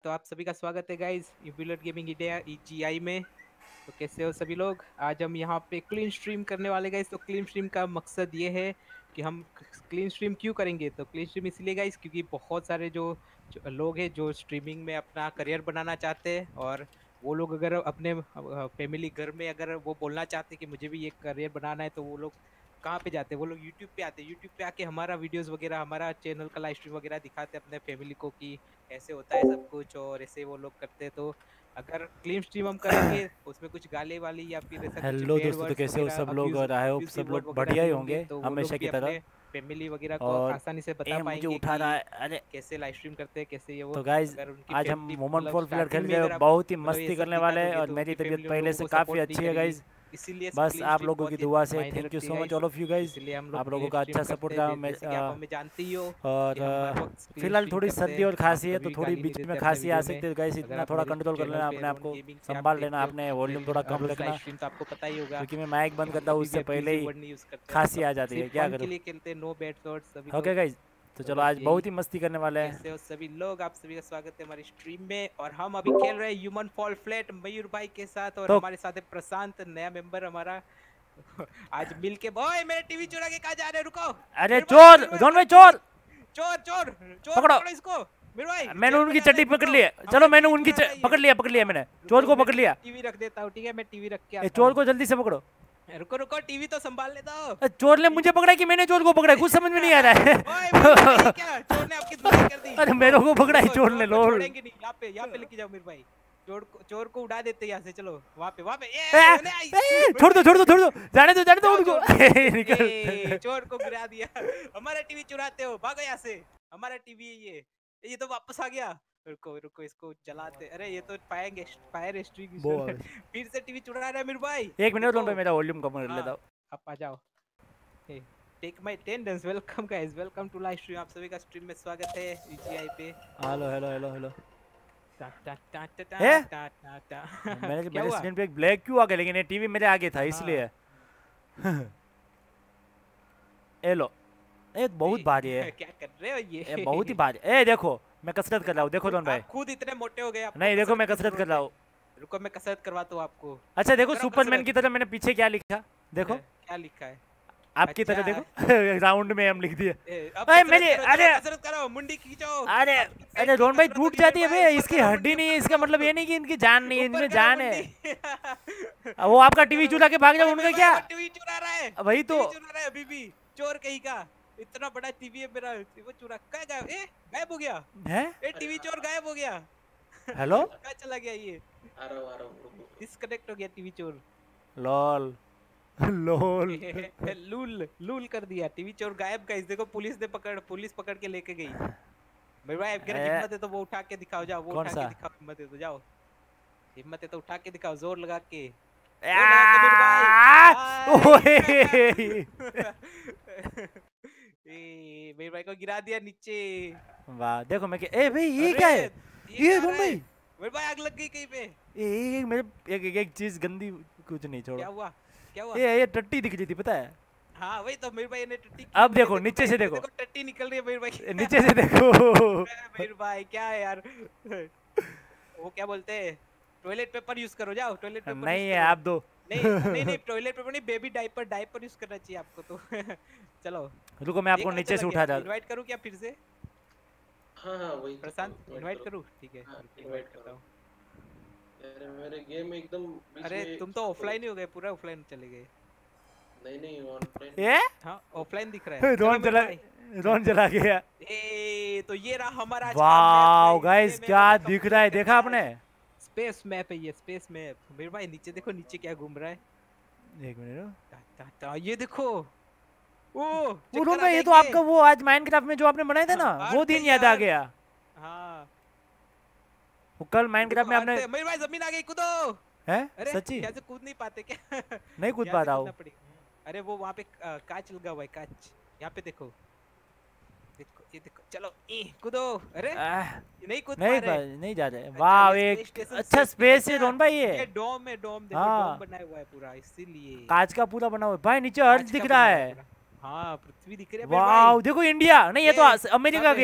तो आप सभी का स्वागत है गाइस यूपिलट गेमिंग इंडिया ईजीआई में। तो कैसे हो सभी लोग। आज हम यहाँ पे क्लीन स्ट्रीम करने वाले गाइस। तो क्लीन स्ट्रीम का मकसद ये है कि हम क्लीन स्ट्रीम क्यों करेंगे। तो क्लीन स्ट्रीम इसलिए गाइस क्योंकि बहुत सारे जो लोग हैं जो स्ट्रीमिंग में अपना करियर बनाना चाहते हैं, और वो लोग अगर अपने फैमिली घर में अगर वो बोलना चाहते हैं कि मुझे भी ये करियर बनाना है, तो वो लोग कहाँ पे जाते हैं, वो लोग यूट्यूब पे आते हैं। यूट्यूब पे आके हमारा वीडियोस वगैरह, हमारा चैनल का लाइव स्ट्रीम वगैरह दिखाते हैं अपने फैमिली को कि ऐसे होता है सब कुछ, और ऐसे वो लोग करते हैं। तो अगर क्लीन स्ट्रीम हम करेंगे उसमें कुछ गाली वाली या फिर ऐसा कुछ हेलो बैड दोस्तों, तो वर्ड्स कैसे हो वगैरह, सब लोग। और आई होप सब अब्यूजिव वर्ड लोग वगैरह बढ़िया नहीं ही होंगे, होंगे तो वो लोग हमेशा भी की तरह। अपने फैमिली वगैरह को और आसानी से बता मुझे पाएंगे उठा कि रहा है। अरे कैसे लाइव स्ट्रीम करते हैं, कैसे ये वो। तो गाइज, अगर उनकी आज हम फैमिली वुमन मतलब फॉर प्लेयर स्टार्टिंग खेल में रहे अगर हैं, आप बहुत ही मतलब ये मस्ती सब करने वाले हैं। दिखाओगे और तो मेरी उनकी तबीयत फैमिली उन पहले लोगों से को काफ़ी सपोर्ट नहीं अच्छी है करेगी। गाइज। इसीलिए बस क्लीन आप स्ट्रीम लोगों की बहुत ही दुआ से मायने थैंक यू रखती है so much guys. All of you guys. इसीलिए हम लोग आप लोगों क्लीन का स्ट्रीम अच्छा करते सपोर्ट हैं। रहा जैसे कि आप हमें जानते ही हो और कि हम हर वक्त क्लीन फिलहाल स्ट्रीम थोड़ी करते सर्दी हैं। और आप खांसी है, तो कभी थोड़ी गाली नहीं बीच में देते अपने खांसी आ वीडियो में। सकती है गाइस। अगर इतना आप थोड़ा मेरे कंट्रोल कर चैनल लेना पे अपने आप रोन को, गेमिंग पे आप संभाल लेना, देखते हो अपने वॉल्यूम मेरे थोड़ा कम रोज लाइव रखना, स्ट्रीम, तो आपको पता ही होगा क्योंकि मैं माइक कि बंद हम करता हूँ कभी भी उससे पहले अब्यूजिव ही वर्ड नहीं यूज करते। हम खांसी सब आ जाती है। सिर्फ क्या फन के करूँ। लिए खेलते हैं, नो बैड थॉट्स सभी ओके को। गाइज, तो तो चलो बस आज यही। बहुत ही मस्ती करने वाले हैं। कैसे हो सभी लोग, आप सभी का स्वागत है हमारी स्ट्रीम में। और हम अभी खेल रहे हैं ह्यूमन फॉल फ्लैट मयूर भाई के साथ, और तो हमारे साथ है प्रशांत, नया मेंबर हमारा। आज मिल के बॉय मेरे टीवी चुरा के कहा जा रहे हैं, रुको। अरे मेरे चोर, भाई जोन हमारा भाई टीवी चोर चोर चोर चोर पकड़ो। पकड़ो इसको। मेरे भाई मैंने जेल में उनकी डाल दे, चड्डी पकड़ रुको। ली है। हमारा चलो मैंने टीवी उनकी चुरा रहा है ये। पकड़ लिया मैंने। चोर रुको को मैं पकड़ लिया। टीवी रख देता हूँ, ठीक है। मैं टीवी रख के ए, आता चोर हूँ। को जल्दी से पकड़ो। रुको रुको, टीवी तो संभाल लेता हूँ। चोर ने मुझे पकड़ा कि मैंने चोर को पकड़ा, कुछ समझ में नहीं आ रहा है। ओए मेरे भाई, ये क्या, चोर ने आपकी धुलाई कर दी। अरे मेरे को पकड़ा ही रुको, चोर ने, चोर को लोल। छोड़ेंगे नहीं। यहाँ पे लेके जाओ मेरे भाई। चोर को उड़ा देते यहाँ से। चलो वहाँ पे ए, छोड़ दो छोड़ दो छोड़ दो, जाने दो उनको। निकल। चोर को गिरा दिया। हमारा टीवी चुराते हो, भागो यहाँ से। हमारा टीवी है ये तो वापस आ गया। रुको रुको, इसको जलाते। अरे ये तो फायर एक्सटिंग्विशर फिर से टीवी चुरा रहा है मेरे भाई। एक मिनट पे मेरा वॉल्यूम कम कर लेता हूँ। आप आ जाओ। Take my attendance. Welcome guys, welcome to live stream. आप सभी का स्ट्रीम में स्वागत है ईजीआई पे। Hello hello hello hello. मेरे स्क्रीन पे एक ब्लैक क्यों आ गया, लेकिन ये टीवी मेरे आगे था इसलिए। ए लो, ये बहुत भारी है। क्या कर रहे हो ये बहुत ही भारी। ए देखो, मैं कसरत कर रहा हूँ, देखो रोन भाई। खुद इतने मोटे हो गए। नहीं देखो, मैं कसरत कर रहा हूँ। रुको मैं कसरत करवाता हूँ आपको। अच्छा देखो, सुपरमैन की तरह मैंने पीछे क्या लिखा, देखो क्या लिखा है आपकी तरह। देखो राउंड में हम लिख दिए। मेरे अरे कसरत करो, मुंडी खींचो। अरे रोन भाई टूट जाती है भैया, इसकी हड्डी नहीं है, इसका मतलब ये नहीं कि इनकी जान नहीं है, इनमें जान है। वो आपका टीवी चुरा के भाग जाओ, उनका क्या। टीवी चुरा रहा है, वही तो चुरा रहा है अभी भी। चोर कहीं का, इतना बड़ा टीवी है मेरा, वो चुरा क्या गायब हो गया है। ये टीवी चोर गायब हो गया। हेलो, कहाँ चला गया ये। डिस्कनेक्ट हो गया टीवी चोर। लॉल लोल लूल लूल कर दिया। टीवी चोर गायब। गाइस देखो, पुलिस पकड़ के लेके गई। मेरे भाई अगर हिम्मत है तो वो उठा के दिखाओ, जाओ वो उठा के दिखाओ। हिम्मत है तो जाओ, हिम्मत है तो उठा के दिखाओ, जोर लगा के। मेरे भाई को गिरा दिया नीचे। वाह देखो मैं ए भाई ये क्या है, ये रोन भाई। मेरे भाई आग लग गई कहीं पे। मेरे एक चीज गंदी, कुछ नहीं छोड़ो। क्या हुआ ये टट्टी दिख रही थी, पता है। हाँ वही तो मेरे भाई ने टट्टी। अब देखो नीचे से, देखो टट्टी निकल रही है मेरे भाई। नीचे से देखो। मेरे भाई क्या है यार, वो क्या बोलते हैं, टॉयलेट पेपर यूज करो, जाओ टॉयलेट पेपर। नहीं है आप दो। नहीं टॉयलेट पेपर नहीं, बेबी डायपर यूज करना चाहिए आपको तो। चलो रुको, मैं आपको नीचे से उठा डाल। इनवाइट करूं क्या फिर से। हाँ वही प्रशांत इनवाइट करूं, ठीक है इनवाइट करता हूं। अरे मेरे गेम एकदम। अरे तुम तो ऑफलाइन ही हो गए, पूरा ऑफलाइन चले गए। नहीं ऑनलाइन। ये हां ऑफलाइन दिख रहा है। रोन चला गया। तो ये रहा हमारा आज का मैप। वाओ गाइस क्या दिख रहा है, देखा आपने। स्पेस मैप है ये, स्पेस मैप। मेरे भाई नीचे देखो, नीचे क्या घूम रहा है। एक मिनट, ये देखो। रोन भाई ये तो आपका वो आज माइनक्राफ्ट में जो आपने बनाया था ना, वो दिन याद आ गया। हाँ वो कल माइनक्राफ्ट में आपने। मेरे भाई जमीन आ गई, कूदो। है सच्ची कैसे कूद नहीं पाते क्या। नहीं कूद पा रहा हूँ। अरे वो वहाँ पे कांच लगा हुआ है, कांच। यहाँ पे देखो देखो, ये देखो, चलो कूदो। अरे नहीं कूद पा रहे, नहीं जा रहे। वाह एक अच्छा स्पेस है रोन भाई। ये डोम है, डोम देखो, डोम बनाया हुआ है पूरा, इसीलिए कांच का पूरा बना हुआ है। भाई नीचे अर्थ दिख रहा है। हाँ पृथ्वी दिख रही है। वाह देखो इंडिया नहीं, ये तो अमेरिका गया।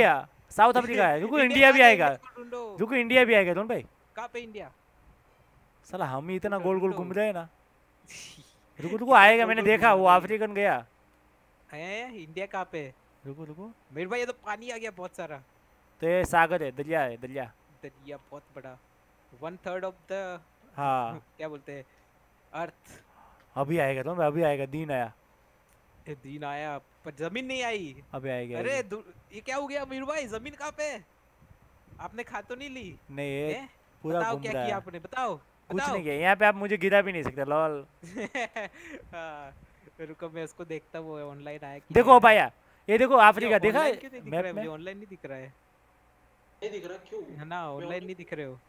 साउथ अफ्रीका है। रुको इंडिया कहाँ भी है? आएगा, इंडिया को ढूंढो। रुको इंडिया भी आएगा दोनों भाई। कहाँ पे इंडिया? साला हम ही इतना ढूंढो, गोल गोल ढूंढो। घूम रहे हैं ना। रुको रुको आएगा, मैंने गोल-गोल देखा घूम वो रहे हैं। अफ्रीकन गया। हैं इंडिया कहाँ पे? रुको रुको, मेरे भाई ये तो पानी आ गया बहुत सारा। तो ये सागर है, दरिया है, दरिया। दरिया बहुत बड़ा। 1/3 ऑफ द हाँ क्या बोलते हैं अर्थ। अभी आएगा तो अभी आएगा, दिन आया, ये दिन आया पर जमीन नहीं आई। अभी आएगा। अरे ये क्या हो गया मीर भाई? जमीन कहाँ पे? आपने खा तो नहीं ली? नहीं ये हैं? पूरा बताओ घूम क्या रहा किया है। आपने? बताओ कुछ बताओ। नहीं किया यहाँ पे, आप मुझे गिरा भी नहीं सकते लॉल। हाँ, रुको मैं उसको देखता हूँ ऑनलाइन आया कि देखो नहीं अब आया। आया, ये देखो अफ्रीका देखा ऑनलाइन क्यों नहीं दिख रहा है? मैप में। मुझे ऑनलाइन नहीं दिख रहा है। नहीं दिख रहा क्यों? है ना, ऑनलाइन नहीं दिख रहे हो।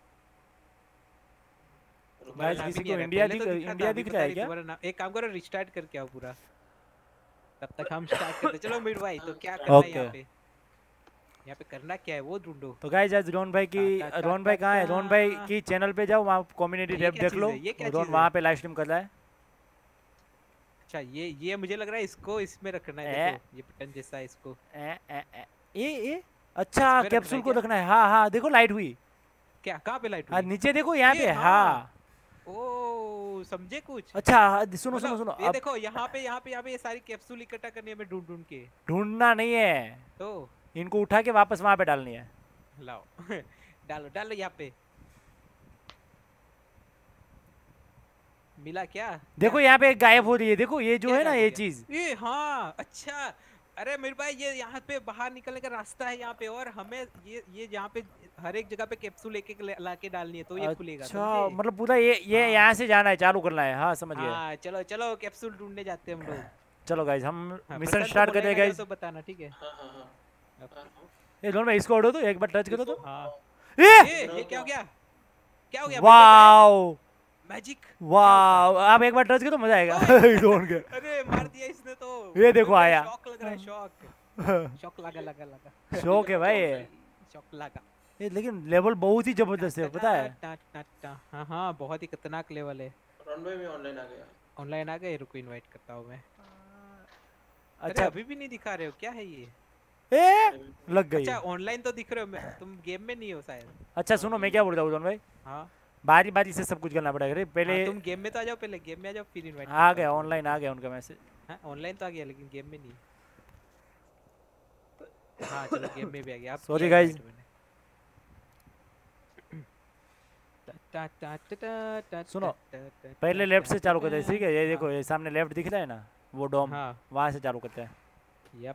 रुको, गाइस, नाम ही किसी नहीं को आ रहा है। इंडिया पहले तो दिख दिखा था, इंडिया अभी दिख पता रहा है नहीं क्या? तुम्हारा नाम। एक काम करो रिस्टार्ट करके आओ पूरा, तब तक हम स्टार्ट करते। चलो मीर भाई तो क्या करना है यहाँ पे? यहाँ पे करना क्या है वो ढूंढो। तो गाइस आज रोहन भाई की, टा, टा, टा, रोहन भाई टा, कहाँ है? टा। रोहन भाई की चैनल पे जाओ, वहाँ कम्युनिटी ये टैब क्या देख चीज़ लो, है? ये क्या रोहन चीज़ वहाँ है? पे लाइव स्ट्रीम कर रहा है। अच्छा ये मुझे लग रहा है इसको इसमें रखना है। ए? देखो ये बटन जैसा है इसको। ये अच्छा इसमें रखना कैप्सूल है को क्या? रखना है। हाँ हाँ देखो लाइट हुई। क्या कहाँ पे लाइट हाँ हुई? नीचे देखो यहाँ ये पे। हाँ। हाँ ओ समझे कुछ? अच्छा सुनो मतलब सुनो सुनो, ये अब देखो यहाँ पे ये सारी कैप्सूल इकट्ठा करनी है हमें ढूंढ ढूंढ के। ढूंढना नहीं है, तो इनको उठा के वापस वहाँ पे डालनी है। लाओ डालो डालो यहाँ पे। मिला क्या? देखो यहाँ पे गायब हो रही है, देखो ये जो क्या है ना गायब ये हो गया? चीज। ये हाँ अच्छा। अरे मेरे भाई ये यहाँ पे बाहर निकलने का रास्ता है यहाँ पे, और हमें ये यहाँ पे हर एक जगह पे कैप्सूल एक एक ला के डालनी है तो ये खुलेगा। अच्छा समझे? मतलब पूरा ये हाँ। यहाँ से जाना है, चालू करना है। हाँ समझ गया। हाँ चलो चलो कैप्सूल ढूंढने जाते हैं हम लोग। चलो गाइज हम हाँ, मिशन प्रशांत को स्टार्ट बोलने करते हैं लगा गाइज। तो बताना ठीक है। हाँ हाँ हाँ अब- हाँ, हाँ। ये दोनों भाई इसको उड़ो तो, एक बार टच करो तो। हाँ ए ये क्या हो गया? क्या हो गया? Wow magic. वाओ, आप एक बार टच करो मजा आएगा। ढूंढ के अरे मार दिया इसने तो। ये देखो मेरे आया। शॉक लग रहा है, शॉक शॉक लगा लगा लगा। शौक है भाई ये। शॉक लगा। ये लेकिन लेवल बहुत ही जबरदस्त है पता है। हाँ हाँ बहुत ही खतरनाक लेवल है। रन भाई में ऑनलाइन आ गया। ऑनलाइन आ गए, रुको इनवाइट करता हूँ मैं। अरे अच्छा अभी भी नहीं दिखा रहे हो, क्या है ये? ए लग गई। अच्छा ऑनलाइन तो दिख रहे हो, तुम गेम में नहीं हो शायद। अच्छा सुनो मैं क्या बोल रहा हूँ भाई, हाँ बारी बारी से सब कुछ करना पड़ेगा। अरे पहले हाँ, तुम गेम में तो आ जाओ, पहले गेम में आ जाओ फिर इनवाइट। आ गया, ऑनलाइन आ गया उनका मैसेज। हाँ ऑनलाइन तो आ गया लेकिन गेम में नहीं। हाँ चलो गेम में भी आ गया। आप Sorry, किया guys. invite मैंने। सुनो, पहले लेफ्ट से चालू करते हैं ठीक है। ये देखो ये सामने लेफ्ट दिख रहा है ना वो डोम, हाँ वहाँ से चालू करते हैं। यप।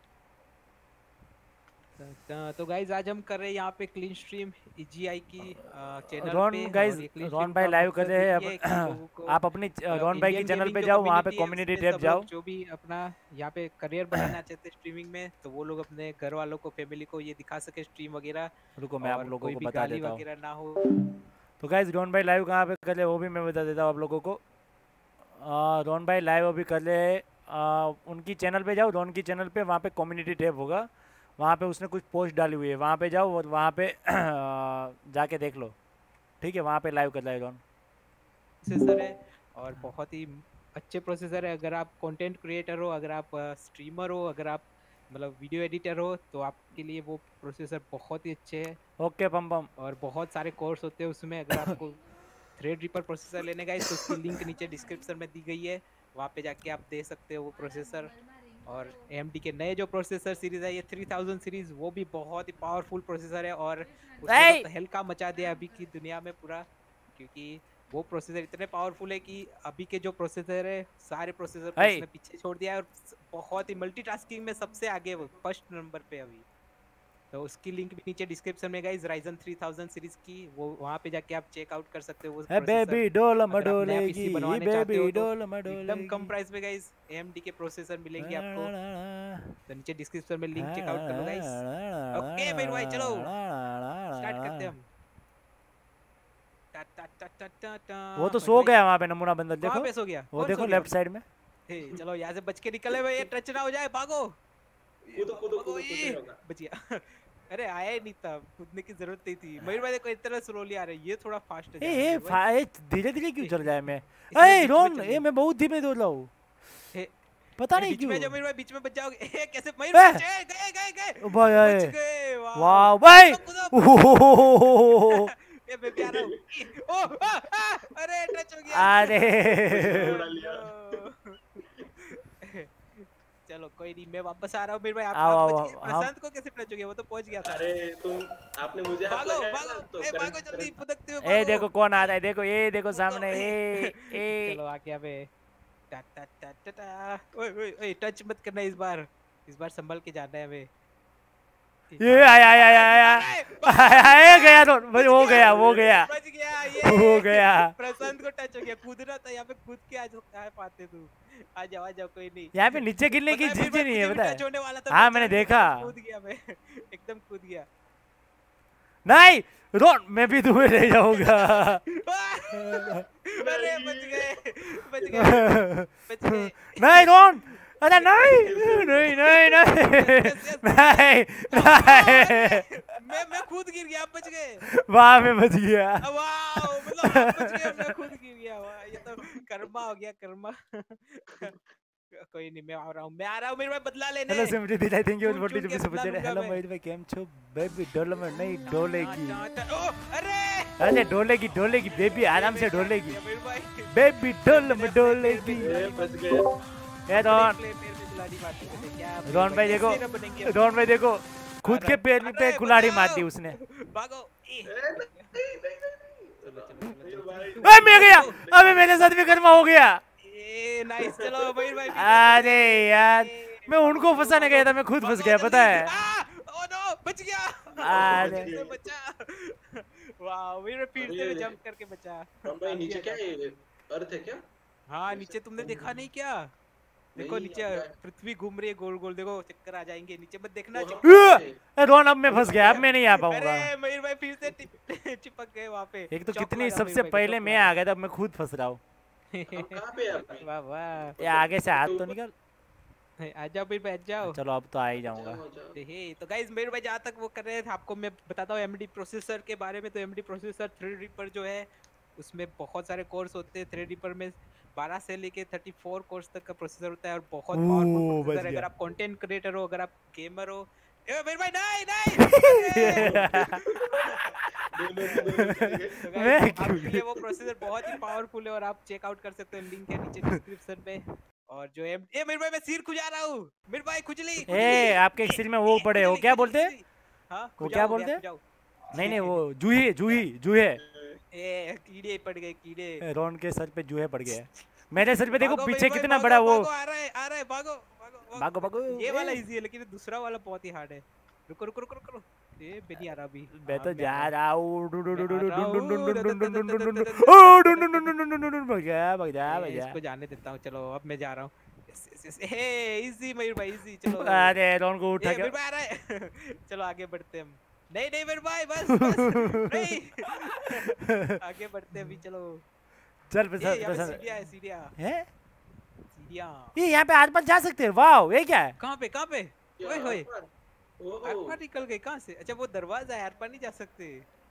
तो गाइज आज हम कर रहे हैं यहाँ पे क्लीन स्ट्रीम EGI की चैनल रोहन पे। गाइस, और ये clean रोहन stream भाई का लाइव कर मकसद रहे हैं यही है कि लोगों को, आप अपनी रोहन भाई की इंडियन चैनल गेमिंग पे जो जाओ, वहाँ पे community है, कम्युनिटी उसमें टैब सब जाओ। लोग जो भी अपना यहाँ पे करियर बनाना चाहते हैं स्ट्रीमिंग में, तो वो लोग अपने घर वालों को, फैमिली को ये दिखा सके स्ट्रीम वगैरह, रुको मैं आप और लोगों कोई को भी बता गाली देता हूँ। वगैरह ना हो। तो गाइस रोहन भाई लाइव कहाँ पे कर रहे हैं वो भी मैं बता देता हूँ आप लोगों को। रोहन भाई लाइव अभी कर रहे हैं, उनकी चैनल पे जाओ, रोहन की चैनल पे, वहाँ पे कम्युनिटी टैब होगा, वहाँ पे उसने कुछ पोस्ट डाली हुई है, वहाँ पे जाओ और वहाँ पे जाके देख लो ठीक है। वहाँ पे लाइव कर रहा है रोहन। प्रोसेसर है और बहुत ही अच्छे प्रोसेसर है। अगर आप कंटेंट क्रिएटर हो, अगर आप स्ट्रीमर हो, अगर आप मतलब वीडियो एडिटर हो, तो आपके लिए वो प्रोसेसर बहुत ही अच्छे है। ओके पम पम। और बहुत सारे कोर्स होते हैं उसमें। अगर आपको थ्रेडरिपर प्रोसेसर लेने का है तो उसकी लिंक नीचे डिस्क्रिप्शन में दी गई है, वहाँ पे जाके आप दे सकते हो वो प्रोसेसर। और AMD के नए जो प्रोसेसर सीरीज है ये 3000 सीरीज, वो भी बहुत ही पावरफुल प्रोसेसर है और उसने तो हल्का मचा दिया अभी की दुनिया में पूरा, क्योंकि वो प्रोसेसर इतने पावरफुल है कि अभी के जो प्रोसेसर है सारे प्रोसेसर को उसने पीछे छोड़ दिया है, और बहुत ही मल्टीटास्किंग में सबसे आगे वो फर्स्ट नंबर पे अभी। तो उसकी लिंक भी नीचे डिस्क्रिप्शन में गाइस, Ryzen 3000 सीरीज की, वो वहाँ पे जाके आप चेकआउट कर सकते हो वो बेबी डोल अगर आप नया मडोलेगी, PC बनवाने चाहते हो बेबी तो डोल मडोलेगी, एकदम कम प्राइस में गाइस AMD के प्रोसेसर मिलेंगे आपको। तो नीचे डिस्क्रिप्शन में लिंक चेकआउट कर लो गाइस। ओके मेरे भाई चलो स्टार्ट करते हैं हम। वो तो सो गया वहाँ पे नमूना बंदर, देखो कहाँ पे सो गया? वो कौन देखो सो गया? लेफ्ट साइड में। चलो यहाँ से बच के निकले भाई, ये टच ना हो जाए, भागो। कूदो कूदो कूदो कूदो। बचिया। अरे आया ही नहीं था, कूदने की जरूरत नहीं थी। मयूर भाई देखो इतना स्लोली आ रहा है, ये थोड़ा फास्ट है। ए धीरे धीरे क्यों चल जाए? मैं इसमें ए बीच में रोन, चल ए मैं बहुत धीमे दौड़ रहा हूँ, ए, पता नहीं बीच क्यों। में जो मयूर भाई बीच में बच जाओगे। कैसे मयूर भाई गए गए गए गए भाई बच गए वाह भाई ये मैं भी आ रहा हूँ। अरे टच हो गया। अरे उड़ा लिया। चलो कोई नहीं, मैं वापस आ रहा हूँ मेरे भाई। आओ, आप आओ, बच गए। आओ, प्रशांत को कैसे टच हो गया? वो तो पहुंच गया था। अरे तुम आपने मुझे हाथ भागो लगाया भागो, ना तो भागो जल्दी, फुदकते हुए ए भागो। देखो कौन आ रहा है, देखो ये देखो सामने चलो आ गया मैं। टा टा टा टा टा। ओए ओए ओए, टच मत करना इस बार संभल के जाना है हमें। ये आया आया आया आया आया गया तो भाई, हो गया बच गया ये। हो गया। प्रशांत को टच हो गया, कूदना था यहाँ पे, कूद के आ पाते तू। आ जाओ कोई नहीं। यहाँ पे नीचे गिरने की पता है, चीज ही नहीं है, मुझे भी पता टच है। होने वाला था, हाँ मैं मैंने जान के देखा। कूद गया मैं। एकदम कूद गया। नहीं रोन, मैं भी तुम्हें ले जाऊंगा। अरे बच गए। नहीं रोन, अरे नहीं नहीं नहीं नहीं नहीं नहीं, मैं खुद गिर गया, आप बच गए। वाह मैं बच गया। वाह, मतलब आप बच गए, मैं खुद गिर गया। वाह, ये तो कर्मा हो गया, कर्मा। कोई नहीं, मैं आ रहा हूँ मेरे भाई, बदला लेने। हेलो सिमरती दी, थैंक यू चुन 40 चुन के रुपीस बदला सुपर। लूंगा हेलो मैं। महेश भाई, केम छो बेबी? डोल में नहीं डोलेगी। अरे अरे डोलेगी डोलेगी बेबी, आराम से डोलेगी मेरे भाई। बेबी, डोल में डोलेगी। बच गए। ए रोन, पैर में कुल्हाड़ी मारते थे, क्या रोन भाई देखो, कैसे ना बनेंगे? रोन भाई देखो, खुद के पैर में पे कुल्हाड़ी मार दी उसने। भागो। अरे मैं गया, अबे मेरे साथ भी कर्मा हो गया। नाइस, चलो भाई भाई। अरे यार, मैं उनको फंसाने गया था, मैं खुद फंस गया, पता है। ओ नो, बच गया। अरे। फिर से बचा। वाह, मेरे फिर से जंप करके बचा। भाई नीचे क्या है, अर्थ है क्या? हाँ नीचे तुमने देखा नहीं क्या? देखो नहीं, नीचे अब पृथ्वी घूम रही है गोल गोल, देखो चक्कर आ जाएंगे, नीचे मत देखना। ए रोन, अब मैं फंस गया, अब मैं नहीं आ पाऊंगा। अरे मयूर भाई फिर से चिपक गए वहाँ पे। एक तो चौक कितनी लगा सबसे मयूर भाई को, पहले चौक मैं लगा। आ गया था, अब मैं खुद फंस रहा हूँ। अब कहाँ पे है आप? वाह वाह। ये आगे से हाथ तो निकल। आ जाओ मयूर भाई, आ जाओ। चलो अब तो आ ही जाऊंगा। तो गाइस मयूर भाई जहाँ तक वो कर रहे थे, आपको मैं बताता हूँ एमडी प्रोसेसर के बारे में। तो एमडी प्रोसेसर थ्रेडरीपर जो है, उसमें बहुत सारे कोर्स होते हैं। थ्रेडरीपर में 12 से लेके 34 कोर्स तक का प्रोसेसर होता है, और बहुत पावरफुल प्रोसेसर है। अगर आप कंटेंट क्रिएटर हो, अगर आप गेमर हो। ए मेरे भाई नहीं मैं तो आपके लिए वो प्रोसेसर बहुत ही पावरफुल है, और आप चेक आउट कर सकते हो, लिंक है नीचे डिस्क्रिप्शन में। और जो मेरे भाई मैं सिर खुजा रहा हूँ, मेरे भाई खुजली। ए आपके सिर में वो पड़े हो, क्या बोलते हैं? हाँ वो क्या बोलते हैं? नहीं नहीं, वो जूही जूही जूहे। ए कीड़े पड़ गए, कीड़े। रोन के सर पे जूहे पड़ गए। मेरे सर पे देखो भागो पीछे मेरे भाई, कितना भागो, बड़ा वो। भागो, आ रहा है, भागो भागो भागो भागो। ये वाला इजी है, लेकिन दूसरा वाला बहुत ही हार्ड है। रुको रुको रुको रुको। ये भी नहीं आ रहा अभी। मैं तो हाँ, जा मैं रहा हूँ। भाग जा इसको जाने देता हूँ। चलो अब मैं जा रहा हूँ। इजी मयूर भाई, इजी। चलो अरे रोन को उठा के। मेरे भाई आ रहा है। चलो आगे बढ़ते हैं हम। नहीं नहीं मेरे भाई, बस नहीं। आगे बढ़ते हैं अभी, चलो। चल सीढ़ियाँ है, सीढ़ियाँ है सीढ़ियाँ। ये यहाँ पे आस पास जा सकते हैं। वाह ये क्या है? कहाँ पे? ओए होए, आर पार निकल गए कहाँ से? अच्छा वो दरवाजा है, आर पार नहीं जा सकते।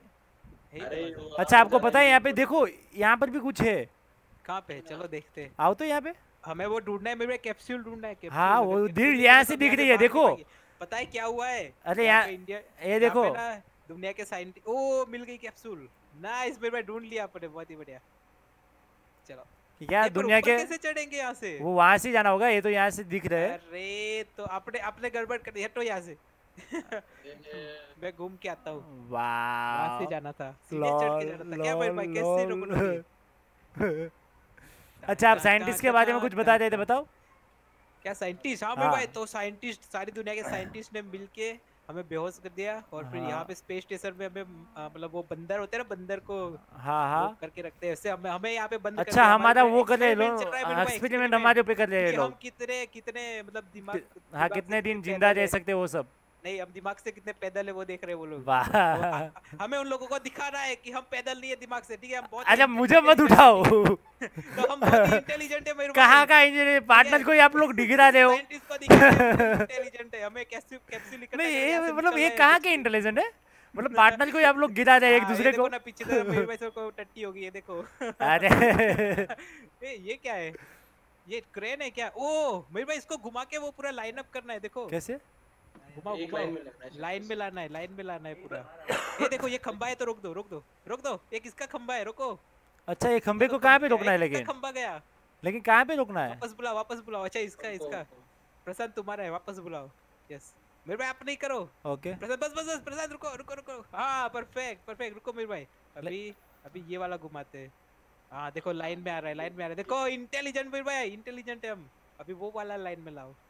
अच्छा आपको पता है यहाँ पे देखो, यहाँ पर भी कुछ है। कहाँ पे? चलो देखते हैं। आओ तो यहाँ पे। हमें वो ढूंढना है, मेरे कैप्सूल ढूंढना है। कैप्सूल हाँ वो यहाँ से दिख रही है, देखो। पता है क्या हुआ है? अरे यहाँ इंडिया, ये देखो, दुनिया के साइंटिस्ट। ओ मिल गई कैप्सूल। नाइस मेरे भाई, ढूंढ लिया आपने, बहुत ही बढ़िया। चलो क्या दुनिया के कैसे चढ़ेंगे यहाँ से? वो वहाँ से जाना होगा, ये तो यहाँ से दिख रहा है। अरे तो अपने गड़बड़ कर दी, हटो यहाँ से। मैं घूम के आता हूँ। वहाँ से जाना था, सीधे चढ़ के जाना था। क्या भाई कैसे रोकोगे? अच्छा आप साइंटिस्ट के बारे में कुछ बता रहे थे, बताओ। क्या साइंटिस्ट? हाँ भाई, तो साइंटिस्ट, सारी दुनिया के साइंटिस्ट ने मिलके हमें बेहोश कर दिया, और फिर यहाँ पे स्पेस स्टेशन में हमें मतलब वो बंदर होते हैं ना, बंदर को हाँ करके रखते हैं ऐसे, हमें यहाँ पे बंद। अच्छा हमारा वो कर रहे लोग, एक्सपेरिमेंट हमारे पे कर रहे लोग। हम कितने मतलब दिमाग, हाँ कितने दिन जिंदा रह सकते वो सब। नहीं, हम दिमाग से कितने पैदल है वो देख रहे हैं वो लोग। वाह हमें उन लोगों को दिखाना है कि हम पैदल नहीं है दिमाग से, ठीक है? हम बहुत अच्छा मुझे मत उठाओ। तो हम बहुत इंटेलिजेंट है मेरे। कहाँ का इंजीनियर पार्टनर को आप लोग डिगरा रहे हो? साइंटिस्ट को दिखाना इंटेलिजेंट है, हमें कैप्सूल निकलना है। नहीं ये मतलब ये कहाँ के इंटेलिजेंट है? मतलब पार्टनर को आप लोग गिरा रहे एक दूसरे को ना। पीछे तरफ मेरे वैसे को टट्टी होगी, ये देखो। अरे ये क्या है? ये क्रेन है क्या? ओ मेरे भाई, इसको घुमा के वो पूरा लाइन अप करना है, देखो कैसे। घुमाओ एक घुमाओ, लाइन में लगना है। लाइन में लाना है, लाइन में लाना है पूरा। ये देखो ये खंबा है तो रोक दो, रोक दो, रोक दो। एक इसका खंबा है, रोको। अच्छा ये खंबे को कहाँ पे रोकना है एक इसका लेकिन? खंबा गया। लेकिन कहाँ पे रोकना है? वापस बुलाओ, वापस बुलाओ। अच्छा इसका, हमको- इसका प्रशांत तुम्हारा है, वापस बुलाओ। यस मेरे भाई, आप नहीं करो ओके प्रशांत, बस बस बस प्रशांत, रुको रुको रुको। हाँ परफेक्ट परफेक्ट, रुको मेरे भाई। अभी अभी ये वाला घुमाते हैं। हाँ देखो लाइन में आ रहा है, लाइन में आ रहा है, देखो इंटेलिजेंट मेरे भाई, इंटेलिजेंट है हम। अभी वो वाला लाइन में लाओ,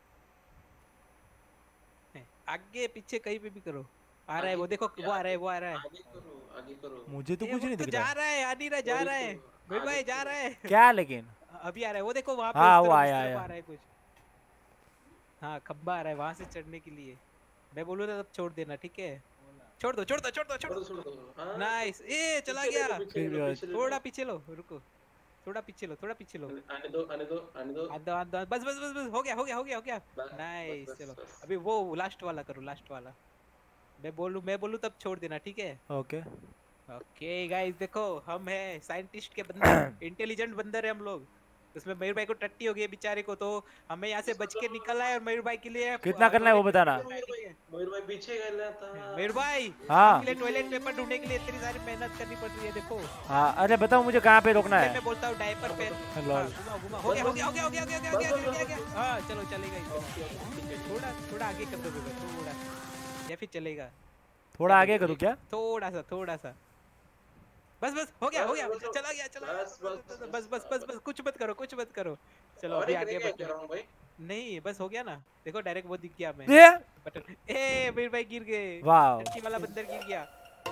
आगे पीछे कहीं पे भी करो। आ रहा है वो, देखो वो आ रहा है, वो आ रहा है। आगे करो, आगे करो। मुझे तो ये कुछ वो नहीं तो दिख जा रहा है। रहा है, आ नहीं रहा, जा और रहा है इसको मेरे भाई, आगे जा करो। रहा है। क्या लेकिन? अभी आ रहा है वो, देखो वहां पे हाँ, उस वो तरफ, आया, उस तरफ आया। आ रहा है कुछ। हाँ खंबा आ रहा है वहां से चढ़ने के लिए। मैं बोलूँ तब छोड़ देना, ठीक है? छोड़ दो छोड़ दो छोड़ दो छोड़ छोड़ दो। दो, छोड़ दो। हाँ, नाइस, ए चला पीछे ले गया। लो, पीछे ले लो, पीछे ले लो। थोड़ा पीछे लो, रुको, थोड़ा पीछे लो, थोड़ा पीछे लो। आने दो, आने दो, आने दो। आधा आधा, बस बस बस बस, हो गया हो गया हो गया हो गया। बस, नाइस, बस, चलो बस। अभी वो लास्ट वाला करो, लास्ट वाला। मैं बोलूँ तब छोड़ देना, ठीक है? ओके ओके गाइस देखो, हम है साइंटिस्ट के बंदर, इंटेलिजेंट बंदर है हम लोग। उसमें मयूर भाई को टट्टी हो गई है बेचारे को, तो हमें यहाँ से बच के निकलना है और मयूर भाई के लिए कितना करना है वो बताना। मयूर भाई पीछे गया था। मयूर भाई हाँ। आपके लिए टॉयलेट पेपर ढूंढने के लिए इतनी सारी मेहनत करनी पड़ रही है, देखो। हाँ अरे बताओ मुझे कहाँ पे रोकना इसलिए है? मैं बोलता हूँ डायपर पहन। लॉल। हाँ, घुमाओ घुमाओ, हो गया हो गया हो गया हो गया हो गया हो गया हो गया हो गया। हाँ चलो चलेगा इसमें। थोड़ा थोड़ा आगे कर दो बेटा, थोड़ा, या फिर चलेगा? थोड़ा आगे करूँ क्या? थोड़ा सा, थोड़ा सा, बस बस, हो गया हो गया, चला गया चला गया। बस, बस, बस बस बस बस, कुछ मत करो, कुछ मत करो। चलो और अभी एक आगे रह गया बढ़ते क्या हैं। राहुल भाई? नहीं बस हो गया ना, देखो डायरेक्ट वो दिख गया हमें ये बटन। ए वीर भाई गिर गए, वाह। टट्टी वाला बंदर गिर गया।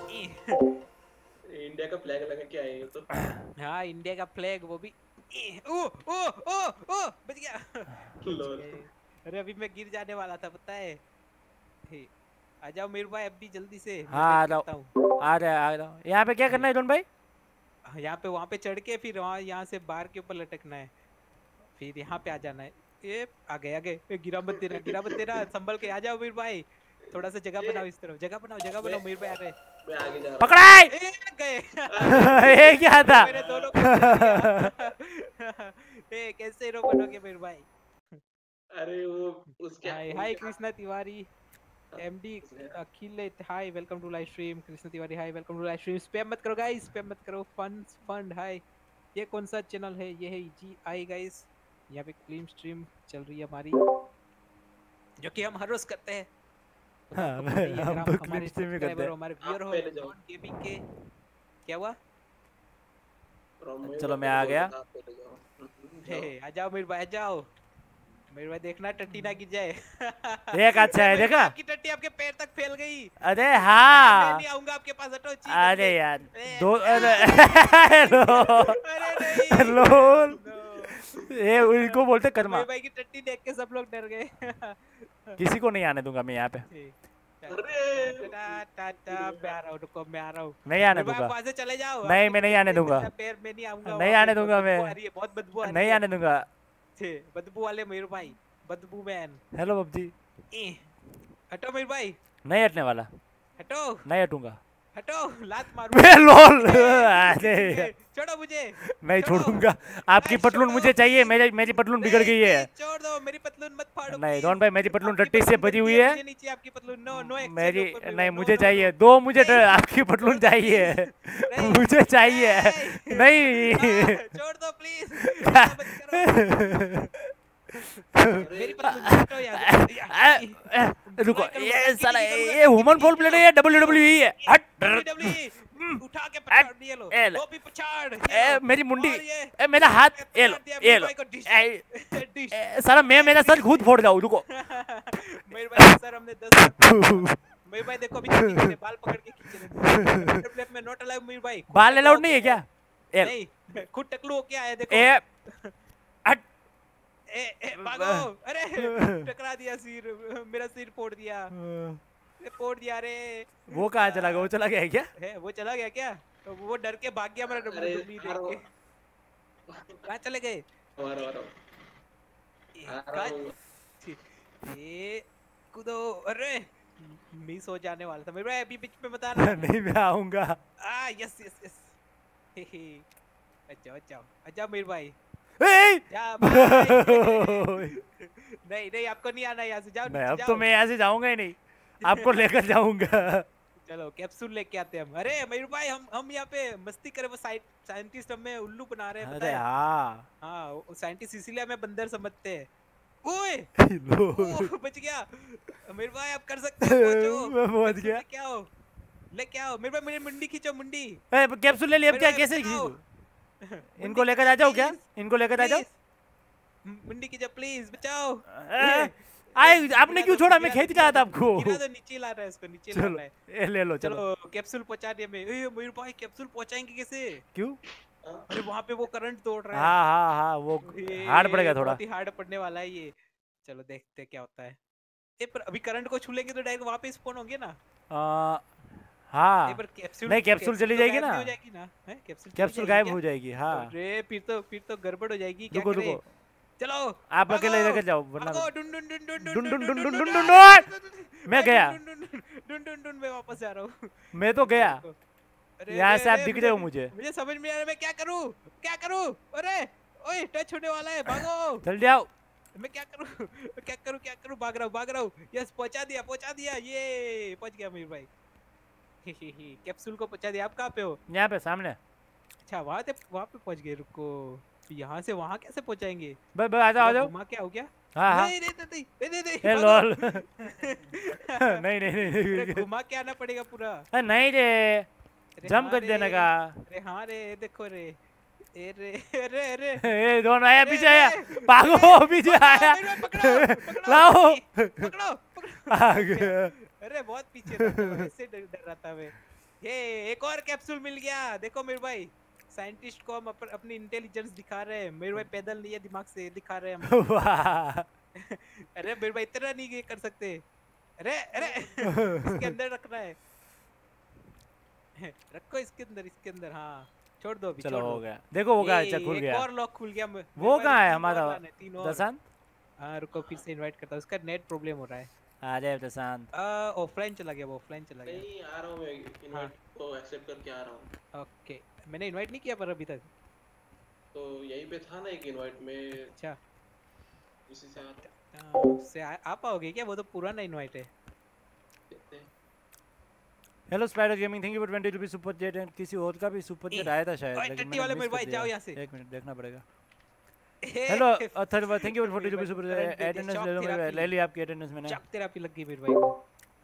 इंडिया का फ्लैग लगा के आए हो तो। हाँ इंडिया का फ्लैग, वो भी। ओ ओ ओ ओ, बच गया। लोल। अरे अभी मैं गिर जाने वाला था, पता है? आ जाओ मेरे भाई अभी जल्दी से। मैं हाँ आ गिरता रहा हूँ। हूँ, आ रहा हूँ। यहाँ पे क्या करना है रोन भाई? यहाँ पे, वहाँ पे चढ़ के फिर वहाँ यहाँ से बार के ऊपर लटकना है, फिर यहाँ पे आ जाना है। ये आ गए आ गए। ए, गिरा मत देना, गिरा मत देना, संभल के आ जाओ मीर भाई। थोड़ा सा जगह बनाओ इस तरफ, जगह बनाओ, जगह बनाओ। मीर भाई आ रहे। मैं आगे जा रहा हूँ। पकड़ा है। ए, गए। ये क्या था? मेरे दोनों को गिर गया। ए कैसे रोकोगे मीर भाई? अरे वो उसके hi hi Krishna Tiwari, MD Akhil, hi welcome to live stream. Krishna Tiwari hi welcome to live stream. Spam मत करो गाइस, स्पैम मत करो। फंड हाय। ये कौन सा चैनल है? ये है जी गाइस। यहाँ पे क्लीन स्ट्रीम चल रही है हमारी, जो कि हम हर रोज करते हैं। तो हाँ, आपको पता ही है, अगर हम आप तो हमारे clean stream ही करते सब्सक्राइबर हैं। हो, हमारे व्यूअर हो, पहले जाओ। नॉन गेमिंग के। क्या हुआ? चलो मैं आ गया। हे आ जाओ मेरे भाई, आ जाओ मेरे भाई। देखना टट्टी ना गिर जाए। एक अच्छा है, देखा? आपकी टट्टी आपके पैर तक फैल गई। अरे मैं हाँ। नहीं आऊंगा आपके पास, हटो। चीख अरे करके। यार ए, दो अरे नहीं। लोल। No. ये उनको बोलते कर्मा। मेरे भाई की टट्टी देख के सब लोग डर गए। किसी को नहीं आने दूंगा मैं यहाँ पे। अरे। टाटा मैं आ रहा हूँ, रुको मैं आ रहा हूँ। नहीं आने मेरे भाई, दूंगा। आप वहाँ से चले जाओ। नहीं, आपके मैं नहीं आने दूंगा। पैर में नहीं आऊंगा। नहीं वहाँ आने पे दूंगा बदबू मैं। आ रही है, बहुत बदबू आ रही नहीं है। आने दूंगा। बदबू वाले मेरे भाई, बदबू मैन। Hello PUBG. हटो मेरे भाई, नहीं हटने वाला। हटो नहीं हटूंगा। हटो, लात मारूं। बे लोल। अरे छोड़ो मुझे। नहीं छोड़ो। छोड़ूंगा। आपकी नहीं, पतलून छोड़ो। मुझे चाहिए। मेरी पतलून बिगड़ गई है। नहीं, छोड़ दो, मेरी पतलून मत फाड़ो। नहीं please। रोहन भाई, मेरी पतलून आपकी टट्टी से भरी हुई है। मुझे नहीं चाहिए आपकी पतलून। नो नो एक्सचेंज मेरी ऊपर में, नहीं, नो, मुझे नो, चाहिए नो। दो। मुझे नहीं, आपकी पतलून छोड़ दो, चाहिए। नहीं, मुझे चाहिए। नहीं। छोड़ दो प्लीज। मेरी पतलून हटो यहाँ से। रुको, ट्राई ये करूंगा, साला किसी ये वुमन बॉल प्लेयर है, WWE है। हट। WWE उठा के पछाड़ दिए लो। ए ले। वो भी पछाड़। ए मेरी मुंडी, और ये ए मेरा हाथ, ये लो, पछाड़ दिया ये मेरे लो। भाई को, डिश। ए, डिश। साला मैं मेरा सर खुद फोड़ जाऊँ। रुको। मेरे भाई सर हमने 10 मेरे भाई देखो अभी खींचे, बाल पकड़ के खींच रहे। प्लेट में नॉट अलाउड मेरे भाई। बाल अलाउड नहीं है क्या? नहीं, खुद टकलू हो क्या है देखो। ए हट। ए भागो। अरे टकरा दिया सिर, मेरा सिर फोड़ दिया। फोड़ दिया रे। वो कहाँ चला गया? वो चला गया है क्या? है वो चला गया क्या? तो वो डर के भाग गया मेरा अरे, डब्ल्यू देख के। कहाँ चले गए? ये कूदो। अरे मिस हो जाने वाला था मेरे भाई, अभी बीच में बताना। नहीं मैं आऊंगा। Yes yes yes. अच्छा अच्छा अच्छा मेरे भाई, ए! या भाई। नहीं नहीं आपको नहीं आना यहाँ से, जाओ नहीं, नीचे अब जाओ। तो मैं यहाँ से जाऊंगा ही नहीं, आपको लेकर जाऊंगा। चलो कैप्सूल लेके आते हैं हम। अरे मयूर भाई हम यहाँ पे मस्ती करे, वो साइंटिस्ट हमें उल्लू बना रहे हैं, पता अरे है? हाँ। हाँ साइंटिस्ट इसीलिए हमें बंदर समझते हैं। ओए लो, ओ, बच गया मयूर भाई, आप कर सकते हो, पहुंचो। मैं पहुंच कैप्सूल गया। लेके आओ मयूर भाई, मेरी मुंडी खींचो, मुंडी। ए, कैप्सूल ले लिया, अब मयूर क्या भाई, कैसे बचाओ। खींचूं? मुंडी इनको लेकर आ खींचो, जाओ क्या? please, इनको लेकर आ जाओ। please। मुंडी खींचो प्लीज, बचाओ। आए, आपने क्यों छोड़ा? मैं गिरा खींच रहा था आपको। गिरा दो, नीचे ला रहा है इसको, नीचे ला चलो, रहा है। ए, ले लो, चलो। चलो कैप्सूल पहुंचा दिया मैं। ए मयूर भाई कैप्सूल पहुंचाएंगे कैसे? क्यों? अरे वहां पे वो करंट तोड़ रहा है। हाँ हाँ हाँ, वो ये हार्ड पड़ेगा थोड़ा। बहुत ही हार्ड पड़ने वाला है ये। चलो देखते हैं क्या होता है। ए पर अभी करंट को छू लेंगे तो डायरेक्ट वहां पे स्पॉन होंगे ना। हाँ, ए पर कैप्सूल नहीं, कैप्सूल चली तो जाएगी गायब ना। नहीं हो जाएगी ना? हैं कैप्सूल गायब हो जाएगी। हाँ, अरे फिर तो गड़बड़ हो जाएगी, क्या रुको करें? रुको, चलो आप अकेले भागो, लेकर जाओ वरना। भागो, डुन डुन डुन डुन डुन डुन डुन डुन डुन डुन डुन मैं गया। डुन डुन डुन मैं वापस जा रहा हूँ। मैं तो गया। अरे यहाँ से आप अरे, दिख रहे हो मुझे। मुझे समझ में आ रहा है मैं क्या करूँ, क्या करूँ? अरे ओए टच होने वाला है, भागो। जल्दी आओ। मैं क्या करूँ, क्या करूँ? भाग रहा हूँ। यस पहुंचा दिया, ये पहुंच गया मयूर भाई। कैप्सूल को पहुंचा दिया। आप कहाँ पे हो? यहाँ पे सामने। अच्छा वहाँ पे पहुंच गए। रुको, यहाँ से वहाँ कैसे पहुंचाएंगे? बस बस, आ जाओ। घुमा के आओ क्या? हाँ हाँ। नहीं ए भागो। लॉल। नहीं नहीं नहीं अरे घुमा के आना पड़ेगा पूरा। नहीं रे, अरे जम हाँ कर रे, देने का। अरे हाँ रे, देखो रे। अरे ए दोनों आया, पीछे आया, अरे, भागो, पीछे आया। लाओ। पकड़ो। आ गया। अरे बहुत पीछे था तो, ऐसे डर रहा था मैं। ये एक और कैप्सूल मिल गया। देखो मेरे भाई, साइंटिस्ट को हम अपनी इंटेलिजेंस दिखा रहे हैं। मेरे भाई पैदल नहीं है, दिमाग से दिखा रहे हैं हम। वाह। अरे मेरे भाई इतना नहीं कर सकते। अरे इसके अंदर रखना है। रखो इसके अंदर। हाँ छोड़ दो अभी, चलो छोड़ हो दो। गया। देखो वो कहाँ खुल एक गया। और लॉक खुल गया। वो कहाँ है हमारा तीन और। दशांत? हाँ रुको, फिर से इनवाइट करता हूँ, उसका नेट प्रॉब्लम हो रहा है। आ जाए दशांत। ऑफलाइन चला गया। नहीं आ रहा हूँ मैं, इनवाइट को एक्सेप्ट करके आ रहा हूँ। ओके, मैंने इनवाइट नहीं किया पर अभी तक। तो यहीं पे था ना एक इनवाइट में। अच्छा इसी से उससे आ पाओगे क्या? वो तो पुराना इनवाइट है। Hello spider gaming, thank you for 20 rupees super chat. And किसी और का भी सुपर चैट आया था शायद, लेकिन टट्टी वाले मैंने मेरे मिस भाई कर जाओ दिया। यहाँ से। 1 मिनट देखना पड़ेगा। Hello Atharva, thank you for 40 rupees super chat. Attendance ले लो मेरे भाई, ले ली आपकी अटेंडेंस मैंने। चक तेरापी लग गई मेरे भाई को।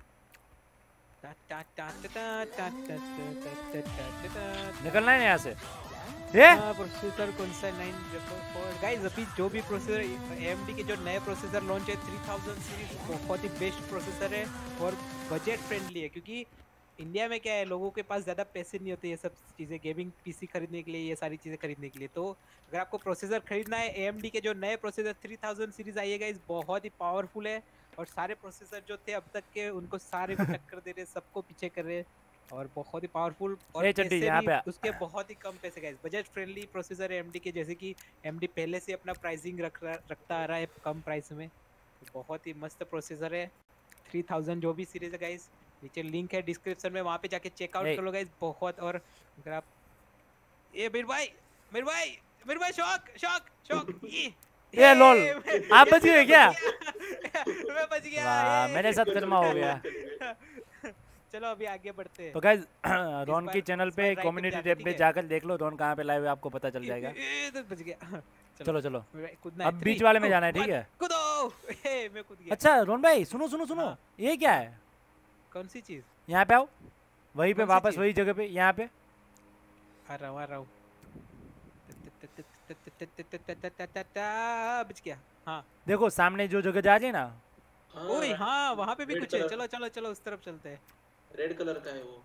निकलना है यहाँ से। ये प्रोसेसर कौन सा 904 गाइस? अभी जो भी प्रोसेसर AMD के जो नए प्रोसेसर लॉन्च है 3000 सीरीज, बहुत ही बेस्ट प्रोसेसर है और बजट फ्रेंडली है। क्योंकि इंडिया में क्या है, लोगों के पास ज़्यादा पैसे नहीं होते ये सब चीज़ें गेमिंग पीसी खरीदने के लिए, ये सारी चीज़ें खरीदने के लिए। तो अगर आपको प्रोसेसर खरीदना है, AMD के जो नए प्रोसेसर 3000 सीरीज आई है गाइस, बहुत ही पावरफुल है। और सारे प्रोसेसर जो थे अब तक के, उनको सारे को टक्कर दे रहे, सबको पीछे कर रहे, और बहुत ही पावरफुल। और ए चड्डी, पैसे यहाँ भी पे उसके बहुत ही कम पैसे गाइस, बजट फ्रेंडली प्रोसेसर है AMD के। जैसे कि AMD पहले से अपना प्राइसिंग रखता आ रहा है कम प्राइस में। तो बहुत ही मस्त प्रोसेसर है 3000 जो भी सीरीज है गाइस। नीचे लिंक है डिस्क्रिप्शन में, वहाँ पे जाके चेकआउट कर लो गाइस। बहुत, और अगर आप ये मेरे भाई शॉक ये लॉल, आप बच गए क्या? मैं बच गया। वाह, मेरे साथ कर्मा हो गया। चलो अभी आगे बढ़ते हैं। तो गाइस रॉन की चैनल पे right कम्युनिटी पे टैब ठीक पे है? जाकर देख लो रॉन कहाँ पे लाइव है, आपको पता चल जाएगा। तो बच गया। चलो चलो, कूदना है। अब बीच वाले में जाना है, ठीक है? कूदो। मैं कूद गया। अच्छा रोन भाई, सुनो, हाँ। ये क्या है? कौन सी चीज? यहाँ पे आओ, वहीं पे कौन सी वापस चीज़? वही जगह पे, यहाँ पे। आ रहा हूँ। बच गया। हाँ देखो सामने जो जगह जा रही है ना, ओए हाँ, वहाँ पे भी Red कुछ है। color। चलो उस तरफ चलते हैं। रेड कलर का है वो।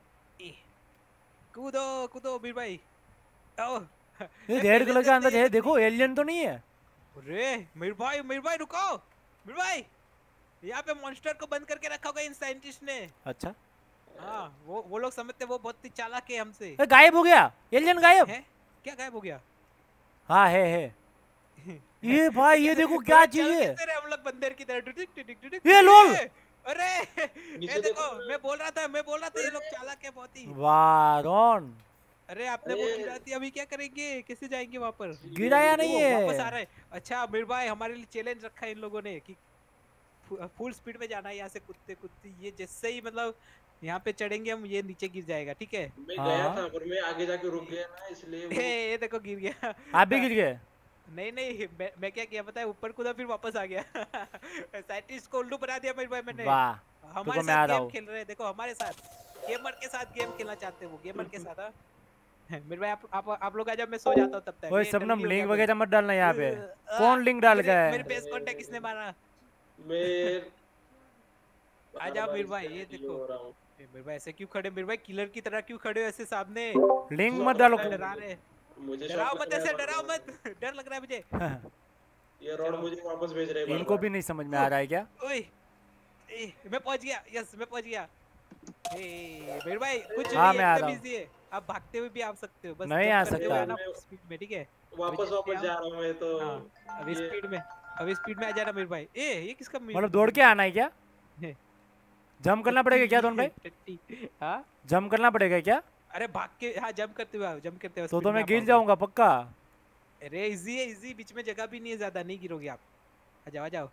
कूदो वीर भाई, आओ। ये रेड कलर का अंदर है, देखो एलियन तो नहीं है। अरे मीर भाई रुको। मीर भाई, यहाँ पे मॉन्स्टर को बंद करके रखा होगा इन साइंटिस्ट ने। अच्छा, हाँ वो लोग समझते वो बहुत ही चालाक है हमसे। गायब हो गया, एलियन गायब है क्या? गायब हो गया? हाँ है। ये भाई ये देखो क्या चीज है। हम लोग बंदर की तरह। ये लोल। अरे ये देखो, मैं बोल रहा था ये लोग चालाक है बहुत ही। वाह रॉन, अरे आपने वो गिरा दिया, अभी क्या करेंगे, कैसे जाएंगे वहां पर? गिराया नहीं वापस आ है। रहा है। अच्छा मीर भाई हमारे लिए चैलेंज रखा है इन लोगों ने कि फुल स्पीड में जाना है यहाँ से, कुत्ते कुत्ते ये जैसे ही मतलब यहाँ पे चढ़ेंगे हम, ये नीचे गिर जाएगा, ठीक है? मैं हाँ गया हाँ। था पर मैं आगे जाके रुक गया ना, इसलिए वो ये देखो गिर गया। आप भी गिर गए? नहीं नहीं, मैं क्या किया पता है, ऊपर कूदा फिर वापस आ गया। साइंटिस्ट को उल्लू बना दिया मेरे भाई मैंने। वाह, हमारे मैं आ साथ रहा गेम हूँ। खेल रहे हैं, देखो हमारे साथ गेमर के साथ गेम खेलना चाहते हैं वो, गेमर के साथ। मेरे भाई आप लोग आ जाओ, मैं सो जाता हूँ तब तक। ओए ये शबनम, जल्दी हो लिंक गया वगैरह मत डालना यहाँ पे। आ, कौन लिंक डाल गया मेरे है? बेस कांटेक्ट किसने मारा? मैं आ बार जाओ बार मेरे इस भाई, तरह ये की देखो। हो रहा हूँ। मेरे भाई ऐसे क्यों खड़े, मेरे भाई किलर की तरह क्यों खड़े हो ऐसे सामने? लिंक मत डालो। डरा रहे, मुझे डराओ शौक मत लग रहा ऐसे, है डराओ बार-बार। मत। डर लग रहा है मुझे। ये रोड मुझे वापस भेज रहे हैं इनको बार-बार। भी नहीं समझ में आ रहा है क्या? ओए मैं पहुंच गया, यस मैं पहुंच गया। मेरे भाई कुछ हाँ, नहीं, मैं आ एकदम रहा हूँ। इजी है। आप भागते हुए भी आ सकते हो, बस नहीं जंप आ करते सकता। हुए आना स्पीड में, ठीक है? वापस जैसे जा रहा हूँ मैं तो हाँ अभी ये स्पीड में, अभी स्पीड में आ जाना मेरे भाई। ये किसका मतलब दौड़ के आना है क्या? जंप करना पड़ेगा क्या दोनों भाई? टट्टी, हाँ जंप करना पड़ेगा क्या? अरे भाग के, हाँ जंप करते हुए आओ, जंप करते हुए तो speed में मैं आ गिर पाओगे। जाऊंगा पक्का। अरे इजी है, इजी, बीच में जगह भी नहीं है ज्यादा, नहीं गिरोगे आप। आ जाओ आ जाओ,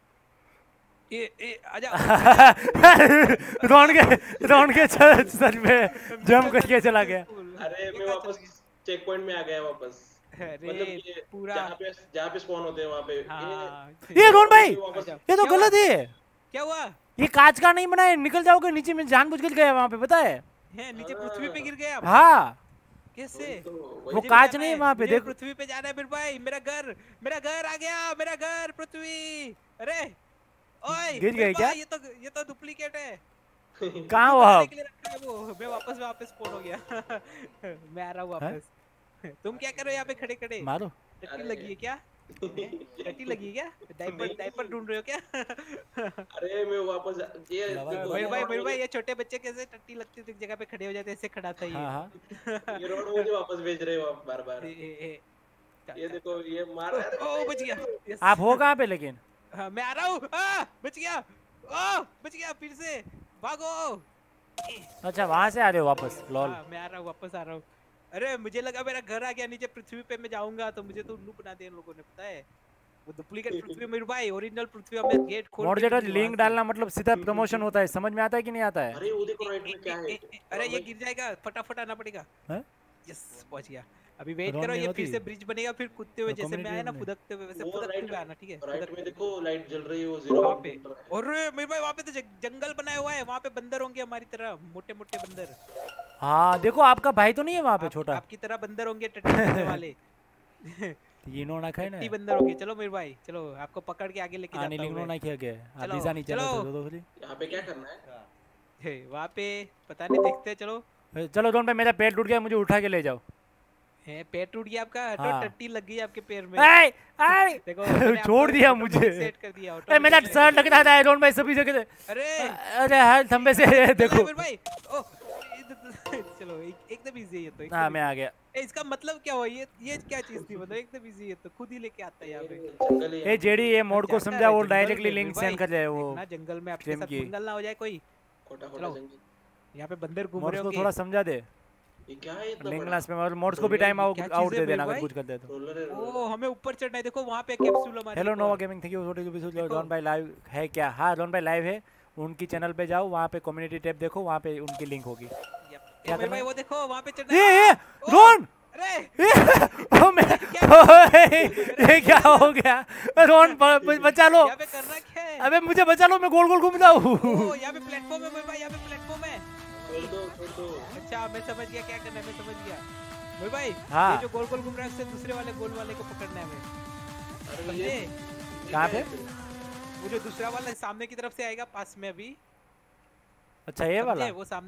ये आ जाओ। रोन के सच में जंप करके चला गया। अरे मैं वापस चेक पॉइंट में आ गया वापस। मतलब अरे ये पूरा जहाँ पे स्पॉन होते हैं वहाँ पे हाँ ये रोन भाई, वापस ये तो क्या गलत है। क्या हुआ ये कांच का नहीं बना है, निकल जाओगे नीचे में। जानबूझ कर गया वहाँ पे, पता है? है नीचे पृथ्वी पे गिर गए आप? हाँ, कैसे? वो मुझे भी कांच जाना नहीं है है, वहाँ पे, मुझे देखो। पृथ्वी पे जाना है मेरे भाई। मेरा घर आ गया, मेरा घर पृथ्वी। अरे ओए गिर मेरे गए क्या? भाई, ये तो डुप्लीकेट है। कहाँ हो बनाने आप? के लिए रखा है वो, मैं वापस स्पॉन हो गया। मैं आ रहा हूँ हैं? वापस। तुम क्या कर रहे हो यहाँ पे खड़े खड़े? मारो। टट्टी लगी है क्या? टट्टी लगी है क्या? डायपर ढूंढ रहे हो क्या? अरे मैं वापस ये देखो मेरे भाई ये छोटे बच्चे कैसे टट्टी लगती थी जगह पे खड़े हो जाते, ऐसे खड़ा था ये। हाँ हाँ। ये रोड मुझे वापस भेज रहे हो बार बार। ये देखो ये मार रहा है। ओ बच गया, यस। आप हो कहाँ पे लेकिन? हाँ, मैं आ रहा हूँ, बच गया। बच गया, फिर से भागो। अच्छा, वहाँ से आ रहे हो वापस? लॉल। हाँ, मैं आ रहा हूँ, वापस आ रहा हूँ। अरे मुझे लगा मेरा घर आ गया नीचे पृथ्वी पे, मैं जाऊंगा तो मुझे तो उल्लू बना दिया इन लोगों ने, पता है? वो डुप्लीकेट पृथ्वी मेरे भाई, ओरिजिनल पृथ्वी हमें गेट खोल के मॉडरेटर, मिली लिंक वहाँ से। डालना मतलब सीधा प्रमोशन होता है। समझ में आता है कि नहीं आता है? अरे वो देखो राइट में क्या है। अरे ये गिर जाएगा, फटाफट आना पड़ेगा। हैं? यस पहुंच गया। अभी वेट रोन करो, नहीं ये फिर होती? से ब्रिज बनेगा, फिर कूदते हुए तो जैसे मैं आया ना, community फुदकते हुए वैसे वो फुदकते हुए आना, ठीक है? राइट में देखो लाइट जल रही है, वो वहाँ 0 पे। अरे मेरे भाई वहाँ पे तो जंगल बनाया हुआ है, वहाँ पे बंदर होंगे हमारी तरह, मोटे मोटे बंदर। हाँ देखो, आपका भाई तो नहीं है वहाँ पे छोटा? आपकी तरह बंदर होंगे, टट्टी करने वाले। तीनों ना खाए ना। टट्टी बंदर होंगे। चलो मेरे भाई, चलो आपको पकड़ के आगे लेके आने जाता हूँ लिंक मैं। ना किया गया। चलो, अभी नहीं चला चलो। तो फिर यहाँ पे क्या करना है? वहाँ पे पता नहीं, देखते हैं, चलो। चलो रोन भाई, मेरा पेट टूट गया, मुझे उठा के ले जाओ। पैर टूट गया आपका? हाँ। टट्टी लग गई आपके पैर में। ऐ, ऐ, देखो मैंने छोड़ आपको दिया automatic मुझे। सेट कर दिया, अरे मेरा automatic सर लग रहा था रोन भाई सभी जगह से। अरे अरे हर थंबे से देखो। मेरे भाई, ओ चलो एकदम इजी है ये तो, हाँ, मैं आ गया। इसका मतलब क्या हुआ? ये क्या चीज थी? मतलब एकदम इजी है तो खुद ही लेके आता है यहाँ पे। जंगल ही ए जेडी, ये मोड को जाता समझा, है वो जंगल डायरेक्टली में, लिंक भाई। सेंड कर रहे हैं वो। देखना जंगल में आपके स्ट्रीम साथ की। पंगल ना हो जाए कोई। खोटा चलो। खोटा जंगल। यहाँ पे बंदर घूम मोड्स रहे को होंगे। थोड़ा समझा दे ये क्या है इतना लिंक बड़ा? क्लास में, और मोड्स को भी टाइम क्या आउट चीज़ दे है देना मेरे अगर भाई? कुछ कर दे तो। रोलर है रोलर। ओ हमें ऊपर चढ़ना है, देखो वहाँ पे कैप्सूल हमारी। हेलो एक नोवा और। गेमिंग, थैंक यू फॉर देखो। रोन भाई लाइव है क्या? हाँ रोन भाई लाइव है, उनकी चैनल पे जाओ, वहाँ पे कम्युनिटी टैब देखो, वहाँ पे उनकी लिंक होगी। क्या करना भाई है? वो देखो वहाँ पे चढ़ना ये है। ओ, रोन, अरे ओ मैं, ओए, ये क्या हो गया? रोन बचा लो, यहाँ पे करना क्या है? अबे मुझे बचा लो, मैं गोल गोल घूम रहा हूँ। ओ यहाँ पे प्लेटफॉर्म है मेरे भाई, यहाँ पे प्लेटफॉर्म है। छोड़ दो। अच्छा मैं समझ गया क्या करना है, मैं समझ गया मेरे भाई। हाँ। ये जो गोल गोल घूम रहा है उससे दूसरे वाले गोल वाले को पकड़ना है हमें, अरे समझे? कहाँ पे? वो जो दूसरा वाला सामने की तरफ से आएगा पास में अभी, अच्छा ये वाला? समझे? वो सामने, हाँ, हाँ। सामने से आएगा वो। तो उसको ऐसे भी पकड़ पकड़ना है, सकते हैं ये रोन तोड़ भाई। के उसको पकड़ना है।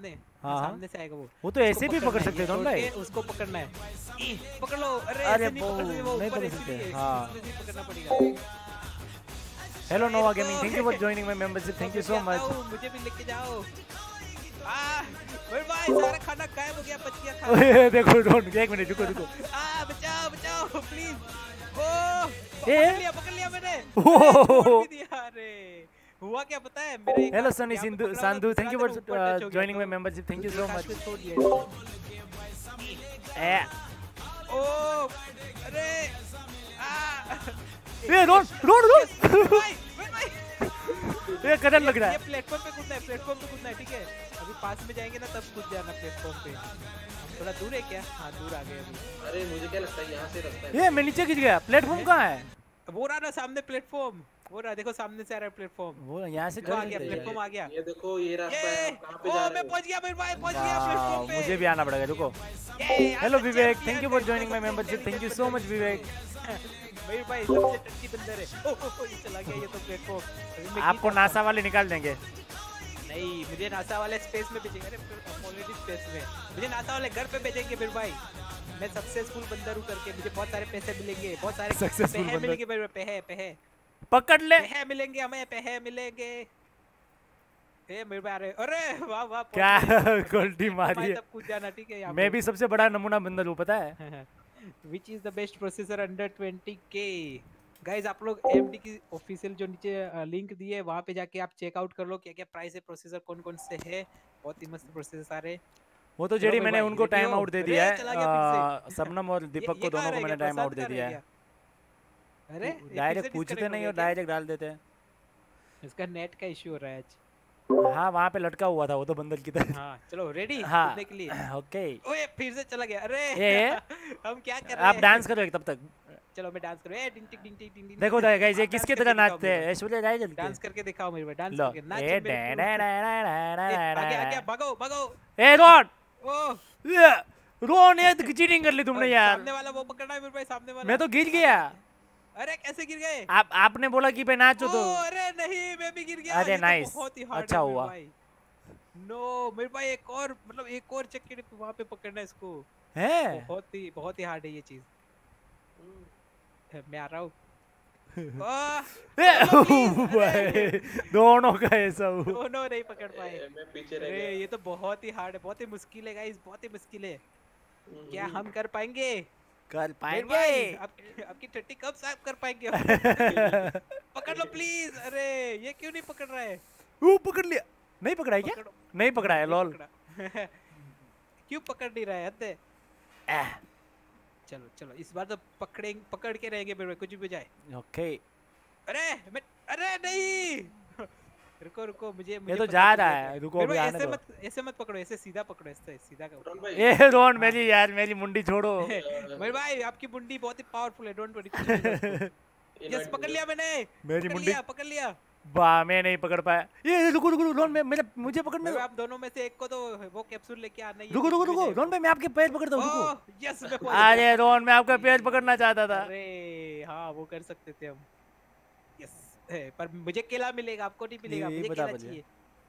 पकड़ लो। अरे अरे ऐसे नहीं पकड़ सकते, वो नहीं ऊपर पकड़ इसीलिए सकते, हाँ। इसलिए नहीं पकड़ना पड़ेगा। Hello nova gaming, thank you for joining my membership, thank you so much. मुझे भी लेके जाओ। मेरे भाई सारा खाना गायब हो गया, बच गया खाना। ओए देखो रोन, एक मिनट रुको रुको। बचाओ प्लीज। ओ पकड़ लिया मैंने। ओह। तोड़ भी दिया। अरे हुआ क्या पता है मेरे? Hello Sunny Sandhu, thank you for joining my membership, thank you so much. ओ अरे ये रोन ये करंट लग रहा है। ये प्लेटफॉर्म पे कूदना है, प्लेटफॉर्म पे कूदना है, ठीक है। अभी पास में जाएंगे ना तब कूद जाना प्लेटफॉर्म पे। हम थोड़ा दूर है क्या? हाँ दूर आ गए अभी। अरे मुझे क्या लगता है यहाँ से रास्ता है। ये मैं नीचे गिर गया। प्लेटफॉर्म कहाँ है? वो रहा ना सामने प्लेटफॉर्म, वो रहा देखो सामने से आ रहा है प्लेटफॉर्म। वो यहाँ से आ गया प्लेटफॉर्म आ गया। ये देखो ये रास्ता है, आप कहाँ पे जा रहे मैं हो? पहुंच गया मेरे भाई, पहुंच गया प्लेटफॉर्म पे। मुझे भी आना पड़ेगा, रुको। Hello Vivek, thank you for joining my membership. Thank you so much Vivek. मेरे भाई सबसे टट्टी बंदर है। ओ ये चला गया ये तो प्लेटफॉर्म। आपको नासा वाले निकाल देंगे। नहीं मुझे नासा वाले स्पेस में भेजेंगे। अरे ऑलरेडी स्पेस में, मुझे नासा वाले घर पे भेजेंगे मेरे भाई। मैं सक्सेसफुल बंदर हूं करके मुझे बहुत सारे पैसे मिलेंगे, बहुत सारे सक्सेसफुल पैसे मिलेंगे मेरे पैसे पकड़ ले। पैसे मिलेंगे हमें, पैसे मिलेंगे। ए मेरे भाई अरे वाह वाह क्या गोल्डी मारी है। तब कूद जाना, ठीक है। यहाँ मैं भी सबसे बड़ा नमूना बंदर हूँ, पता है। Which is the best processor under 20K? Guys आप लोग AMD की ऑफिशियल जो नीचे लिंक दी है वहाँ पे जाके आप चेकआउट कर लो क्या क्या प्राइस है, प्रोसेसर कौन कौन से है। बहुत ही मस्त प्रोसेसर सारे। वो तो जेडी मैंने उनको टाइम आउट दे दिया है। सबनम और दीपक को दोनों को मैंने टाइम आउट दे दिया है। अरे डायरेक्ट पूछते नहीं और डायरेक्ट डाल देते हैं। इसका नेट का इश्यू हो रहा है आज। हाँ वहाँ पे लटका हुआ था वो तो बंदर की तरह। हाँ चलो रेडी हाँ के लिए। ओके। ओए फिर से चला गया। अरे हम क्या कर रहे हैं? आप डांस करो तब तक। चलो मैं डांस करूँ। डिंग टिक डिंग टिक डिंग टिक। देखो गाइस ये किसके तरह नाचते हैं। ऐश्वर्या राय जल्दी डांस करके दिखाओ मेरे भाई, डांस लो। करके नाच ए आगे भागो भागो। ए रोन ओ रोन ये चीटिंग कर ली तुमने यार। सामने वाला वो पकड़ना है मेरे भाई, सामने वाला। मैं तो गिर गया। अरे कैसे गिर गए? आपने बोला कि पे नाचो तो। अरे नहीं मैं भी गिर गया। अरे नाइस, अच्छा हुआ। नो मेरे भाई एक और मतलब एक और चक्कर वहाँ पे पकड़ना है इसको है। बहुत ही हार्ड है ये चीज। मैं आ रहा हूँ। दोनों का ऐसा हुआ। दोनों नहीं पकड़ पाए। मैं पीछे रह गया। ये तो बहुत ही हार्ड है, बहुत ही मुश्किल है गाइस, बहुत ही मुश्किल है। क्या हम कर पाएंगे? कर पाएंगे। आपकी टट्टी कब साफ कर पाएंगे? पकड़ लो प्लीज। अरे ये क्यों नहीं पकड़ रहा है? वो पकड़ लिया। नहीं पकड़ा है क्या? नहीं पकड़ा है लॉल। क्यों पकड़ नहीं रहा है? हद है। चलो चलो इस बार तो पकड़ के रहेंगे मेरे कुछ भी जाए। ओके। अरे नहीं रुको रुको मुझे ये तो जा रहा है। रुको अभी आने दो। ऐसे मत पकड़ो, ऐसे सीधा पकड़ो, ऐसे सीधा करो। ए रोन मेरी यार मेरी मुंडी छोड़ो। मेरे भाई आपकी मुंडी बहुत ही पावरफुल है, डोंट वरी। यस पकड़ लिया मैंने। मेरी मुंडी पकड़ लिया। वाह मैं नहीं पकड़ पाया। ये रुको रुको रोन मुझे पकड़ने दो। आप दोनों में से एक को तो वो कैप्सूल लेके आना ही है। रुको रोन भाई मैं आपके पैर पकड़ता हूँ। रुको। यस अरे रोन मैं आपका पैर पकड़ना चाहता था। अरे हाँ वो कर सकते थे हम। यस पर मुझे केला मिलेगा, आपको नहीं मिलेगा। मुझे केला चाहिए।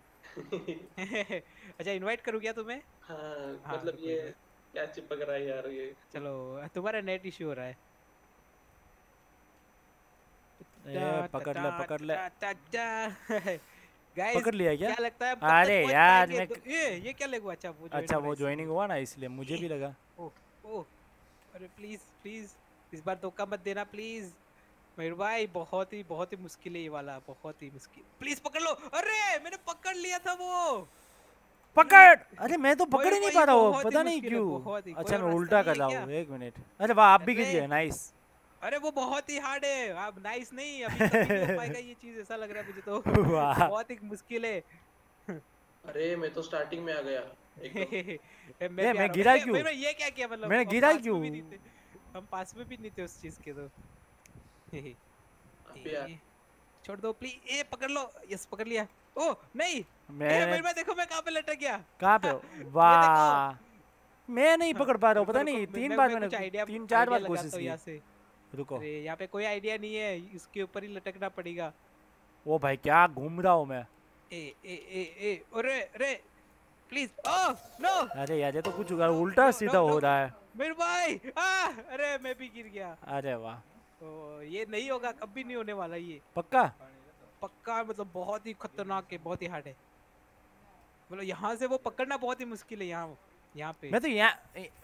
अच्छा इनवाइट करूँ क्या तुम्हें? हाँ मतलब ये क्या चिपक रहा है यार ये। चलो तुम्हारा नेट इश्यू हो रहा है। पकड़ ले गाइस पकड़ लिया क्या? लगता है अरे यार मैं ये क्या लगा? अच्छा वो ज्वाइनिंग हुआ ना इसलिए मुझे भी लगा। ओह अरे प्लीज इस बार धोखा मत देना प्लीज मेरे भाई। बहुत ही मुश्किल है ये वाला, बहुत ही मुश्किल। प्लीज पकड़ लो। अरे मैंने पकड़ लिया था वो। पकड़। अरे मैं तो पकड़ ही नहीं पा रहा हूँ, पता नहीं क्यों। अच्छा मैं उल्टा कर रहा हूँ, एक मिनट। अरे वाह आप भी गिर गए। नाइस। अरे वो बहुत ही हार्ड है। अब नाइस नहीं, अभी तक नहीं हो पाएगा ये चीज, ऐसा लग रहा है मुझे तो। बहुत ही मुश्किल है। अरे मैं तो स्टार्टिंग में आ गया। मैं गिरा क्यों? ये क्या किया मतलब? मैं गिरा क्यों? हम पास में भी नहीं थे उस चीज के तो। छोड़ दो प्लीज। ए पकड़ लो। यस पकड़ लिया। ओ नहीं मैं देखो मैं कहाँ पे लटक गया। कहाँ पे? वाह मैं नहीं पकड़ पा रहा हूँ, पता नहीं 3 बार मैंने 3-4 बार कोशिश की। रुको यहाँ पे कोई आइडिया नहीं है, इसके ऊपर ही लटकना पड़ेगा। ओ भाई क्या घूम रहा हूँ मैं। अरे प्लीज। Oh no. अरे यार ये तो कुछ उल्टा सीधा हो रहा है मेरे भाई। अरे मैं भी गिर गया। अरे वाह ये नहीं होगा, कभी नहीं होने वाला ये। पक्का मतलब बहुत ही खतरनाक है, बहुत ही हार्ड है। मतलब यहाँ से वो पकड़ना बहुत ही मुश्किल है। यहाँ पे मैं तो यहाँ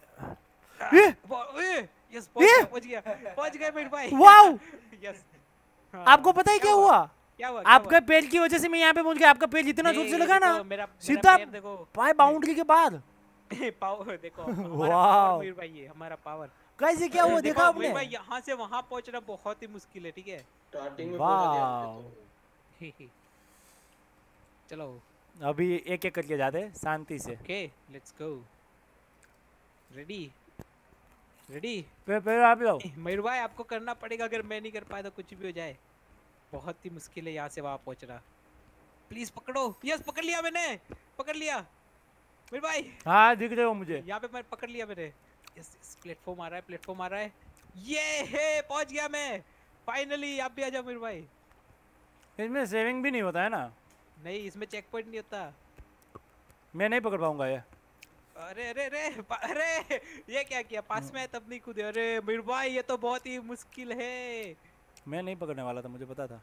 यस पहुंच गया मेरे भाई। Wow yes. आपको पता है क्या हुआ? आपके पैर की वजह से मैं यहाँ पे पहुंच गया। आपका पैर जितना जोर से लगा ना सीधा पाए बाउंड्री के बाद। पावर देखो हमारा वाह पावर मीर भाई, ये हमारा पावर कैसे क्या हुआ देखा देखो आपने? मीर भाई यहाँ से वहाँ पहुँचना बहुत ही मुश्किल है, ठीक है। स्टार्टिंग में पहुंचा दिया हमने वाह तो। चलो अभी एक एक करके जाते हैं शांति से। Okay let's go. Ready ready फिर आप जाओ। मयूर भाई आपको करना पड़ेगा, अगर मैं नहीं कर पाया तो कुछ भी हो जाए। बहुत ही मुश्किल है यहाँ से वहाँ पहुँचना। प्लीज पकड़ो। यस पकड़ लिया मैंने, पकड़ लिया मयूर भाई। हाँ दिख रहे हो मुझे। यहाँ पे मैं पकड़ लिया मैंने। यस यस प्लेटफॉर्म आ रहा है, प्लेटफॉर्म आ रहा है। ये है पहुँच गया मैं फाइनली। आप भी आ जाओ मयूर भाई। इसमें सेविंग भी नहीं होता है ना? नहीं इसमें चेक पॉइंट नहीं होता। मैं नहीं पकड़ पाऊंगा ये। अरे अरे अरे अरे ये क्या किया, पास में है तब नहीं कूदे। अरे मयूर भाई ये तो बहुत ही मुश्किल है। मैं नहीं पकड़ने वाला था, मुझे पता था।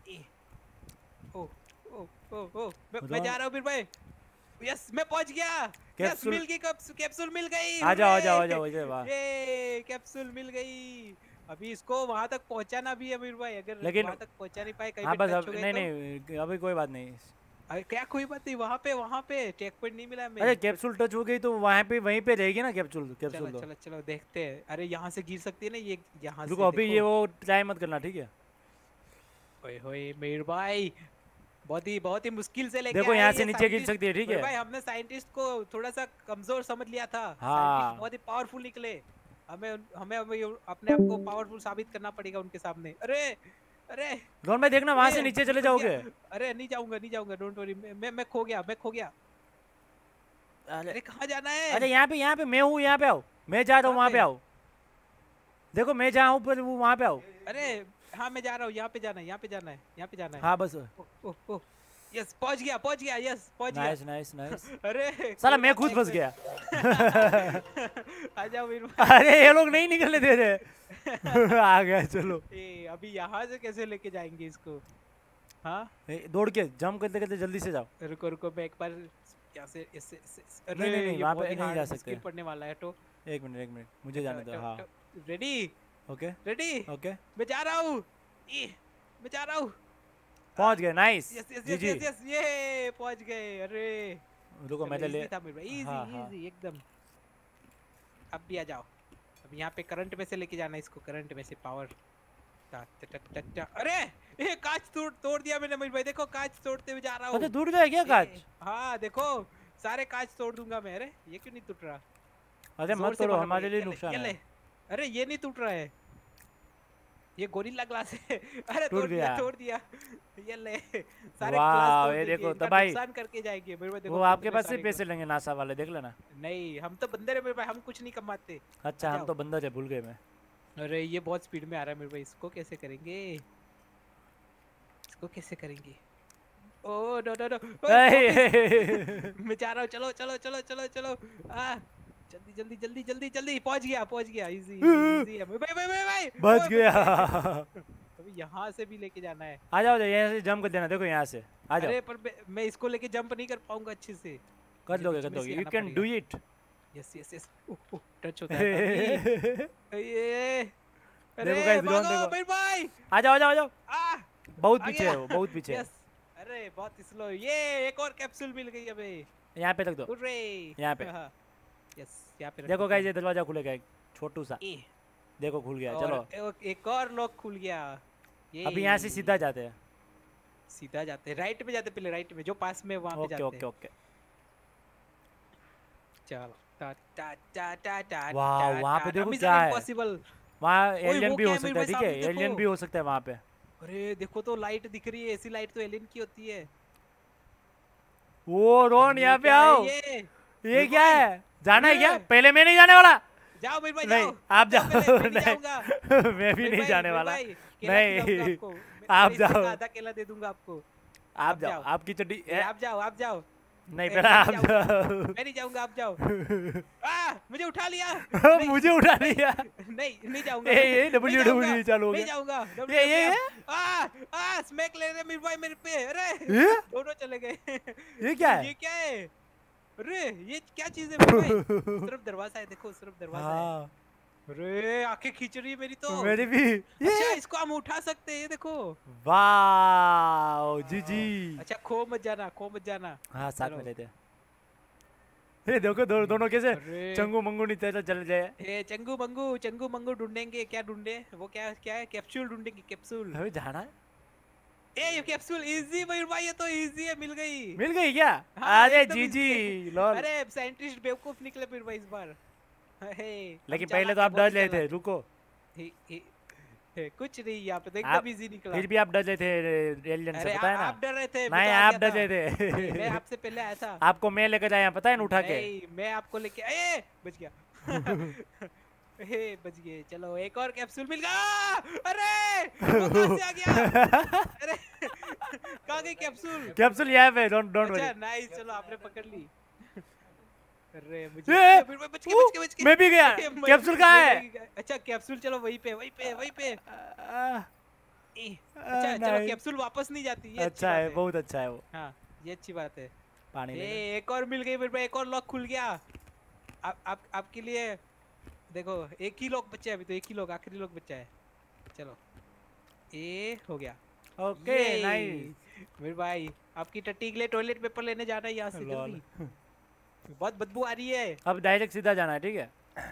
ओ ओ ओ ओ मैं जा रहा हूँ मयूर भाई। यस मैं पहुंच गया। यस मिल गई, कैप्सूल मिल गई। आ जाओ आ जाओ आ जाओ ये कैप्सूल मिल गई। अभी इसको वहां तक पहुंचाना भी है मयूर भाई, अगर लेकिन वहां तक पहुंचा नहीं पाए कहीं हाँ पे बस टच अब हो गए नहीं तो? नहीं अभी कोई बात नहीं। अरे क्या कोई बात नहीं, वहां पे चेक पॉइंट नहीं मिला हमें। अरे कैप्सूल टच हो गई तो वहाँ पे वहीं पे रहेगी ना कैप्सूल। कैप्सूल चलो चलो चलो देखते हैं। अरे यहाँ से गिर सकती है ना ये, यहाँ से रुको अभी ये वो ट्राई मत करना ठीक है। ओए होए मयूर भाई बहुत ही मुश्किल से लेके देखो आए यहाँ ये से नीचे गिर साइंटिस्ट। सकती है ठीक है। भाई हमने साइंटिस्ट को थोड़ा सा कमजोर समझ लिया था। हाँ। साइंटिस्ट बहुत ही पावरफुल निकले। हमें हमें हमें अपने आप को पावरफुल साबित करना पड़ेगा उनके सामने। अरे अरे गौन भाई देखना वहाँ से नीचे चले जाओगे। अरे नहीं जाऊंगा डोंट वरी। मैं खो गया। अरे कहाँ जाना है? अरे यहाँ पे मैं हूँ, यहाँ पे आओ। मैं जा रहा हूँ वहाँ पे आओ। देखो मैं जहाँ हूँ पर वो वहाँ पे आओ। अरे हाँ मैं जा रहा हूँ, यहाँ पे जाना है। हाँ बस। यस पहुँच गया यस पहुँच गया। नाइस। अरे साला मैं खुद फंस गया। आ जाओ वीर। अरे ये लोग नहीं निकलने दे रहे। आ गया चलो। अभी यहाँ से कैसे लेके जाएंगे इसको? हाँ दौड़ के जंप करते करते जल्दी से जाओ। रुको मैं एक बार यहाँ से इससे नहीं वहाँ पे नहीं जा सकते। पड़ने वाला है तो एक मिनट मुझे जाने दो। हाँ रेडी ओके मैं जा रहा हूँ। पहुँच गए। नाइस यस ये पहुँच गए। अरे रुको मैं ले। इजी एकदम। अब भी आ जाओ। अब यहाँ पे करंट में से लेके जाना इसको, करंट में से पावर। अरे ये कांच तोड़ दिया मैंने मयूर भाई। देखो कांच तोड़ते हुए जा रहा हूँ। टूट गया क्या कांच? हाँ देखो सारे कांच तोड़ दूंगा मैं। अरे ये क्यों नहीं टूट रहा? अरे मत तोड़ो, हमारे लिए नुकसान है। अरे ये नहीं टूट रहा है, ये गोरिल्ला ग्लास है। अरे टूट गया। तोड़ दिया ये ले सारे वाह ग्लास ये देखो तो भाई नुकसान करके जाएंगे। वो आपके पास से पैसे लेंगे नासा वाले, देख लेना। नहीं हम तो बंदर है मेरे भाई, हम कुछ नहीं कमाते। अच्छा हम तो बंदर है, भूल गए मैं। अरे ये बहुत स्पीड में आ रहा है मेरे भाई, इसको कैसे करेंगे? ओ नो मैं जा रहा हूँ। चलो जल्दी पहुंच गया। इजी है भाई बच गया। अभी यहाँ से भी लेके जाना है। आ जाओ यहाँ से जंप कर देना। देखो यहाँ से आ जाओ। अरे पर मैं इसको लेके जंप नहीं कर पाऊंगा अच्छे से। कर दोगे you can do it. Yes touch होता है ये। देखो गाइस ड्रोन देखो भाई आ जाओ। बहुत पीछे है वो, बहुत पीछे है। अरे बहुत स्लो। ये एक और कैप्सूल मिल गई अबे। यहाँ पे रख दो। यहाँ पे यस यहाँ पे देखो गाइस ये दरवाजा खुलेगा एक छोटू सा। देखो खुल गया। चलो एक और लॉक खुल गया। अभी यहाँ से सीधा जाते हैं। राइट में जाते, पहले राइट में जो पास में वहाँ पे जाते हैं। ओके चलो वाह वहाँ पे देखो क्या है। वहाँ एलियन भी हो सकता है, ठीक है एलियन भी हो सकता है वहाँ पे। अरे देखो तो लाइट दिख रही है, ऐसी लाइट तो एलियन की होती है। वो रोन यहाँ पे आओ। ये क्या है? जाना है क्या? पहले मैं नहीं जाने वाला। जाओ मेरे भाई नहीं आप जाओ। मैं भी नहीं जाने वाला। नहीं आप जाओ। आधा केला दे दूंगा आपको। आप जाओ, आपकी चड्डी। आप जाओ। नहीं पहले आप जाओ। मैं नहीं जाऊंगा, आप जाओ। मुझे उठा लिया। मुझे उठा लिया। नहीं जाऊंगा। ये WWE चालू हो गया। नहीं जाऊंगा। ये स्मैक ले रहे मेरे भाई मेरे पे। अरे दोनों चले गए। ये क्या है? अरे ये क्या चीज है मेरे भाई? सिर्फ दरवाजा है, देखो सिर्फ दरवाजा है। अरे आंखें खींच रही है मेरी तो। मेरी भी। अच्छा इसको हम उठा सकते हैं, ये देखो। वाह जी। अच्छा खो मत जाना। हाँ साथ में लेते हैं। ये देखो दोनों कैसे अरे चंगू मंगू नहीं तेरा चल जाए। ए चंगू मंगू ढूंढेंगे। क्या ढूंढे? वो क्या है? कैप्सूल ढूंढेंगे, कैप्सूल। अबे जाना है। ए ये कैप्सूल इजी मयूर भाई, ये तो इजी है, मिल गई क्या? हाँ अरे एकदम जी easy है। लॉल। अरे साइंटिस्ट बेवकूफ निकले मयूर भाई इस बार। हे, लेकिन हम पहले चालाक तो है, आप बहुत डर रहे थे, चालाक। रुको। कुछ नहीं, यहाँ पे तो आप एकदम इजी निकला। फिर भी आप डर रहे थे एलियन अरे से, पता है ना? आप डर रहे थे, मैं नहीं तो आ आप गया डर था। रहे नहीं, मैं थे। आपसे पहले आया था। आपको मैं लेकर आया, पता है ना, उठा के। नहीं मैं आपको लेके ए बच गया। हे बच गए। चलो एक और कैप्सूल मिल गया। अरे वो कहाँ से आ गया? अरे कहाँ गई कैप्सूल? कैप्सूल यहाँ पे, डोंट अच्छा वरी। नाइस, चलो आपने पकड़ ली। अरे ए, मुझे फिर बच के मैं भी गया। कैप्सूल कहाँ है? अच्छा कैप्सूल, चलो वहीं पे। अच्छा चलो, नहीं। कैप्सूल वापस नहीं जाती, ये अच्छी अच्छा बात है, बहुत अच्छा है वो। हाँ ये अच्छी बात है। पानी ले लो। एक और मिल गई मेरे पे, एक और लॉक खुल गया। आपके लिए देखो, एक ही लॉक बचा है अभी तो, एक ही लॉक, आखिरी लॉक बचा है। चलो ये हो गया। Okay nice. मेरे भाई आपकी टट्टी के लिए टॉयलेट पेपर लेने जाना है यहाँ से जल्दी। बहुत बदबू आ रही है। अब डायरेक्ट सीधा जाना है, ठीक है?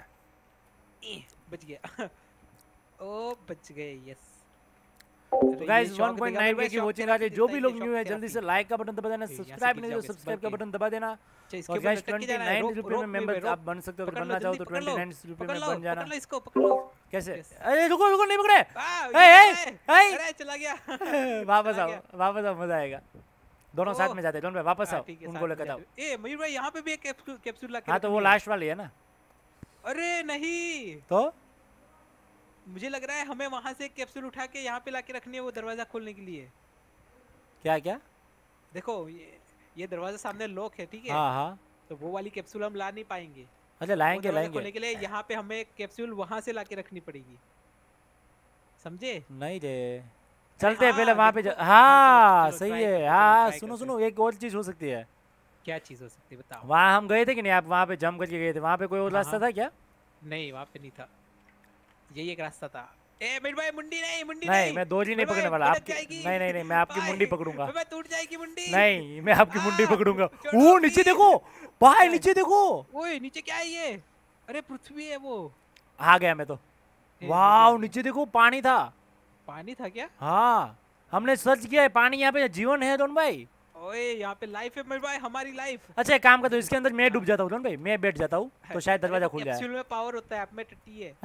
बच गया। ओ बच गए, यस। तो गाइस 1.9 की वॉचिंग आ रही है। जो भी लोग न्यू है जल्दी से लाइक का बटन दबा देना, सब्सक्राइब नहीं तो सब्सक्राइब का बटन दबा देना। और गाइस 29 रुपए में मेंबर आप बन सकते हो, अगर बनना चाहो तो 29 रुपए में बन जाना। पकड़ लो इसको, पकड़ लो। कैसे? अरे रुको नहीं पकड़े। अरे चला गया। वापस आओ, मजा आएगा। दोनों साथ में जाते हैं, दोनों भाई वापस आओ, उनको लेकर जाओ। ए मयूर भाई यहाँ पे भी एक कैप्सूल ला के। हाँ तो वो लास्ट वाली है ना? अरे नहीं, तो मुझे लग रहा है हमें वहां से एक कैप्सूल उठा के यहाँ पे लाके रखनी है, वो दरवाजा खोलने के लिए। क्या? देखो ये दरवाजा सामने लॉक है, ठीक है? हाँ तो वो वाली कैप्सूल हम ला नहीं पाएंगे। अच्छा लाएंगे खोलने के लिए यहाँ पे हमें कैप्सूल वहां से लाके रखनी पड़ेगी, समझे? नहीं रे, चलते हैं पहले हाँ, वहाँ पे। देखो, हाँ चलो, सही try है। करते हैं, हाँ try करते सुनो एक और चीज हो सकती है। क्या चीज हो सकती है बताओ? वहाँ हम गए थे कि नहीं? आप वहाँ पे जम करके गए थे, वहाँ पे कोई और रास्ता था क्या? नहीं वहाँ पे नहीं था, यही एक रास्ता था। ए मेरे भाई मुंडी नहीं मैं डोरी नहीं पकड़ने वाला आपकी। नहीं मैं आपकी मुंडी पकड़ूंगा। मैं टूट जाएगी मुंडी। नहीं मैं आपकी मुंडी पकड़ूंगा। वो नीचे देखो भाई, नीचे देखो। ओए नीचे क्या है ये? अरे पृथ्वी है वो। आ गया मैं तो। वाह नीचे देखो, पानी था। पानी था क्या? हाँ हमने सर्च किया है, पानी यहाँ पे जीवन है दोनों भाई। ओए यहाँ पे लाइफ है मेरे भाई, हमारी लाइफ। अच्छा एक काम करता हूँ, इसके अंदर मैं डूब जाता हूँ भाई, मैं बैठ जाता हूँ तो शायद दरवाजा खुल जाए। कैप्सूल में पावर होता है, आप में टट्टी है।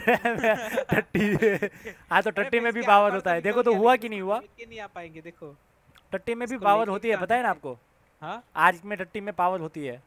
टट्टी। हाँ तो टट्टी में भी पावर होता है, देखो तो हुआ कि नहीं हुआ? नहीं आ पाएंगे, देखो टट्टी में भी पावर होती है, पता है ना आपको? हाँ आर्क में टट्टी में पावर होती है।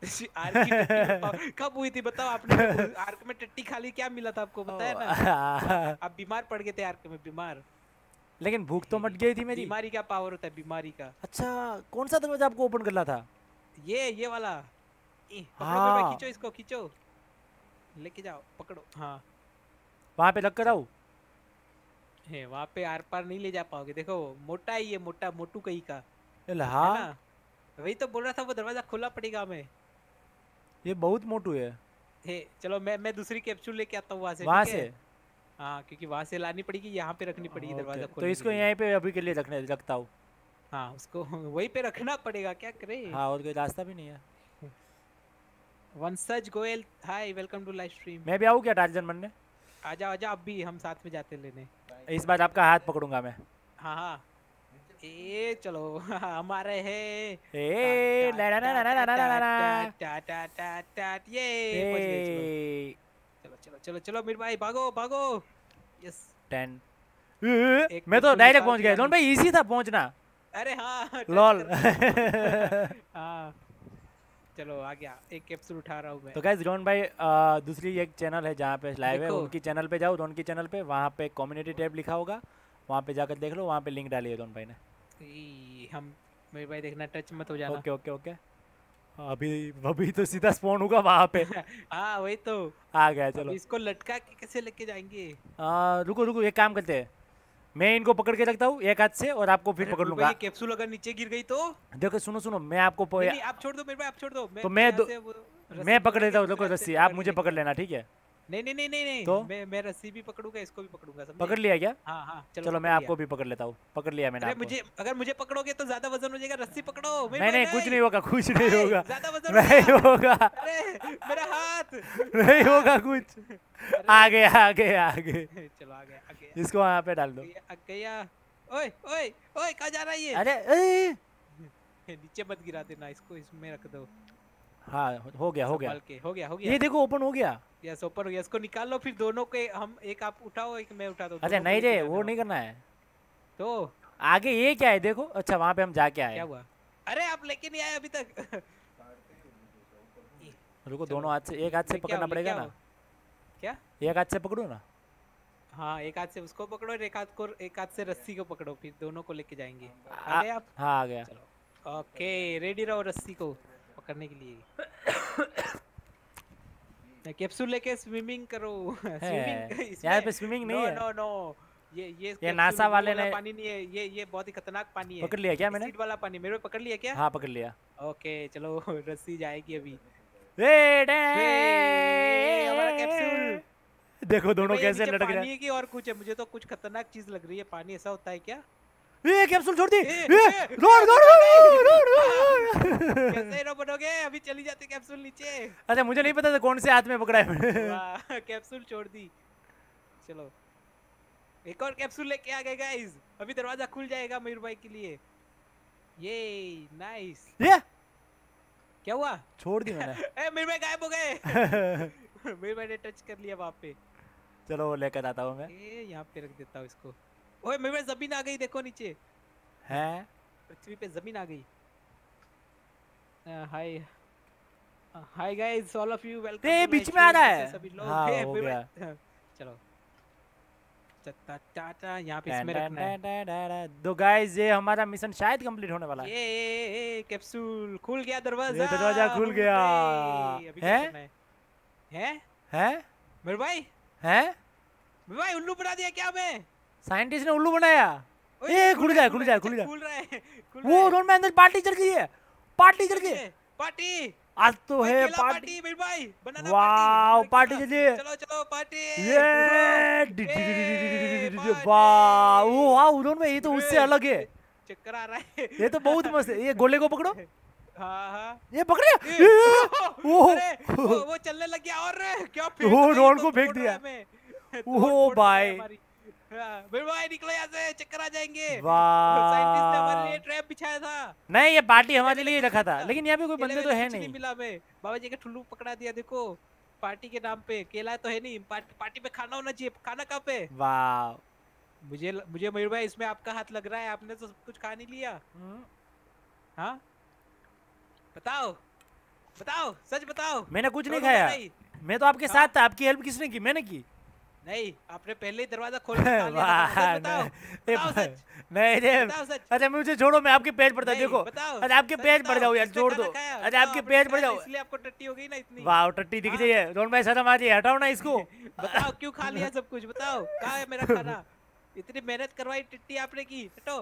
कब हुई थी बताओ आपने? आर्क में टट्टी खाली क्या मिला था आपको, बताया ना? आप बीमार पड़ गए थे आर्क में, बीमार। लेकिन भूख तो मट गई थी मेरी। बीमारी का पावर होता है, बीमारी का। अच्छा कौन सा दरवाजा आपको ओपन करना था? ये वाला। हाँ खींचो इसको, खींचो, लेके जाओ, पकड़ो। हाँ वहाँ पे लग कर आओ। वहाँ पे आर पार नहीं ले जा पाओगे, देखो मोटा ही है, मोटू कहीं का। हाँ वही तो बोल रहा था, वो दरवाजा खोलना पड़ेगा हमें। ये बहुत मोटू है। चलो मैं दूसरी कैप्सूल लेके आता हूँ वहाँ से। हाँ क्योंकि वहाँ से लानी पड़ेगी, यहाँ पे रखनी पड़ेगी दरवाजा खोलने तो इसको यहीं पे अभी के लिए रखता हूँ। हाँ उसको वहीं पे रखना पड़ेगा, क्या करे। हाँ और कोई रास्ता भी नहीं है। Vanshaj Goyal hi, welcome to live stream. मैं भी आऊँ क्या टार्जन बनने? आजा अब भी हम साथ में जाते लेने। इस बार आपका हाथ पकड़ूंगा मैं। हाँ चलो हमारे है। चलो मेरे भाई, भागो। यस 10। मैं तो डायरेक्ट पहुंच गया भाई, इजी था पहुंचना। अरे हाँ लॉल। हाँ चलो आ गया, एक कैप्सूल उठा रहा हूँ मैं। तो गाइस रोन भाई दूसरी एक चैनल है जहाँ पे लाइव है, उनकी चैनल पे जाओ, रोन की चैनल पे, वहाँ पे कम्युनिटी टैब लिखा होगा, वहाँ पे जाकर देख लो, वहाँ पे लिंक डाली है रोन भाई ने। हम मेरे भाई देखना, टच मत हो जाना। ओके अभी तो सीधा स्पॉन होगा वहाँ पे। हाँ वही तो आ गया। चलो इसको लटका के कैसे लेके जाएंगे? रुको एक काम करते हैं, मैं इनको पकड़ के रखता हूँ एक हाथ से और आपको फिर पकड़ लूंगा। कैप्सूल अगर नीचे गिर गई तो? देखो सुनो मैं आपको नहीं, आप छोड़ दो मेरे भाई, आप छोड़ दो। तो मैं पकड़ लेता हूँ, देखो रस्सी आप मुझे पकड़ लेना, ठीक है? नहीं नहीं नहीं नहीं तो मैं रस्सी भी पकड़ूंगा, इसको भी पकड़ूंगा, समझे? पकड़ लिया क्या? हाँ हाँ चलो मैं आपको भी पकड़ लेता हूँ। पकड़ लिया मैंने अरे आपको। मुझे, अगर मुझे पकड़ोगे तो ज्यादा वजन हो जाएगा, रस्सी पकड़ो। नहीं नहीं कुछ नहीं होगा, कुछ नहीं होगा, ज्यादा वजन नहीं होगा। अरे मेरा हाथ नहीं होगा कुछ। आगे आगे आगे चलो आगे आगे, इसको वहाँ पे डाल दो। गया। ओए ओए ओए, कहाँ जा रहा है ये? अरे नीचे मत गिरा देना इसको, इसमें रख दो। हाँ हो गया हो गया हो गया। ये देखो ओपन हो गया। यस ओपन हो गया, इसको निकाल लो, फिर दोनों के हम, एक आप उठाओ एक मैं उठा दूं। अच्छा नहीं रे वो नहीं करना है। तो आगे ये क्या है देखो। अच्छा वहाँ पे हम जाके आए। क्या हुआ? अरे आप लेके नहीं आए अभी तक। रुको दोनों हाथ से, एक हाथ से पकड़ना पड़ेगा ना। क्या? एक हाथ से पकड़ो ना। हाँ एक हाथ से उसको पकड़ो, एक हाथ से रस्सी को पकड़ो, फिर दोनों को लेके जाएंगे। आ गए आप? हाँ आ गया। चलो ओके, रेडी रहो रस्सी को पकड़ने के लिए। कैप्सूल लेके स्विमिंग करो। स्विमिंग यहाँ पे स्विमिंग नहीं है। नो नो ये नासा वाले ने पानी नहीं है, ये बहुत ही खतरनाक पानी है। पकड़ लिया क्या मैंने? एसिड वाला पानी मेरे पकड़ लिया क्या? हाँ पकड़ लिया। ओके चलो रस्सी जाएगी अभी। हमारा कैप्सूल देखो दोनों कैसे लटक रहे हैं। और कुछ है, मुझे तो कुछ खतरनाक चीज लग रही है। पानी ऐसा होता है क्या? ये कैप्सूल छोड़ दी। कैसे रो बनोगे? अभी चली जाती कैप्सूल नीचे। अच्छा मुझे नहीं पता था कौन से हाथ में पकड़ा है। वाह कैप्सूल छोड़ दी। चलो एक और कैप्सूल लेके आ गए गाइस, अभी दरवाजा खुल जाएगा मयूर भाई के लिए। ये नाइस। ये क्या हुआ? छोड़ दी मैंने। ए मयूर भाई गायब हो गए। मयूर भाई ने टच कर लिया वहाँ पे। चलो वो लेकर आता हूँ मैं। यहाँ पे रख देता हूँ इसको। ओए मयूर भाई जमीन आ गई, देखो नीचे है पृथ्वी पे जमीन आ गई। Hi hi guys all of you, welcome. ये बीच में आ रहा है सभी लोग। हाँ हो गया। चलो टाटा यहाँ पे इसमें रखना है। दो गाइस ये हमारा मिशन शायद कंप्लीट होने वाला है। ये कैप्सूल खुल गया, दरवाजा ये दरवाजा खुल गया। अभी क्या करना है? हैं मेरे भाई मेरे भाई उल्लू बना दिया क्या मैं? साइंटिस्ट ने उल्लू बनाया। ए खुल जाए खुल जाए खुल जाए। खुल रहा है वो रोड में अंदर पार्टी चल गई है। पार्टी चल गई। पार्टी आज तो है पार्टी मेरे भाई, बनाना वाओ पार्टी चलिए। चलो चलो पार्टी। ये वाह वाह रोड में ये तो उससे अलग है। चक्कर आ रहा है। ये तो बहुत मस्त है। ये गोले को पकड़ो। हाँ ये पकड़ लिया। वो चलने लग गया। और क्या वो रोड को फेंक दिया। ओ भाई भाई निकलो यहाँ से, चक्कर आ जाएंगे। साइंटिस्ट ने हमारे लिए ट्रैप बिछाया था। नहीं ये पार्टी हमारे लिए रखा था, लेकिन यहाँ पे कोई बंदे तो है नहीं। मिला मैं बाबा जी का ठुल्लू पकड़ा दिया। देखो पार्टी के नाम पे केला तो है नहीं। पार्टी पे खाना होना चाहिए। खाना कहाँ पे? वाह मुझे मयूर भाई इसमें आपका हाथ लग रहा है। आपने तो सब कुछ खा नहीं लिया। हाँ बताओ सच बताओ। मैंने कुछ नहीं खाया। मैं तो आपके साथ था। आपकी हेल्प किसने की? मैंने की नहीं। आपने पहले ही दरवाजा खोल दिया। बताओ सच। नहीं रे अच्छा मुझे छोड़ो, मैं आपके पेज पड़ था। देखो अच्छा आपके पेज पड़ जाओ यार, छोड़ दो। अच्छा आपके पेज पड़ जाओ, इसलिए आपको टट्टी हो गई ना इतनी। वाह टट्टी दिख रही है। रोहन भाई शर्म आ रही है, हटाओ ना इसको। बताओ क्यों खा लिया सब कुछ? बताओ कहाँ है मेरा खाना? इतनी मेहनत करवाई टट्टी आपने की। हटो।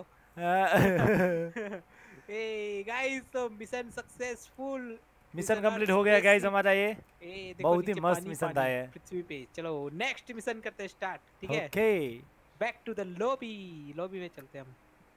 गाइस तो मिशन सक्सेसफुल। मिशन कंप्लीट हो गया गाइस हमारा। ये बहुत ही मस्त मिशन था ये पृथ्वी पे। चलो नेक्स्ट मिशन करते हैं स्टार्ट। ठीक है okay back to the lobby में चलते हैं हम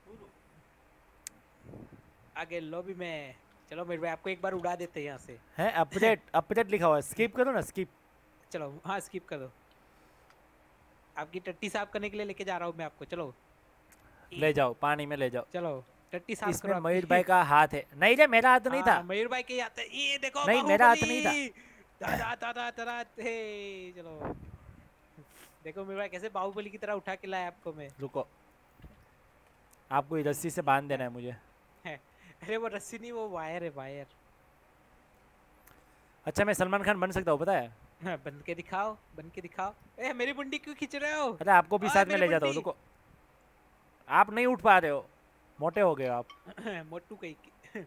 आगे लॉबी में। चलो मेरे भाई आपको एक बार उड़ा देते हैं यहाँ से। है अपडेट लिखा हुआ है, स्किप करो ना स्किप। चलो हाँ स्किप कर दो। आपकी टट्टी साफ करने के लिए लेके जा रहा हूँ मैं आपको। चलो ले जाओ पानी में ले जाओ। चलो टट्टी साफ इसमें करो। मयूर भाई का हाथ है। नहीं रे मेरा हाथ नहीं था। मयूर भाई के हाथ है। ये देखो नहीं मेरा हाथ नहीं था। चलो देखो मयूर भाई कैसे बाहुबली की तरह उठा के लाया आपको मैं। रुको आपको रस्सी से बांध देना है मुझे। अरे वो रस्सी नहीं, वो वायर है वायर। अच्छा मैं सलमान खान बन सकता हूँ पता है? बन के दिखाओ। ए मेरी बुंडी क्यों खींच रहे हो? अरे आपको भी साथ में ले जाता हूँ। रुको आप नहीं उठ पा रहे हो, मोटे हो गए आप। मोटू कहीं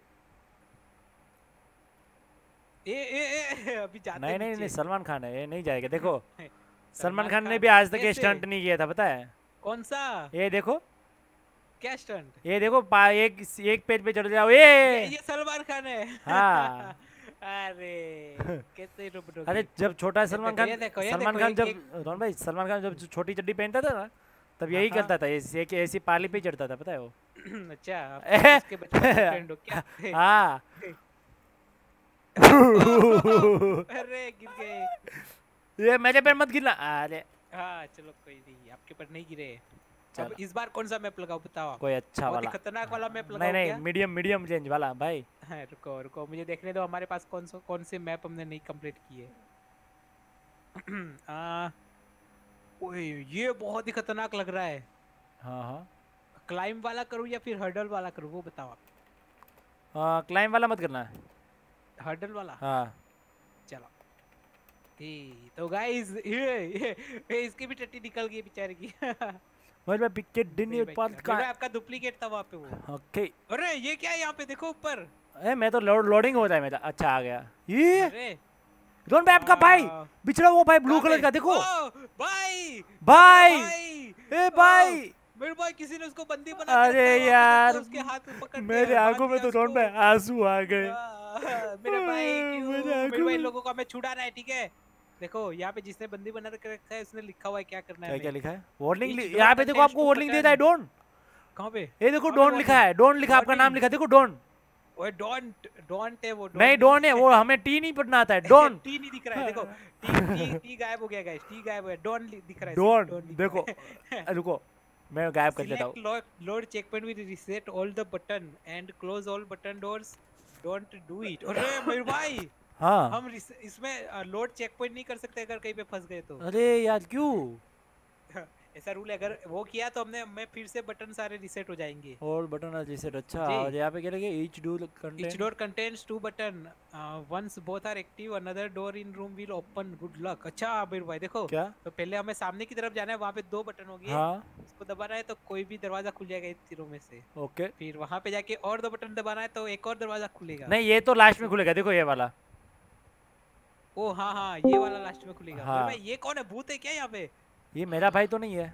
ए अभी जाते नहीं सलमान खान है, ये नहीं जाएगा। देखो सलमान खान ने भी आज तक ये स्टंट नहीं किया था पता है? कौन सा? ये देखो क्या स्टंट? ये देखो एक पेज पे चढ़ जाओ। ये सलमान खान है। हाँ अरे कैसे अरे जब छोटा सलमान खान जब रोहन भाई सलमान खान जब छोटी चड्डी पहनता था ना तब यही करता था, ऐसी पाली पे चढ़ता था, पता है वो। अच्छा इसके बचपन के फ्रेंड हो क्या? हाँ। अरे गिर गए। ये मेरे पे मत गिरना। अरे हाँ चलो कोई नहीं, आपके पर नहीं गिरे। अब इस बार कौन सा मैप लगाओ बताओ? कोई अच्छा वाला, खतरनाक वाला मैप लगाओ। नहीं मीडियम रेंज वाला भाई। हाँ रुको मुझे देखने दो हमारे पास कौन से मैप हमने नहीं कंप्लीट किए। ओए ये बहुत ही खतरनाक लग रहा है। हाँ क्लाइंब वाला करूँ या फिर हर्डल वाला करूँ वो बताओ आप। क्लाइंब वाला मत करना है, हर्डल वाला। हाँ चलो तो गाइस ये इसकी भी टट्टी निकल गई बेचारे की। मेरे पे पिकेट डिनी पार्ट का आपका डुप्लीकेट था वहाँ पे वो। ओके अरे ये क्या है यहाँ पे देखो ऊपर। मैं तो लोडिंग हो रहा है मेरा। अच्छा आ गया ये। अरे रोहन भाई आपका भाई बिछड़ा वो भाई ब्लू कलर का देखो। भाई ए भाई मेरे भाई किसी ने उसको बंदी बना। अरे यार उसके हाथ में पकड़ मेरे आंखों में तो रोहन भाई आंसू आ गए। मेरे भाई मेरे भाई लोगों को हमें छुड़ाना है, ठीक है। देखो यहाँ पे जिसने बंदी बना रखा है उसने लिखा हुआ है क्या करना है। क्या लिखा है? वार्निंग यहाँ पे देखो, आपको वार्निंग दे रहा है डोंट। कहाँ पे? ये देखो डोंट लिखा है, डोंट लिखा, आपका नाम लिखा देखो डोंट। ओए डोंट है वो। नहीं डोंट है वो, हमें टी नहीं पढ़ना आता है। डोंट टी नहीं दिख रहा है देखो। टी गायब हो गया गाइस, टी गायब हो गया, डोंट दिख रहा है। डोंट देखो रुको मैं गायब कर देता हूं। Load check point with reset all the button and close all button doors, don't do it. अरे मेरे भाई हाँ हम इसमें लोड चेक पॉइंट नहीं कर सकते अगर कहीं पे फंस गए तो। अरे यार क्यों? ऐसा रूल है, अगर वो किया तो मैं फिर से बटन सारे रीसेट हो जाएंगे। और बटन रीसेट। अच्छा और यहाँ पे क्या लगे? Each door contains 2 button, once both are active another door in room will open, good luck. अच्छा मेरे भाई देखो क्या, तो पहले हमें सामने की तरफ जाना है, वहाँ पे 2 बटन होंगे। हाँ उसको दबाना है तो कोई भी दरवाजा खुल जाएगा इन तीनों में से। ओके फिर वहाँ पे जाके और 2 बटन दबाना है तो एक और दरवाजा खुलेगा। नहीं ये तो लास्ट में खुलेगा, देखो ये वाला। ओ हाँ ये वाला लास्ट में खुलेगा। हाँ। भाई ये कौन है, भूत है क्या यहाँ पे? ये मेरा भाई तो नहीं है।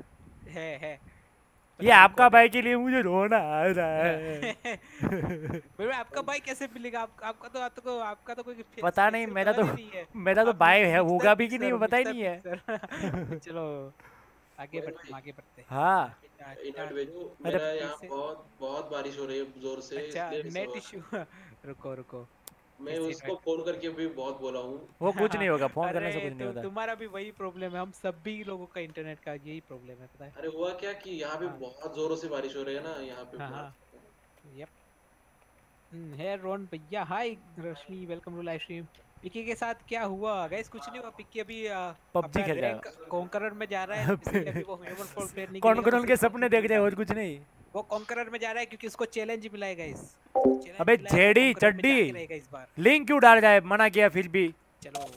है ये आपका भाई के लिए मुझे रोना आ रहा है। भाई आपका भाई कैसे मिलेगा? आपका तो कोई पता नहीं, मेरा तो भाई है, होगा भी कि नहीं पता ही नहीं है। चलो आगे बढ़ते। हाँ मेरा यहाँ बहुत बारिश हो रही है जोर से। अच्छा नेट इशू। रुको मैं उसको फोन करके भी बहुत बोला हूँ। वो कुछ नहीं होगा, फोन करने से कुछ नहीं होता। तुम्हारा भी वही प्रॉब्लम है, हम सभी लोगों का इंटरनेट का यही प्रॉब्लम है, पता है। अरे हुआ क्या कि यहाँ पे बहुत जोरों से बारिश हो रही है ना यहाँ पे। यप है रोहन भैया। Hi Rashmi, welcome to live stream. Pikki के साथ क्या हुआ गाइस? कुछ नहीं हुआ, पिक्की अभी पबजी खेल रहा है, कॉन्करर में जा रहा है। अभी वो ह्यूमन फॉल प्लेयर नहीं, कॉन्करर के सपने देख रहे हैं और कुछ नहीं। वो कॉन्करर में जा रहा है क्योंकि उसको चैलेंज मिला है गाइस। अबे जेडी चड्डी लिंक क्यों डाल रहा है? मना किया फिर भी। चलो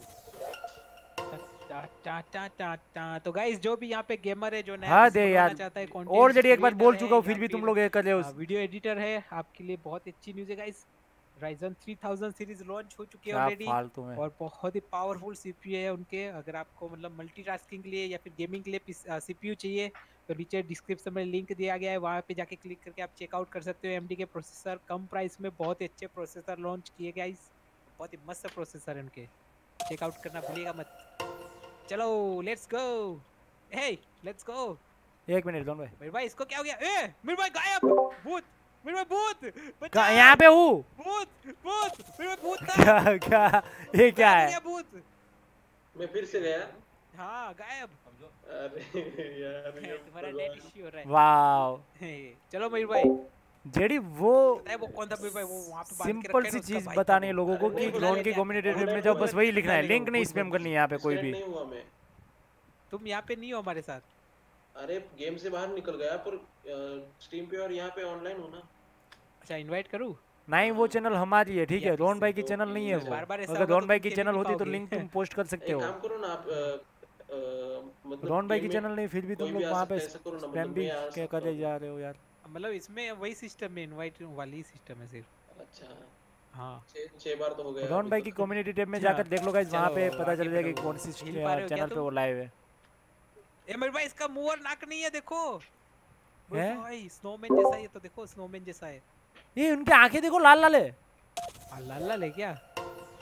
तो गाइस जो भी यहाँ पे गेमर है जो नया हाँ दे यार चाहता है, और जेडी एक बार बोल चुका हूँ फिर भी तुम लोग ये कर रहे हो। वीडियो एडिटर है आपके लिए बहुत अच्छी न्यूज़ है गाइस। Ryzen 3000 सीरीज लॉन्च हो चुकी है ऑलरेडी और बहुत ही पावरफुल सीपीयू है उनके। अगर आपको मतलब मल्टीटास्किंग के लिए या फिर गेमिंग के लिए सीपीयू चाहिए तो नीचे डिस्क्रिप्शन में लिंक दिया गया है, वहाँ पे जाके क्लिक करके आप चेकआउट कर सकते हो। AMD के प्रोसेसर कम प्राइस में बहुत ही अच्छे प्रोसेसर लॉन्च किए गए, बहुत ही मस्त प्रोसेसर है उनके, चेकआउट करना भूलिएगा मत। चलो let's go, hey let's go. एक मिनट दोनों भाई। मेरे भाई इसको क्या हो गया? ए मेरे भाई गायब, भूत मेरे भाई, भूत यहाँ पे हूँ। भूत मेरे भाई भूत था। क्या ये क्या है? भूत मैं फिर से गया। हाँ गायब। अरे यार तुम्हारा नेट इश्यू हो रहा है। वाव चलो मेरे भाई जेडी वो कौन था मेरे भाई? वो वहाँ पे सिंपल सी चीज बतानी है लोगों को कि लोन की कम्युनिटी टेब में जाओ, बस वही लिखना है, लिंक नहीं स्पैम करनी है यहाँ पे कोई भी। तुम यहाँ पे नहीं हो हमारे साथ? अरे गेम से बाहर निकल गया पर स्ट्रीम पे और यहाँ पे ऑनलाइन हो ना। अच्छा इनवाइट करूँ? नहीं वो चैनल हमारी है, ठीक है, रोहन भाई की चैनल नहीं है वो। अगर रोहन भाई की चैनल होती तो लिंक तुम पोस्ट कर सकते हो। काम करो ना आप, रोहन भाई की चैनल नहीं फिर भी तुम लोग वहाँ पे स्पैम भी क्या करे जा रहे हो यार। मतलब इसमें वही सिस्टम है, इनवाइट वाली सिस्टम है सिर्फ। अच्छा हाँ 6 बार तो हो गया। रोहन भाई की कम्युनिटी टेब में जाकर देख लो गाइस, वहाँ पे पता चल जाएगा कि कौन सी चैनल पे वो लाइव है। ए मेरे भाई इसका मुंह और नाक नहीं है, देखो भाई स्नोमैन जैसा है तो देखो, स्नोमैन जैसा है। ये उनकी आंखें देखो लाल लाल है। लाल लाल है क्या?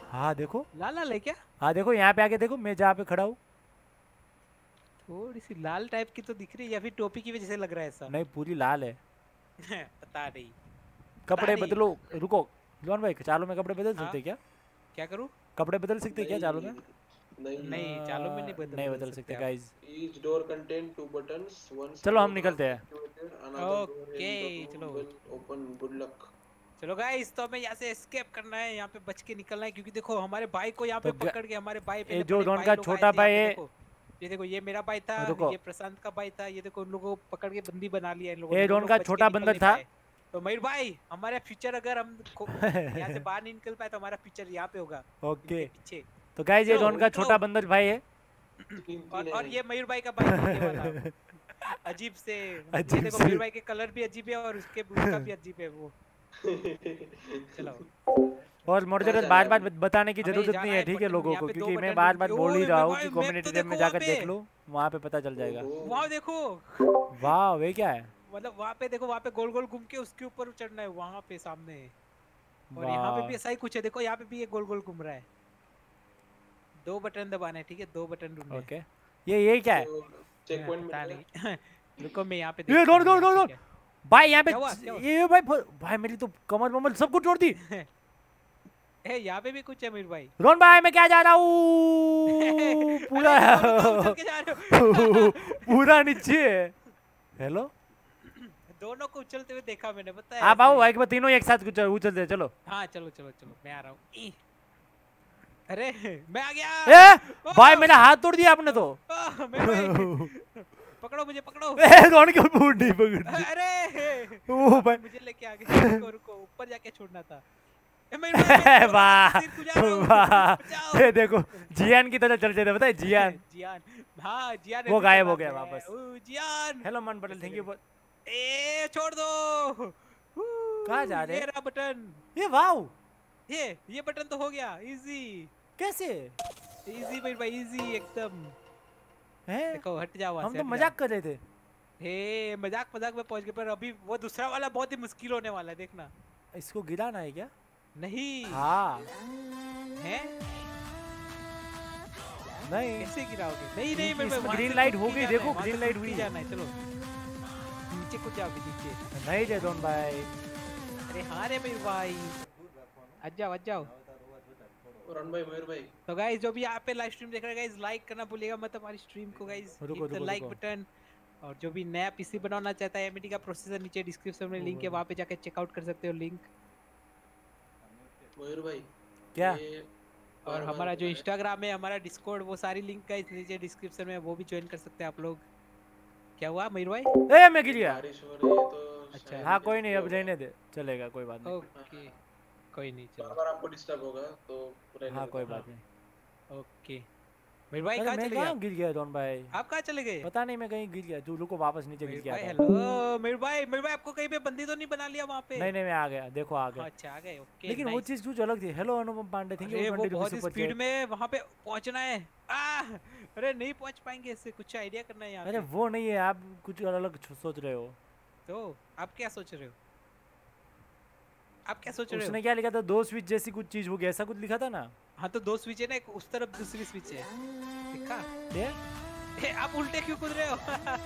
हाँ देखो लाल लाल है क्या? हाँ देखो यहाँ पे आके देखो, मैं जहाँ पे खड़ा हूँ थोड़ी सी लाल टाइप की तो दिख रही है, या फिर टोपी की वजह से लग रहा है ऐसा? नहीं पूरी लाल है। पता नहीं। पता कपड़े नहीं। बदलो, रुको जॉन भाई, चालू में कपड़े बदल हाँ सकते क्या? क्या करूँ? कपड़े बदल सकते क्या चालू में? नहीं नहीं चालू में नहीं नहीं बदल सकते आप। Guys. Each door contain 2 buttons. Once चलो हम door निकलते are हैं। activated, another door okay in the room चलो। will open. Good luck. चलो गाइस, तो हमें यहाँ से एस्केप करना है, यहाँ पे बच के निकलना है, क्योंकि देखो हमारे भाई को यहाँ पे तो पकड़ के हमारे भाई पे ये जो बड़े डॉन भाई का लोग आए छोटा थे भाई यहाँ पे। है, देखो ये देखो, ये मेरा भाई था, रुको। ये प्रशांत का भाई था, ये देखो उन लोगों को पकड़ के बंदी बना लिया इन लोगों ये ने। डॉन का छोटा बंदर था। तो मयूर भाई, हमारा फ्यूचर अगर हम यहाँ से बाहर नहीं निकल पाए तो हमारा फ्यूचर यहाँ पे होगा, ओके पीछे। तो गाइस ये चलो, डॉन का निकलो। छोटा बंदर भाई है। और ये मयूर भाई का भाई ये वाला अजीब से, ये देखो मयूर भाई के कलर भी अजीब है और उसके उसका भी अजीब है वो। चलो। और मॉडरेटर बार बार बताने की हमें जरूरत जाना नहीं है है, ठीक है बटन, लोगों यहाँ को, पे दो क्योंकि मैं बटन बार बार ढूंढ के- बोल ही ओए रहा हूँ भाई, कि मैप तो कम्युनिटी टैब में देखो जाकर वहाँ पे। देख लो, वहाँ पे पता चल जाएगा। वहाँ देखो, वाह वे क्या है? मतलब वहाँ पे देखो, वहाँ पे गोल गोल घूम के उसके ऊपर चढ़ना है वहाँ पे सामने। और यहाँ पे भी ऐसा ही कुछ है, देखो यहाँ पे भी ये गोल गोल घूम रहा है। 2 बटन दबाने हैं, ठीक है, 2 बटन ढूंढने हैं। ओके ये क्या है? चेक पॉइंट पता मिल गया। नहीं। रुको मैं यहाँ पे ये देखता दौड़ हूँ दौड़ यहाँ दौड़ पे क्या भाई यहाँ पे क्या हुआ? क्या हुआ? ये भाई भाई मेरी तो कमर वमर सब कुछ तोड़ दी। है। यहाँ पे भी कुछ है मीर भाई। रोन भाई मैं क्या जा रहा हूँ पूरा उछल के जा रहे हो। पूरा नीचे। हेलो दोनों को उछलते हुए देखा मैंने, पता है। आप आओ भाई, मैं तीनों एक साथ उछलते हैं, चलो। हाँ चलो चलो चलो, मैं आ रहा हूँ। अरे मैं आ गया। ए भाई मेरा हाथ तोड़ दिया आपने तो। मेरे भाई, पकड़ो मुझे, पकड़ो। रोन के बूट नहीं पकड़। अरे ओ भाई मुझे लेके आ गए। रुको रुको, ऊपर जाके छोड़ना था। वाह वाह ये देखो जियान की तरह चल जाते, पता है जियान। जियान, हाँ जियान वो गायब हो गया वापस। जियान, hello Man Patel, thank you. ए छोड़ दो। कहाँ जा रहे हैं? ये रहा बटन। ये वाओ, ये बटन तो हो गया इजी। कैसे? इजी मेरे भाई, इजी एकदम। हैं? देखो हट जाओ वहाँ हम से, तो हट मजाक जाओ। कर रहे थे। हे मजाक मजाक में पहुंच गए, पर अभी वो दूसरा वाला बहुत ही मुश्किल होने वाला है, देखना। इसको गिराना है क्या? नहीं हाँ है, नहीं कैसे गिराओगे? नहीं नहीं मेरे इसमें भाई, ग्रीन वहाँ लाइट से हो कूद के गई, जाना देखो है, वहाँ से ग्रीन लाइट कूद के हुई। जाना है, चलो नीचे कूद जाओ अभी नीचे। नहीं रे डॉन भाई। अरे हाँ रे मेरे भाई, आ जाओ आ जाओ। रन भाई, मयूर भाई। तो गाइस जो भी यहाँ पे लाइव स्ट्रीम देख रहे हैं गाइस, लाइक करना भूलिएगा मत हमारी स्ट्रीम को गाइस, रुको, हिट द रुको, लाइक रुको। बटन। और जो भी नया पीसी बनाना चाहता है, एमडी का प्रोसेसर, नीचे डिस्क्रिप्शन में लिंक है, वहाँ पे जाके चेकआउट कर सकते हो लिंक। मयूर भाई क्या? ये और बार-बार हमारा जो होता है। इंस्टाग्राम है, हमारा डिस्कॉर्ड, वो सारी लिंक का इस नीचे डिस्क्रिप्शन में, वो भी ज्वाइन कर सकते हैं आप लोग। क्या हुआ मयूर भाई? ए मैं गिर गया। बारिश हो रही है तो अच्छा। शायद हाँ कोई नहीं, अब disturb रहने दे, चलेगा कोई बात नहीं। ओके कोई नहीं, होगा। चलो बार-बार आपको डिस्टर्ब होगा तो रहने हाँ दो। कोई बात नहीं। ओके। मयूर भाई अरे कहाँ मैं चले कहाँ गए? गिर गया डॉन भाई? आप कहाँ चले गए? पता नहीं, मैं कहीं गिर गया। तू रुको, वापस नीचे गिर मयूर गया भाई था। हेलो। मयूर भाई आपको कहीं पे बंदी तो नहीं बना लिया वहाँ पे? नहीं नहीं मैं आ गया, देखो आ गया। अच्छा आ गए, ओके। लेकिन वो चीज कुछ अलग थी। हेलो अनुपम पांडे, थैंक अरे यू वो 20 बहुत रुपीस ही सुपर स्पीड चैट। में वहाँ पे पहुँचना है। अरे नहीं पहुँच पाएंगे, इससे कुछ आइडिया करना है यहाँ अरे पे। वो नहीं है, आप कुछ अलग सोच रहे हो। तो आप क्या सोच रहे हो? आप क्या सोच रहे हो? उसने क्या लिखा था, 2 स्विच जैसी कुछ चीज होगी, ऐसा कुछ लिखा था ना। हाँ तो 2 स्विच है ना, एक उस तरफ दूसरी स्विच है, देखा? ये ए, आप उल्टे क्यों कूद रहे हो?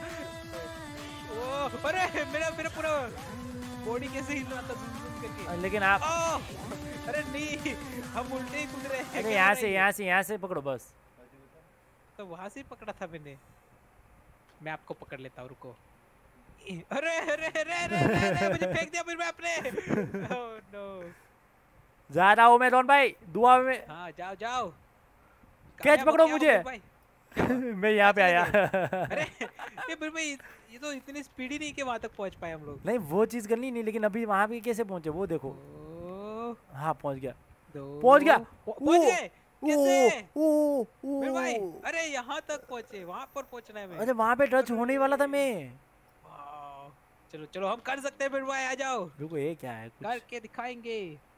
ओ, अरे मेरा मेरा पूरा बॉडी कैसे हिल रहा था zoom zoom करके। लेकिन आप ओह, अरे नहीं, हम उल्टे ही कूद रहे हैं। अरे यहाँ से पकड़ो बस। तो वहां से ही पकड़ा था मैंने। मैं आपको पकड़ लेता हूँ, रुको। अरे अरे अरे अरे मुझे फेंक दिया फिर मैं अपने। Oh no. जा रहा हूँ मैं डॉन भाई, दुआ में। हाँ जाओ जाओ। कैच पकड़ो क्या हो मुझे। फिर भाई? मैं यहाँ पे आया। अरे ये फिर भाई, ये तो इतनी स्पीड ही नहीं कि वहां तक पहुंच पाए हम लोग। नहीं वो चीज करनी नहीं, लेकिन अभी वहाँ पे कैसे पहुँचे वो देखो। हाँ पहुँच गया, पहुँच गया। पहुंच गए कैसे? ओ मेरे भाई अरे यहाँ तक पहुंचे, वहां पर पहुंचना है मैं। अरे वहाँ पे टच होने ही वाला था मैं। वाह, चलो चलो हम कर सकते हैं मेरे भाई, आ जाओ। रुको ये क्या है कुछ। करके दिखाएंगे।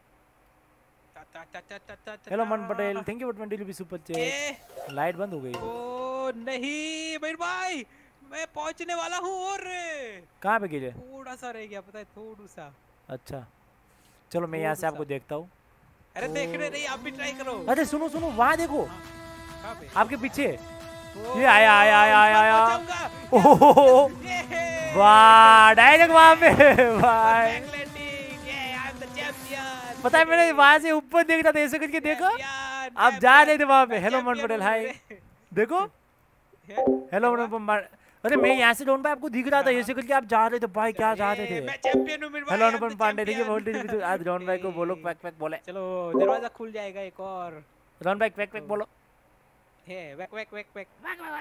Hello Man Patel, thank you for 20 rupees super chat. Light बंद हो गई। ओ नहीं मेरे भाई, मैं पहुंचने वाला हूँ और कहाँ पे गिरे? थोड़ा सा रह गया, पता है, थोड़ा सा। अच्छा चलो मैं यहाँ से आपको देखता हूँ। अरे देख रहे नहीं, आप भी ट्राई करो। अरे सुनो सुनो, वहाँ देखो कहाँ पे? आपके पीछे ये आया आया आया आया आया। बचाऊंगा। ओहो ये वाह, डायरेक्ट वहाँ पे भाई। बैक लैंडिंग, ये आई एम द चैंपियन। पता है मैंने वहाँ से ऊपर देख रहा था, ऐसे करके देखा चैंपियन, आप जा रहे थे वहाँ पे। मैं हेलो मन चैंपियन पटेल, हूँ हाय रे। देखो। हेलो अनुपम, अरे मैं यहाँ से ड्रोन पे आपको दिख रहा था, ऐसे करके आप जा रहे थे भाई। क्या जा रहे मैं थे? चैंपियन हूँ मेरे भाई। Hello I'm Anupam the Pandey, देखिए champion। वोल्टेज भी आज ड्रोन भाई को बोलो पैक पैक बोले। चलो दरवाजा खुल जाएगा एक और। ड्रोन भाई पैक पैक बोलो। है वैक वैक वैक वैक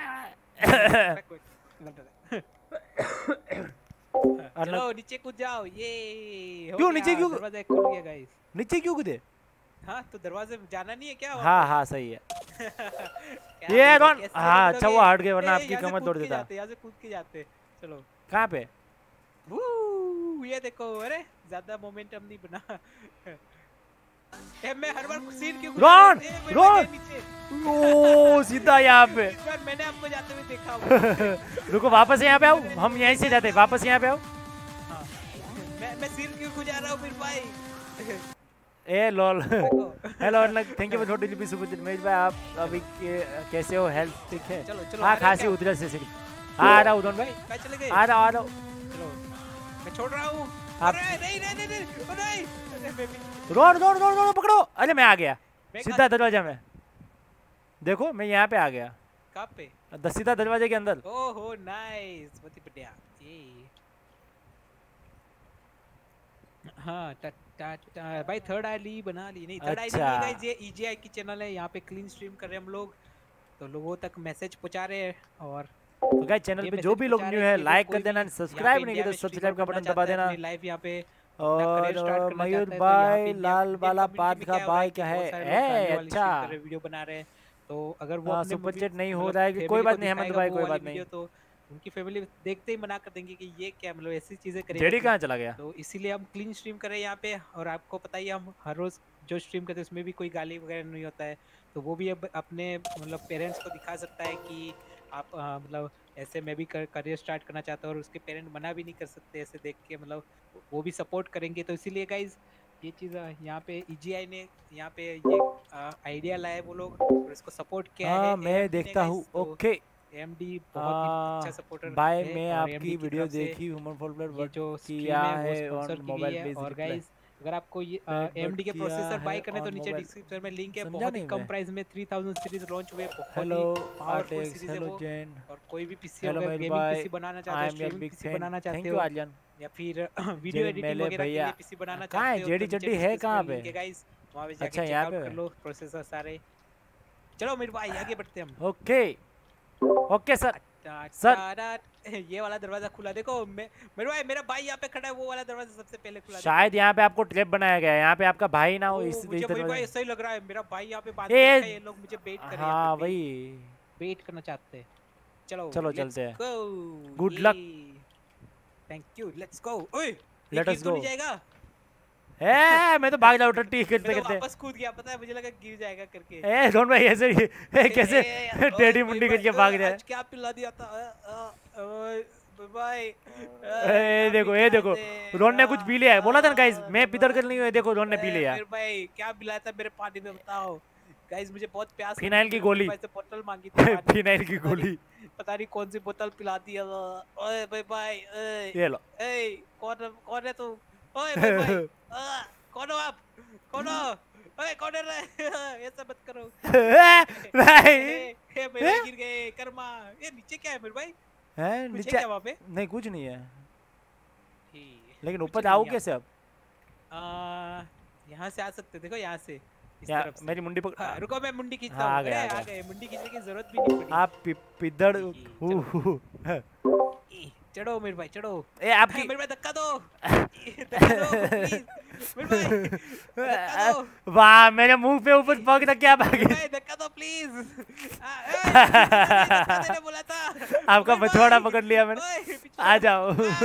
चलो नीचे कूद जाओ। ये हो क्यों गया, नीचे क्यों? दरवाजा खुल गया गाइस। नीचे क्यों कूदे? हाँ तो दरवाजे में जाना नहीं है क्या? हाँ हाँ सही है। क्या ये बोलोगे, ड्रोन कैसे हाँ बोलोगे? अच्छा वो हट गए, वरना ए, आपकी यहाँ से कमर कूद तोड़ के देता। जाते, यहाँ से कूद के जाते। चलो कहाँ पे? ये देखो, अरे ज्यादा मोमेंटम नहीं बना। ए, मैं हर बार सीट क्यों रॉन, ए, मेरे रॉन। भाई नीचे। ओ सीधा यहाँ पे। इस बार मैंने आपको जाते हुए देखा होगा। रुको वापस यहाँ पे आओ, हम यहीं से जाते, वापस यहाँ पे आओ। हाँ, मैं सीट क्यों खुजा रहा हूँ फिर भाई? ए लॉल। देखो। Hello Arnab, thank you for 40 rupees super chat. Mahesh भाई आप अभी कैसे हो? हेल्थ ठीक है? चलो चलो हाँ आ रहे खांसी क्या? उधर से सिर्फ आ रहा हूँ ड्रोन भाई, कहाँ चले गए? आ रहा हूँ। चलो मैं छोड़ रहा हूँ। आप- अरे नहीं नहीं नहीं नहीं ओ नहीं। अरे मैं भी- रोड रोड रोड रोड पकड़ो। अरे मैं आ गया मैं सीधा दरवाजा में। देखो मैं यहाँ पे आ गया, कहाँ पे? सीधा दरवाजे के अंदर। ओहो नाइस, बहुत ही बढ़िया। ये हाँ भाई थर्ड आई बना ली। नहीं थर्ड आई अच्छा। नहीं गाइस, ये EGI की चैनल है, यहाँ पे क्लीन स्ट्रीम कर रहे हैं हम लोग, तो लोगों तक मैसेज पहुंचा रहे हैं। और तो गाइस चैनल ये पे मैसेज जो भी लोग पहुंचा न्यू रहे है हैं कि लाइक कोई कर देना, भी यहाँ सब्सक्राइब पे नहीं इंडिया किया में तो सब्सक्राइब का streamer बटन बनना दबा चाहता है, देना। अपनी लाइफ यहाँ पे और मयूर भाई लाल वाला पार्ट का भाई क्या है? अच्छा वीडियो बना रहे हैं, तो अगर वो हाँ, अपने सुपर movie- चैट नहीं हो मतलब रहा है कि family कोई को बात नहीं हेमंत दिखाएगा भाई, वो कोई वाली बात नहीं। video, तो उनकी फैमिली देखते ही मना कर देंगे कि ये क्या, मतलब ऐसी चीजें जेडी करेगा। कहाँ चला गया? तो इसीलिए हम क्लीन स्ट्रीम कर रहे हैं यहाँ पे। और आपको पता ही है, हम हर रोज जो स्ट्रीम करते हैं उसमें भी कोई गाली वगैरह नहीं होता है, तो वो भी अब अपने मतलब पेरेंट्स को दिखा सकता है कि आप मतलब ऐसे मैं भी करियर स्टार्ट करना चाहता हूँ, और उसके पेरेंट मना भी नहीं कर सकते ऐसे देख के, मतलब वो भी सपोर्ट करेंगे। तो इसीलिए गाइज ये चीज़ यहाँ पे EGI ने यहाँ पे ये आइडिया लाया वो लोग, और इसको सपोर्ट किया है। हाँ मैं AMD ने देखता guys, हूँ। तो ओके AMD बहुत ही अच्छा सपोर्टर बाय, है, मैं और आपकी AMD की वीडियो तरफ से देखी ह्यूमन फॉलोअर ये जो स्ट्रीम किया है वो है स्पॉन्सर ऑन की गई मोबाइल है। बेस और रिप्लाई। गाइज अगर आपको ये Backward AMD के किया प्रोसेसर है बाय करने तो on नीचे mobile। डिस्क्रिप्शन में लिंक है। समझा बहुत ही नहीं कम मैं। प्राइस में 3000 सीरीज लॉन्च हुए, बहुत हेलो ही पावरफुल आर्टेक्स, सीरीज है हेलो वो। जैन, और कोई भी पीसी हेलो अगर मेरे गेमिंग भाई, पीसी बनाना चाहते आई हो, am your streaming big PC fan. बनाना थैंक चाहते यू हो, आर्यन। या फिर वीडियो एडिटिंग मेले वगैरह के भैया। लिए पीसी बनाना कहाँ है चाहते हो, जेडी तो नीचे चड्डी है? डिस्क्रिप्शन कहाँ में पे? लिंक है गाइस, वहाँ पे जाके अच्छा, चेक यहाँ आउट पे कर है। लो प्रोसेसर सारे। चलो मेरे भाई आगे बढ़ते हैं हम। Okay okay sir. सर ये वाला दरवाजा खुला, देखो मेरा भाई यहाँ पे खड़ा है, वो वाला दरवाजा सबसे पहले खुला। शायद यहाँ पे आपको ट्रैप बनाया गया है, यहाँ पे आपका भाई ना हो इस मुझे वही भाई इस सही लग रहा है, मेरा भाई यहाँ पे बात ए, करता है, ये लोग मुझे बेट कर रहे हैं। हाँ वही। बेट करना चाहते हैं। चलो चलो चलते हैं। हैं। Good luck. Thank you, let's go. ओए Let us go. नहीं जाएगा। ए मैं तो भाग जाऊँ टट्टी करते मैं तो करते। वापस कूद गया, पता है मुझे लगा गिर जाएगा करके। ए रोन भाई ऐसे ही कैसे टेढ़ी मुंडी करके भाग जाए। आज क्या पिला दिया था? भाई ए देखो रोन ने कुछ पी लिया है, बोला था ना गाइस मैं पिदर कर नहीं हुआ। देखो रोन ने पी लिया मेरे भाई क्या पिलाया था मेरे पानी में, बताओ गाइस। मुझे बहुत प्यास लगी, फिनाइल की मैंने गोली। भाई से बोतल मांगी थी पानी की। फिनाइल की गोली। पता नहीं कौन सी बोतल पिला दी है। ओए भाई भाई, ये लो। ए कौन है तू? ओए भाई भाई, कौन हो आप? कौन हो? ओए कौन है रे? ऐसा मत करो भाई। ए मेरे गिर गए कर्मा। ये नीचे क्या है मेरे भाई? हैं नीचे नीचे क्या वहाँ पे? नहीं कुछ नहीं है, ठीक। लेकिन कुछ ऊपर नहीं आओ है। कैसे अब? यहाँ से आ सकते, देखो यहाँ से इस या तरफ से। मेरी मुंडी पकड़। हाँ, रुको मैं मुंडी खींचता हाँ, हूँ। आ गए, अरे आ आ गए। गए, मुंडी खींचने की जरूरत भी नहीं पड़ी। आप पिदड़ चढ़ो मेरे भाई चढ़ो। ए आपकी मेरे भाई धक्का दो। धक्का दो प्लीज मेरे भाई, धक्का दो। वाह मेरे मुंह पे ऊपर पग रख के आप आगे। मेरे भाई धक्का दो प्लीज। धक्का देने बोला था। आपका मेरे बछड़ा भाई। पकड़ लिया मैंने। ओए, पीछे आ जाओ।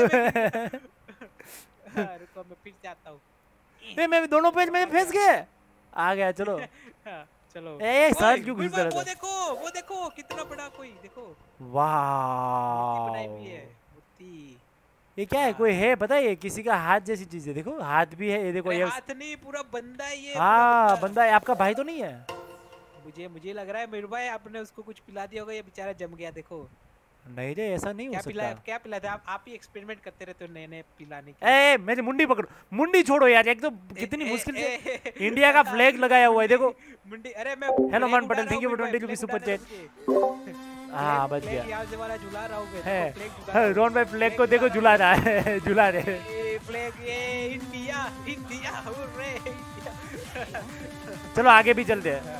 रुको मैं फिर जाता हूँ। ए मैं दोनों पेज में फंस गए। आ गया चलो। चलो। ए सर ओए, क्यों मेरे घुस भाई, रहा वो देखो कितना बड़ा कोई देखो। था? मूर्ति बनाई हुई वाह है, मूर्ति। ये क्या है? कोई है पता है? ये किसी का हाथ जैसी चीज है, देखो हाथ भी है ये, देखो ये हाथ नहीं, पूरा बंदा है ये। हाँ बंदा है। आपका भाई तो नहीं है? मुझे लग रहा है मेरे भाई आपने उसको कुछ पिला दिया होगा, ये बेचारा जम गया। देखो नहीं रे, ऐसा नहीं हो सकता। क्या पिलाया था? आप ही एक्सपेरिमेंट करते रहते हो नए नए पिलाने के। ए मेरी मुंडी पकड़ो, मुंडी छोड़ो यार, एक तो कितनी मुश्किल से इंडिया का फ्लैग लगाया हुआ है देखो। मुंडी, अरे मैं hello Maan Patel, thank you for 20 rupees super chat. हाँ बच गया। यहाँ से वाला झुला रहा हूँ मैं, है रोहन भाई फ्लैग को देखो झुला रहा है, झुला रहे। फ्लैग ये इंडिया इंडिया, हुर्रे इंडिया। चलो आगे भी चलते हैं।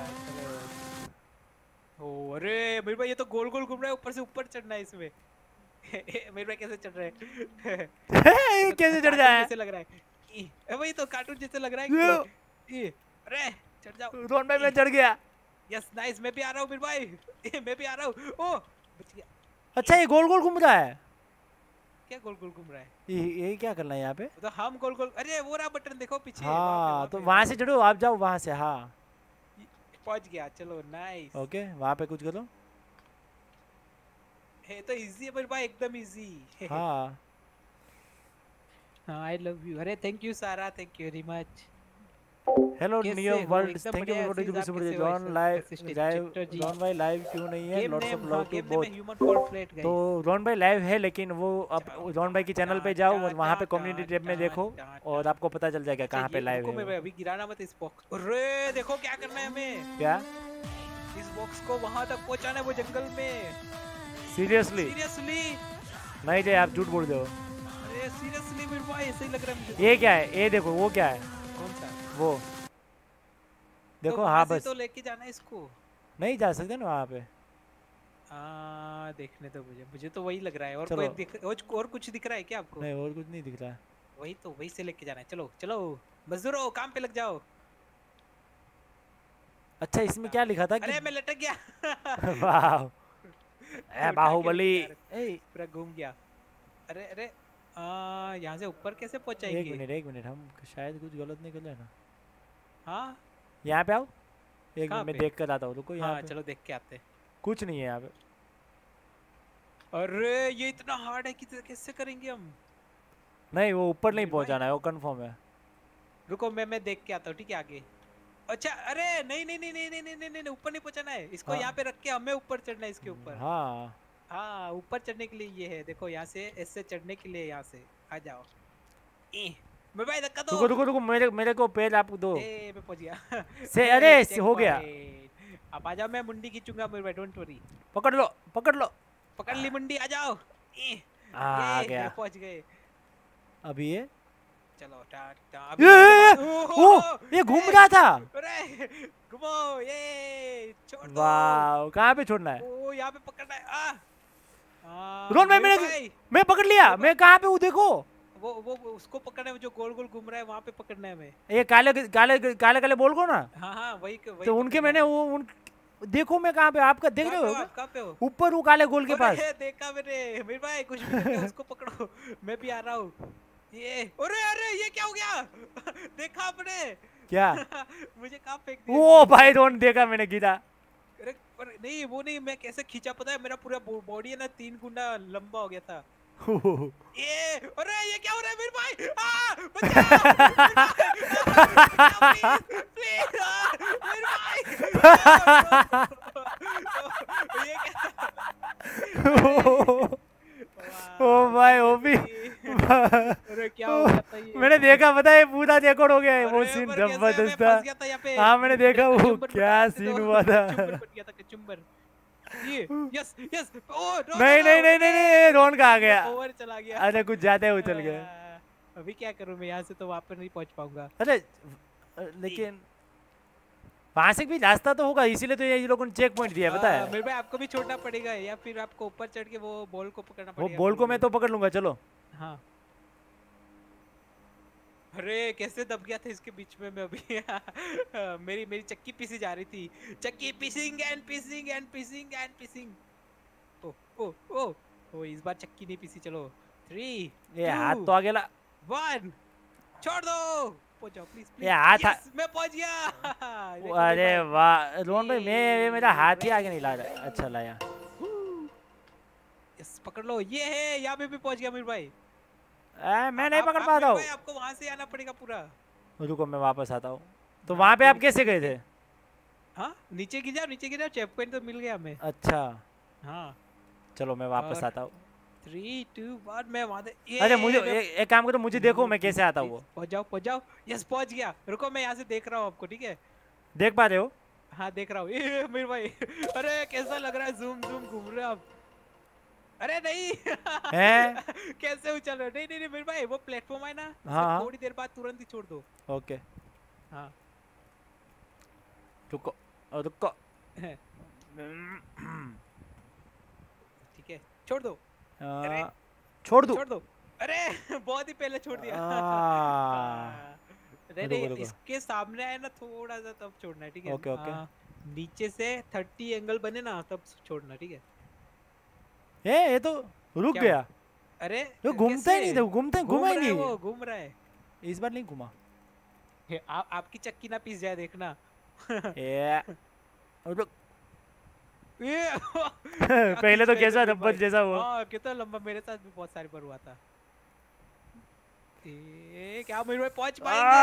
अरे मेरे भाई ये तो गोल गोल घूम रहा है, ऊपर से ऊपर चढ़ना है इसमें। मेरे भाई कैसे चढ़ रहा है? कैसे चढ़ जाए? कैसे लग रहा है भाई? तो कार्टून जैसे लग रहा है। अरे चढ़ जाओ रोहन भाई मैं चढ़ गया। यस नाइस, मैं भी आ रहा हूँ मेरे भाई। मैं भी आ रहा हूँ। ओ बच गया। अच्छा ये गोल गोल घूम रहा है? क्या गोल गोल घूम रहा है? ये क्या करना है यहाँ पे? तो हम गोल गोल, अरे वो रहा बटन देखो पीछे। हाँ तो वहाँ से चढ़ो, आप जाओ वहाँ से। हाँ पहुंच गया, चलो नाइस। ओके वहाँ पे कुछ करो। है तो इजी है मेरे भाई, एकदम इजी। हाँ आई लव यू। अरे thank you Sara, thank you very much. Hello Neo World, thank you for 40 rupees super chat. John Ron भाई लाइव क्यों नहीं है? Lots of love to both. तो रॉन भाई लाइव है, लेकिन वो अब रॉन भाई की चैनल पे जाओ और वहाँ पे कम्युनिटी टैब में देखो और आपको पता चल जाएगा कहाँ पे लाइव है। अभी गिराना मत इस बॉक्स। अरे देखो क्या करना है हमें। क्या? इस बॉक्स को वहाँ तक पहुँचाना है, वो जंगल में। सीरियसली? नहीं जी आप झूठ बोल रहे हो। अरे सीरियसली मेरे भाई ऐसे ही लग रहा है मुझे। ये क्या है? ये देखो वो क्या है? कौन सा? वो देखो। तो हाँ बस तो लेके जाना है इसको। नहीं जा सकते ना वहाँ पे। देखने तो मुझे तो वही लग रहा है। और कोई और कुछ दिख रहा है क्या आपको? नहीं और कुछ नहीं दिख रहा है। वही से लेके जाना है। चलो चलो मजदूरों काम पे लग जाओ। अच्छा इसमें क्या लिखा था कि... अरे मैं लटक गया। वाह ए बाहुबली पूरा घूम गया। अरे अरे यहाँ से ऊपर कैसे पहुँचाएंगे? एक मिनट हम शायद कुछ गलत नहीं कर रहे ना। हाँ यहाँ पे आओ एक मिनट, मैं देख कर आता हूँ। रुको यहाँ पे चलो देख के आते। कुछ नहीं है यहाँ पे। अरे ये इतना हार्ड है कि कैसे करेंगे हम? नहीं वो ऊपर नहीं पहुँचाना है, वो कंफर्म है। रुको मैं देख के आता हूँ, ठीक है आगे। अच्छा अरे नहीं नहीं नहीं नहीं नहीं नहीं नहीं नहीं ऊपर नहीं पहुँचाना है इसको। यहाँ पे रख के हमें ऊपर चढ़ना है इसके ऊपर। हाँ ऊपर चढ़ने के लिए ये है देखो, यहाँ से ऐसे चढ़ने के लिए यहाँ से आ जाओ। मैं भाई धक्का दो। रुको मेरे को पैर आप दो। मैं पहुँच गया। से अरे हो गया। आप आ जाओ, मैं मुंडी खींचूंगा मेरे भाई, डोंट वरी। पकड़ लो। पकड़ ली मुंडी, आ जाओ। आ गया, पहुँच गए। अभी ये चलो ये घूम रहा था। अरे घुमाओ ये, छोड़ दो। वाह कहाँ पे छोड़ना है? ओ यहाँ पे पकड़ना है। रोहन भाई मैं पकड़ लिया। मैं कहाँ पे हूँ देखो? वो उसको पकड़ना है जो गोल गोल घूम रहा है, वहाँ पे पकड़ना है हमें। ये काले बोल को ना। हाँ वही तो उनके मैंने वो देखो मैं कहाँ पे, आपका देख रहे हो? कहाँ पे हो? ऊपर वो काले गोल के पास। देखा मैंने मेरे भाई, कुछ भी करके उसको पकड़ो। मैं भी आ रहा हूँ। ये अरे ये क्या हो गया? देखा आपने क्या? मुझे कहाँ फेंक दिया? ओ भाई रोहन देखा मैंने गिरा। अरे नहीं वो नहीं, मैं कैसे खींचा पता है? मेरा पूरा बॉडी है ना 3 गुना लंबा हो गया था। ये अरे ये क्या हो रहा है मेरे भाई? प्लीज मेरे भाई। ये क्या? ओ भाई ओ भी अरे क्या हो गया था ये? मैंने देखा पता है, पूरा रिकॉर्ड हो गया है। वो सीन जबरदस्त था। हाँ मैंने देखा वो क्या सीन हुआ था। यस नहीं रोहन का आ गया। ओवर चला गया। अरे कुछ ज्यादा उछल गया। अभी क्या करूं मैं? यहाँ से तो वापस नहीं पहुंच पाऊंगा। अरे लेकिन वहाँ से भी रास्ता तो होगा, इसीलिए तो ये लोगों ने चेक पॉइंट दिया पता है। मेरे भाई आपको भी छोड़ना पड़ेगा या फिर आपको ऊपर चढ़ के वो बॉल को पकड़ना पड़ेगा। वो बॉल को मैं तो पकड़ लूंगा। चलो हाँ। अरे कैसे दब गया था इसके बीच में मैं अभी। मेरी चक्की पीसी जा रही थी। चक्की पीसिंग एंड पीसिंग एंड पीसिंग एंड पीसिंग। ओ इस बार चक्की नहीं पीसी। चलो 3 ये हाथ तो आगे ला 1 छोड़ दो। पहुंच जाओ प्लीज। ये हाथ मैं पहुंच गया। अरे वाह रोहन भाई मेरा हाथ ही आगे नहीं ला रहा। अच्छा लाया। यस पकड़ लो। ये है यहाँ पे भी पहुंच गया मेरे भाई। मैं नहीं पकड़ पाता हूँ। आपको वहां से आना पड़ेगा पूरा। रुको मैं वापस आता हूँ। तो वहाँ पे आप कैसे गए थे? हाँ नीचे गिर जाओ, नीचे गिर जाओ, चेक पॉइंट तो मिल गया हमें। अच्छा हाँ चलो मैं वापस आता हूँ। 3 2 1 मैं वहां अरे मुझे एक काम करो, मुझे देखो मैं कैसे आता हूँ। पहुंच जाओ। यस पहुंच गया। रुको मैं यहाँ से देख रहा हूँ आपको, ठीक है? देख पा रहे हो? हाँ देख रहा हूँ। ये मेरे भाई अरे कैसा लग रहा है, जूम जूम घूम रहे हो आप। अरे नहीं हैं? कैसे उछल रहे हो? नहीं नहीं नहीं मेरे भाई, वो प्लेटफॉर्म है ना, हाँ थोड़ी देर बाद तुरंत ही छोड़ दो। ओके हाँ रुको रुको। ठीक है छोड़ दो। अरे छोड़ दो। छोड़ दो। अरे बहुत ही पहले छोड़ दिया। नहीं इसके सामने आए ना थोड़ा सा तब छोड़ना है, ठीक है? Okay okay. नीचे से 30 एंगल बने ना तब छोड़ना, ठीक है? ये तो रुक गया। अरे वो घूमता ही नहीं था, घुमा ही नहीं। वो घूम रहा है। इस बार नहीं घुमा। आपकी चक्की ना पिस जाए देखना। पहले तो कैसा रबर जैसा हुआ। हाँ कितना लंबा, मेरे साथ भी बहुत सारी बार हुआ था। क्या मेरे भाई पहुंच पाएंगे?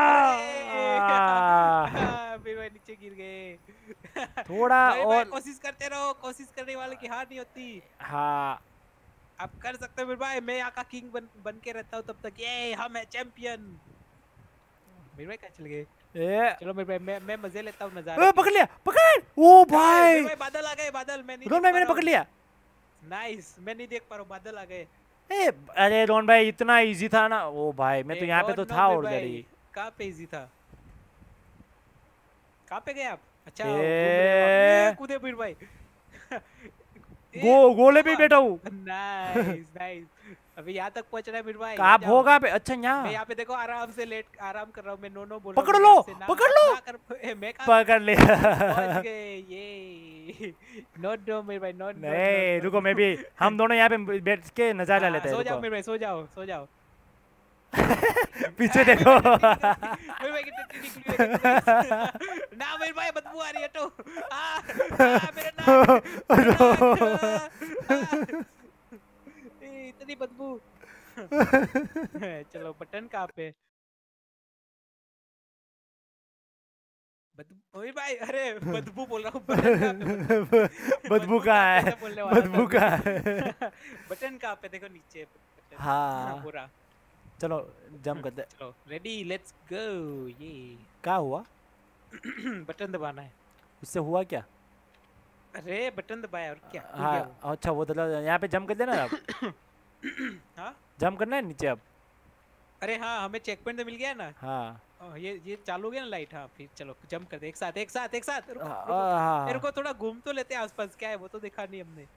मेरे भाई नीचे गिर गए। थोड़ा और कोशिश करते रहो, कोशिश करने वाले की हार नहीं होती। हाँ आप कर सकते हो मेरे भाई, मैं यहाँ का किंग बन के रहता हूँ तब तक। ये हम है चैंपियन। मेरे भाई कहाँ चल गए? चलो मेरे भाई मैं मजे लेता हूँ नजारा। पकड़ लिया, पकड़। ओ भाई बादल आ गए, बादल। मैं नहीं, मैंने पकड़ लिया। नाइस, मैं नहीं देख पा रहा हूँ, बादल आ गए। अरे रोन भाई इतना इजी था ना। ओ भाई मैं तो यहाँ पे तो था ऑलरेडी। कहाँ पे इजी था? कहाँ पे गए आप? अच्छा कूदे फिर भाई। गोले पे बैठा हूँ। Nice nice. अभी यहाँ तक पहुँचना है मेरे भाई। आप होगा पे? अच्छा यहाँ मैं यहाँ पे देखो आराम से लेट आराम कर रहा हूँ। मैं नो बोल पकड़ लो, पकड़ लो। मैं पकड़ लिया। पहुँच गए। ये नो मेरे भाई, नो नहीं रुको, मैं भी, हम दोनों यहाँ पे बैठ के नजारा लेते हैं। सो जाओ मेरे भाई, सो जाओ सो जाओ। पीछे देखो। मेरे भाई की टट्टी निकली है। ना मेरे भाई बदबू आ रही है तो। मेरा नाक। इतनी बदबू। चलो बटन कहाँ पे? बदबू भाई, अरे बदबू बोल रहा हूँ। बदबू कहाँ है? बदबू कहाँ है? बटन कहाँ पे? देखो नीचे। हाँ पूरा। चलो जंप करते। चलो रेडी, लेट्स गो। ये क्या हुआ? बटन दबाना है। उससे हुआ क्या? अरे बटन दबाया और क्या? हाँ अच्छा वो तो यहाँ पे जंप कर देना अब। हाँ जंप करना है नीचे अब। अरे हाँ हमें चेक पॉइंट तो मिल गया ना। हाँ ये चालू हो गया ना लाइट। हाँ फिर चलो जंप कर दे एक साथ एक साथ एक साथ। रुको थोड़ा घूम तो लेते हैं आसपास, क्या है वो तो देखा नहीं हमने।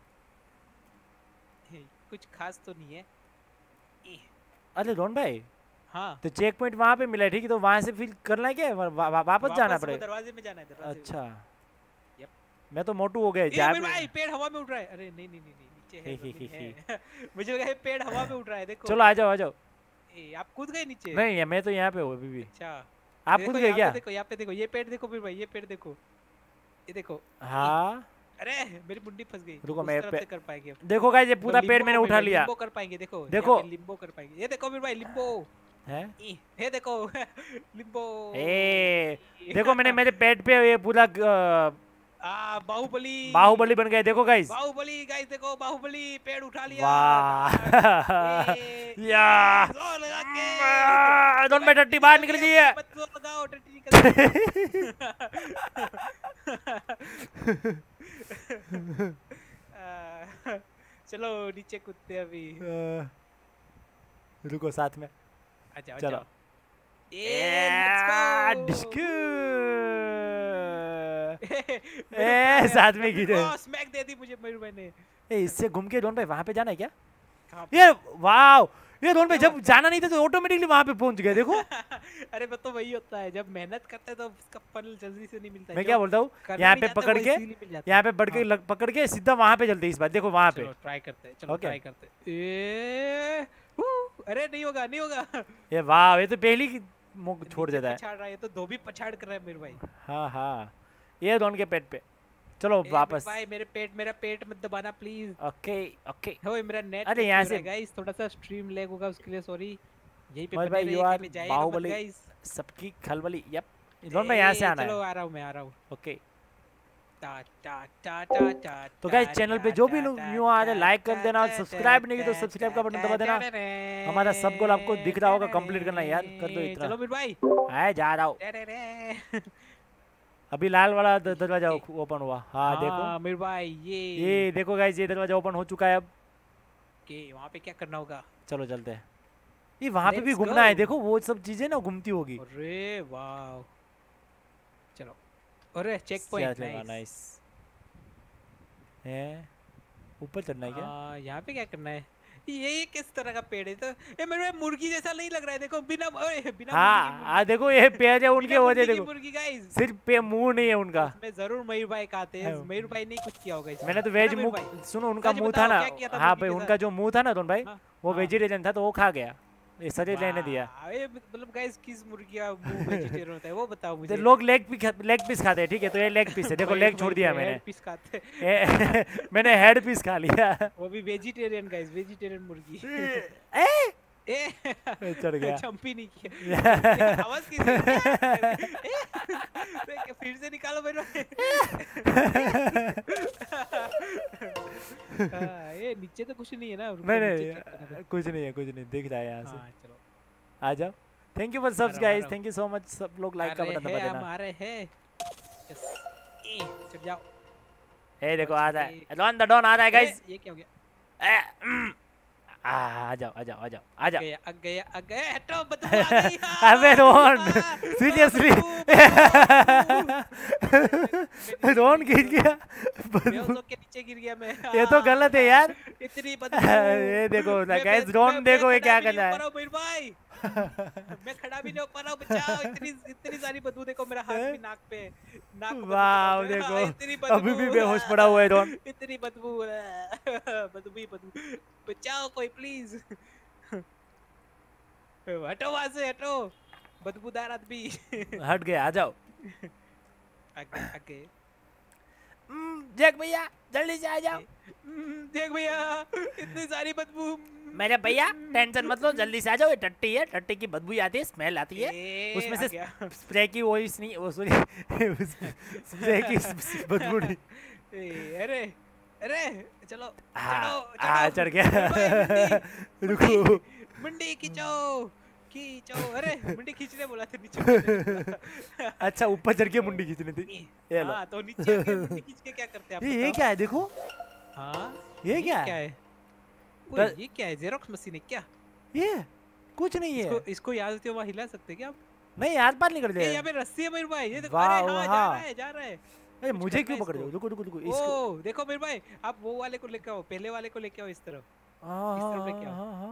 कुछ खास तो नहीं है। अरे रोन भाई हाँ तो चेक पॉइंट वहाँ पे मिला है, ठीक है? तो वहाँ से फिर करना है क्या? वापस जाना पड़ेगा? दरवाजे में जाना है, दरवाजे। अच्छा मैं तो मोटू हो गया। भाई पेड़ हवा में उड़ रहा है। अरे नहीं नहीं नहीं नीचे है। मुझे लगा पेड़ हवा में उड़ रहा है। देखो चलो आ जाओ आ जाओ। आप कूद गए नीचे? नहीं मैं तो यहाँ पे हूँ अभी भी। अच्छा आप कूद गए क्या? देखो यहाँ पे देखो, ये पेड़ देखो फिर भाई, ये पेड़ देखो, ये देखो। हाँ अरे मेरी मुंडी फंस गई। रुको मैं कर पाएंगे। देखो गाइस ये पूरा पेड़ मैंने उठा लिया। लिम्बो कर पाएंगे। देखो देखो लिम्बो कर पाएंगे। ये देखो फिर भाई लिम्बो है। ये देखो लिम्बो। देखो मैंने मेरे पेट पे ये पूरा बाहुबली बन गए। देखो गाइस, बाहुबली गाइस देखो, बाहुबली पेड़ उठा लिया। वाह या दोनों में टट्टी बाहर निकल गई है। लगाओ टट्टी निकल। चलो नीचे कूदते अभी। रुको साथ में अच्छा चलो। साथ में गिरे। स्मैक दे दी मुझे मयूर भाई ने। इससे घूम के रोन भाई वहाँ पे जाना है क्या? ये वाह, ये रोन भाई जब जाना नहीं था तो ऑटोमेटिकली वहाँ पे पहुँच गए। देखो अरे वो तो वही होता है, जब मेहनत करते हैं तो उसका फल जल्दी से नहीं मिलता है। मैं क्या बोलता हूँ, यहाँ पे पकड़ के, यहाँ पे पकड़ के सीधा वहाँ पे चलते इस बार। देखो वहाँ पे ट्राई करते हैं। चलो ट्राई करते हैं। अरे नहीं होगा नहीं होगा। ये वाह, ये तो पहली छोड़ देता है। पछाड़ रहा है, ये तो धोबी पछाड़ कर रहा है मेरे भाई। हाँ हाँ ये रोन के पेट पे। चलो वापस। भाई मेरा पेट मत दबाना प्लीज। Okay okay. ओए मेरा नेट अरे यहाँ से गाइस थोड़ा सा स्ट्रीम लैग होगा उसके लिए सॉरी। यहीं पे मत बने भाई, रहिए, यू कहीं आर पे जाइएगा मत बाहुबली गाइस। सबकी खलबली। यप रोन भाई यहाँ से आना है। चलो आ रहा हूँ मैं आ रहा हूँ। ओके टा टा टा टा टा। तो गाइस चैनल पे जो भी लोग न्यू आ रहे लाइक कर देना, और सब्सक्राइब नहीं किया तो सब्सक्राइब का बटन दबा देना। हमारा सब गोल आपको दिख रहा होगा, कंप्लीट करना यार, कर दो इतना। चलो मीर भाई आए जा रहा हूँ। अभी लाल वाला दरवाजा ओपन हुआ। हाँ देखो मीर भाई ये देखो गाइस, ये दरवाजा ओपन हो चुका है अब। के वहाँ पे क्या करना होगा? चलो चलते हैं। ये वहाँ पे भी घूमना है, देखो वो सब चीजें ना घूमती होगी। अरे वाह चलो। अरे चेक पॉइंट नाइस है। ऊपर चढ़ना है क्या? यहाँ पे क्या करना है? ये किस तरह का पेड़ है? तो ये मेरे मुर्गी जैसा नहीं लग रहा है, देखो बिना बिना हाँ देखो ये पेड़ है उनके वजह, देखो मुर्गी गाइस सिर्फ पे मुंह नहीं है उनका। मैं जरूर मयूर भाई खाते हैं, मयूर भाई ने कुछ किया होगा इसमें। मैंने तो वेज मुंह, सुनो उनका मुंह था ना, हाँ भाई उनका जो मुंह था ना रोन भाई, वो वेजिटेरियन था तो वो खा गया, ये शरीर लेने दिया। मतलब गाइस किस मुर्गी का मुंह वेजिटेरियन होता है वो बताओ मुझे। लोग लेग पीस खाते हैं, ठीक है तो ये लेग पीस है, देखो लेग छोड़ दिया मैंने। पीस खाते मैंने हेड पीस खा लिया। वो भी वेजिटेरियन गाइस, वेजिटेरियन मुर्गी। चढ़ गया, चंपी नहीं किया आवाज किसी फिर से निकालो मेरे। ये नीचे तो कुछ नहीं है ना? नहीं कुछ नहीं है, कुछ नहीं दिख रहा है यहाँ से। चलो आ जाओ। Thank you for subs guys, thank you so much. सब लोग लाइक का बटन दबा देना। हम आ रहे हैं, चढ़ जाओ। ए देखो आ रहा है डॉन, द डॉन आ रहा है गाइस। ये क्या हो गया? आ जाओ आ जाओ आ जाओ आ जाओ। आ गया हटो, बदबू आ गई। अबे रोन सीरियसली रोन गिर गया, बदबू के नीचे गिर गया मैं। ये तो गलत है यार। इतनी बदबू। ये देखो गाइस रोन देखो ये क्या कर रहा है। मेरे भाई मैं खड़ा भी नहीं हो पा रहा हूँ, बचाओ। इतनी सारी बदबू, देखो मेरा हाथ भी नाक पे। वाह देखो अभी भी बेहोश पड़ा हुआ है रोन। इतनी बदबू बदबू, बचाओ कोई प्लीज। हटो वहां से, हटो बदबूदार आदमी। हट गया, आ जाओ। आगे जैक भैया जल्दी से आ जाओ। देख भैया इतनी सारी बदबू। मेरे भैया टेंशन मत लो, जल्दी से आ जाओ। ये टट्टी है, टट्टी की बदबू आती है, स्मेल आती है उसमें से। स्प्रे की वॉइस नहीं, वो सॉरी स्प्रे की बदबू नहीं। अरे अरे चलो चढ़ गया। रुको मुंडी खींचो खींचो। अरे मुंडी खींचने बोला था, नीचे। अच्छा ऊपर चढ़ के मुंडी खींचनी थी। ये लो। हाँ तो नीचे मुंडी खींच के क्या करते हैं आप? ये क्या है देखो। हाँ ये क्या है? ये क्या है? जेरोक्स मशीन है क्या? ये कुछ नहीं है। इसको याद होते वहाँ हिला सकते क्या आप? नहीं यार बात नहीं कर दे। यहाँ पे रस्सी है मेरे भाई, ये देखो। वाह, अरे हाँ जा रहा है। अरे मुझे क्यों पकड़ रहे हो? रुको रुको रुको इसको। ओ देखो मेरे भाई, आप वो वाले को लेके आओ, पहले वाले को लेके आओ इस तरफ। इस तरफ लेके आओ। हाँ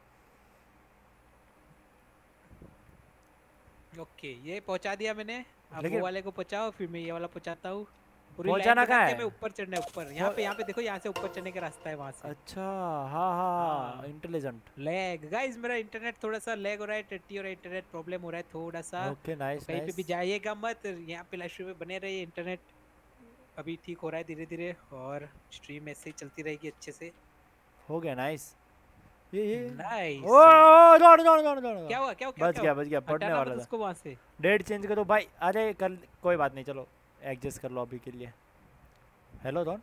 ओके ये पहुंचा दिया मैंने। अब वो वाले को पहुंचाओ, फिर मैं ये वाला पहुंचाता हूँ। पहुंचाना कहाँ है? मैं ऊपर चढ़ना है, ऊपर यहाँ पे देखो, यहाँ से ऊपर चढ़ने का रास्ता है वहाँ से। अच्छा हाँ इंटेलिजेंट। लैग गाइस, मेरा इंटरनेट थोड़ा सा लैग हो रहा है, टट्टी हो रहा है, इंटरनेट प्रॉब्लम हो रहा है थोड़ा सा। Okay nice. कहीं पे भी जाइएगा मत, यहाँ पे लाइव स्ट्रीम में बने रहिए। इंटरनेट अभी ठीक हो रहा है धीरे धीरे, और स्ट्रीम ऐसे ही चलती रहेगी अच्छे से। हो गया नाइस। ये नाइस। ओ दौड़ क्या हुआ? बच गया पड़ने वाला था उसको वहां से। डेट चेंज करो भाई। अरे कल कोई बात नहीं, चलो एडजस्ट कर लो अभी के लिए। हेलो डॉन,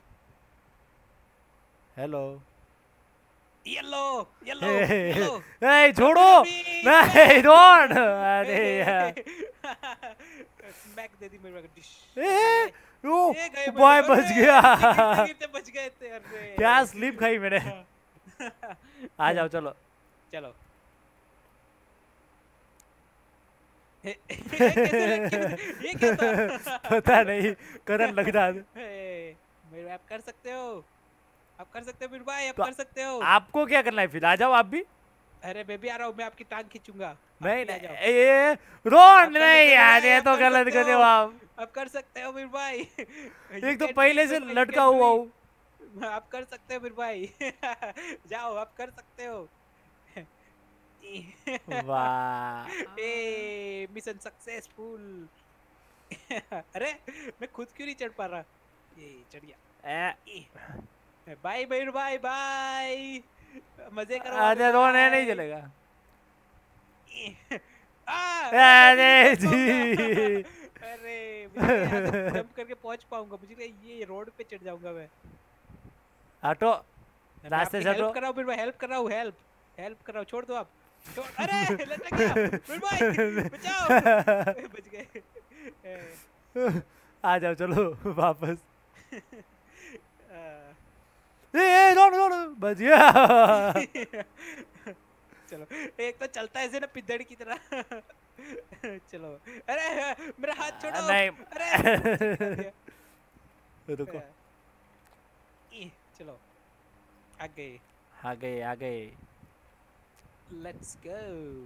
हेलो येलो ए छोड़ो नहीं डॉन। अरे यार स्मैक दे दी मेरे को डिश। ओ बॉय बच गया। बच गए थे। अरे क्या स्लीप खाई मैंने। आ जाओ चलो ये क्या था? पता नहीं करंट लग रहा है। मेरे आप कर सकते हो, आप कर सकते हो मेरे भाई, आप तो कर सकते हो। आपको क्या करना है फिर? आ जाओ आप भी। अरे मैं भी आ रहा हूँ, मैं आपकी टांग खींचूंगा। नहीं ये रोन नहीं यार, ये तो गलत कर रहे हो आप कर सकते हो मेरे भाई। एक तो पहले से लटका हुआ हूँ। आप कर सकते हो मेरे भाई। जाओ आप कर सकते हो। वाह मिशन सक्सेसफुल। अरे मैं खुद क्यों नहीं चढ़ पा रहा? ये चढ़ गया। बाय मयूर भाई बाय, मजे करो। अरे रोने नहीं चलेगा। अरे जी अरे मुझे जंप करके पहुंच पाऊंगा, मुझे ये रोड पे चढ़ जाऊंगा मैं। हटो रास्ते से, हटो। हेल्प कर रहा हूँ, फिर मैं हेल्प कर रहा हूँ, हेल्प कर रहा हूँ, छोड़ दो आप, छोड़। अरे लटक गया फिर भाई, बचाओ। बच गए। आ जाओ चलो वापस। ए रोड बच गया। चलो एक तो चलता है ऐसे ना पिद्दड़ की तरह। चलो अरे मेरा हाथ छोड़ो। नहीं अरे रुको। चलो आ गए आ गए आ गए। Let's go.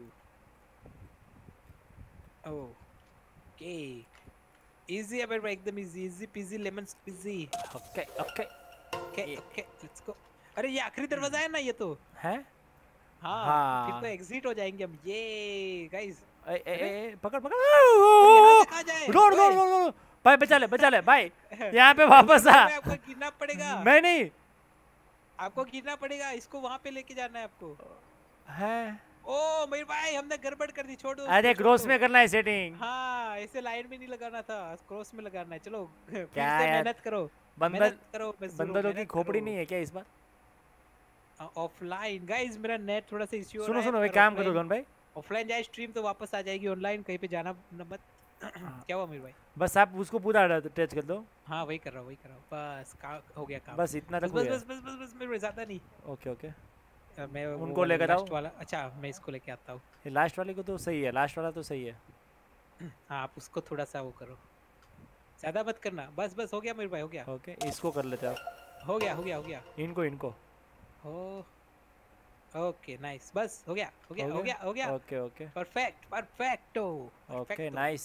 ओके इजी है मेरे, एकदम easy, easy peasy lemon squeezy. Okay okay okay okay let's go. अरे ये आखिरी दरवाजा है ना ये तो है। हाँ फिर तो एग्जिट हो जाएंगे हम। ये गाइस पकड़ पकड़। कहाँ जाए? रोड रोड रोड रोड भाई, बचा ले भाई। यहाँ पे वापस आ। आपको गिरना पड़ेगा। मैं नहीं, आपको गिरना पड़ेगा, इसको वहाँ पे लेके जाना है आपको। है ओ मेरे भाई हमने गड़बड़ कर दी, छोड़ दो। अरे क्रॉस में करना है सेटिंग। हाँ ऐसे लाइन में नहीं लगाना था, क्रॉस में लगाना है। चलो फिर से क्या यार? मेहनत करो, बंदर मेहनत करो। बंदरों की खोपड़ी नहीं है क्या इस बार? ऑफलाइन गाइस मेरा नेट थोड़ा सा इश्यू हो रहा है। सुनो एक काम करो दोन भाई, ऑफलाइन जाए स्ट्रीम तो वापस आ जाएगी, ऑनलाइन कहीं पे जाना मत। क्या हुआ मेरे भाई? बस आप उसको पूरा टच कर दो। हाँ वही कर रहा हूँ बस हो गया काम। बस इतना तक बस बस बस बस बस मेरे ज्यादा नहीं। ओके ओके मैं उनको लेकर आओ वाला। अच्छा मैं इसको लेके आता हूँ। ये लास्ट वाले को तो सही है, लास्ट वाला तो सही है। हाँ आप उसको थोड़ा सा वो करो, ज्यादा मत करना। बस बस हो गया मेरे भाई, हो गया। ओके इसको कर लेते हैं आप। हो गया हो गया हो गया। इनको ओ ओके नाइस, बस हो गया हो गया हो गया हो गया। Okay okay perfect perfecto. Okay nice.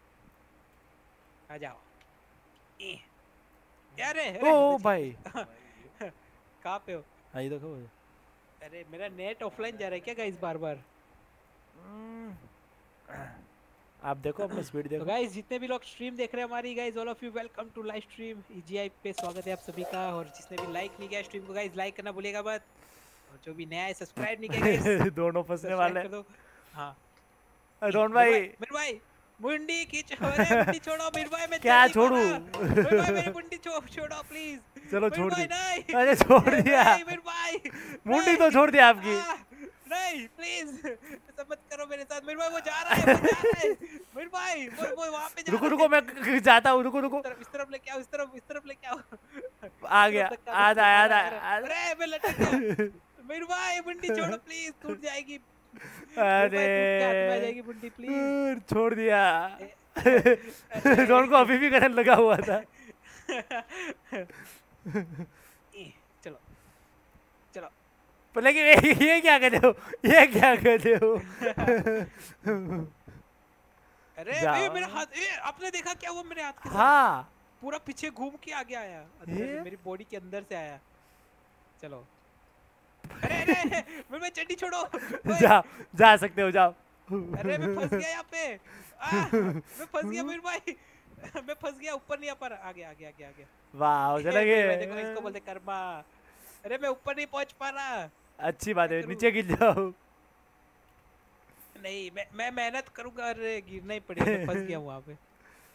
आ जाओ। अरे ओ भाई कहाँ पे हो? आई देखो। अरे मेरा नेट ऑफलाइन जा रहा है क्या गाइस बार बार? आप देखो अपनी स्पीड देखो। तो गाइस जितने भी लोग स्ट्रीम देख रहे हैं हमारी, guys all of you welcome to live stream EGI पे। स्वागत है आप सभी का। और जिसने भी लाइक नहीं किया स्ट्रीम को गाइस लाइक करना भूलिएगा मत। और जो भी नया है सब्सक्राइब नहीं किया गाइस दोनों फंसने वाले हैं। हाँ डोंट भाई, मेरे भाई मुंडी खींच। अरे मुंडी छोड़ो मेरे भाई, मैं क्या छोड़ू? मेरे भाई मेरी मुंडी छोड़ो प्लीज। चलो छोड़ दी। नहीं अरे छोड़ दिया मेरे भाई, मुंडी तो छोड़ दिया आपकी। नहीं प्लीज ऐसा मत करो मेरे साथ। मेरे भाई वो जा रहा है मेरे भाई, वो वहां पे जा। रुको मैं जाता हूँ। रुको इस तरफ लेके आओ, इस तरफ लेके आओ। आ गया आधा। अरे मैं लटक गया मेरे भाई, मुंडी छोड़ो प्लीज, टूट जाएगी। अरे आ जाएगी मुंडी प्लीज। छोड़ दिया। डॉन को अभी भी करंट लगा हुआ था। चलो चलो पर लेकिन ये क्या कर रहे हो? ये क्या कर रहे हो? अरे मेरा हाथ, आपने देखा क्या हुआ मेरे हाथ के साथ? हाँ पूरा पीछे घूम के आगे आया, अंदर मेरी बॉडी के अंदर से आया। चलो अरे मैं चड्डी छोड़ो। जा सकते हो, जाओ। अरे मैं फंस गया यहाँ पे। मैं फंस गया मेरे भाई, मैं फंस गया, ऊपर नहीं आ पा रहा। आगे। वाह चले गए। देखो इसको बोलते कर्मा। अरे मैं ऊपर नहीं पहुंच पा रहा। अच्छी बात है, नीचे गिर जाओ। नहीं मैं मेहनत करूंगा। अरे गिरना ही पड़ेगा, फंस गया वहाँ पे।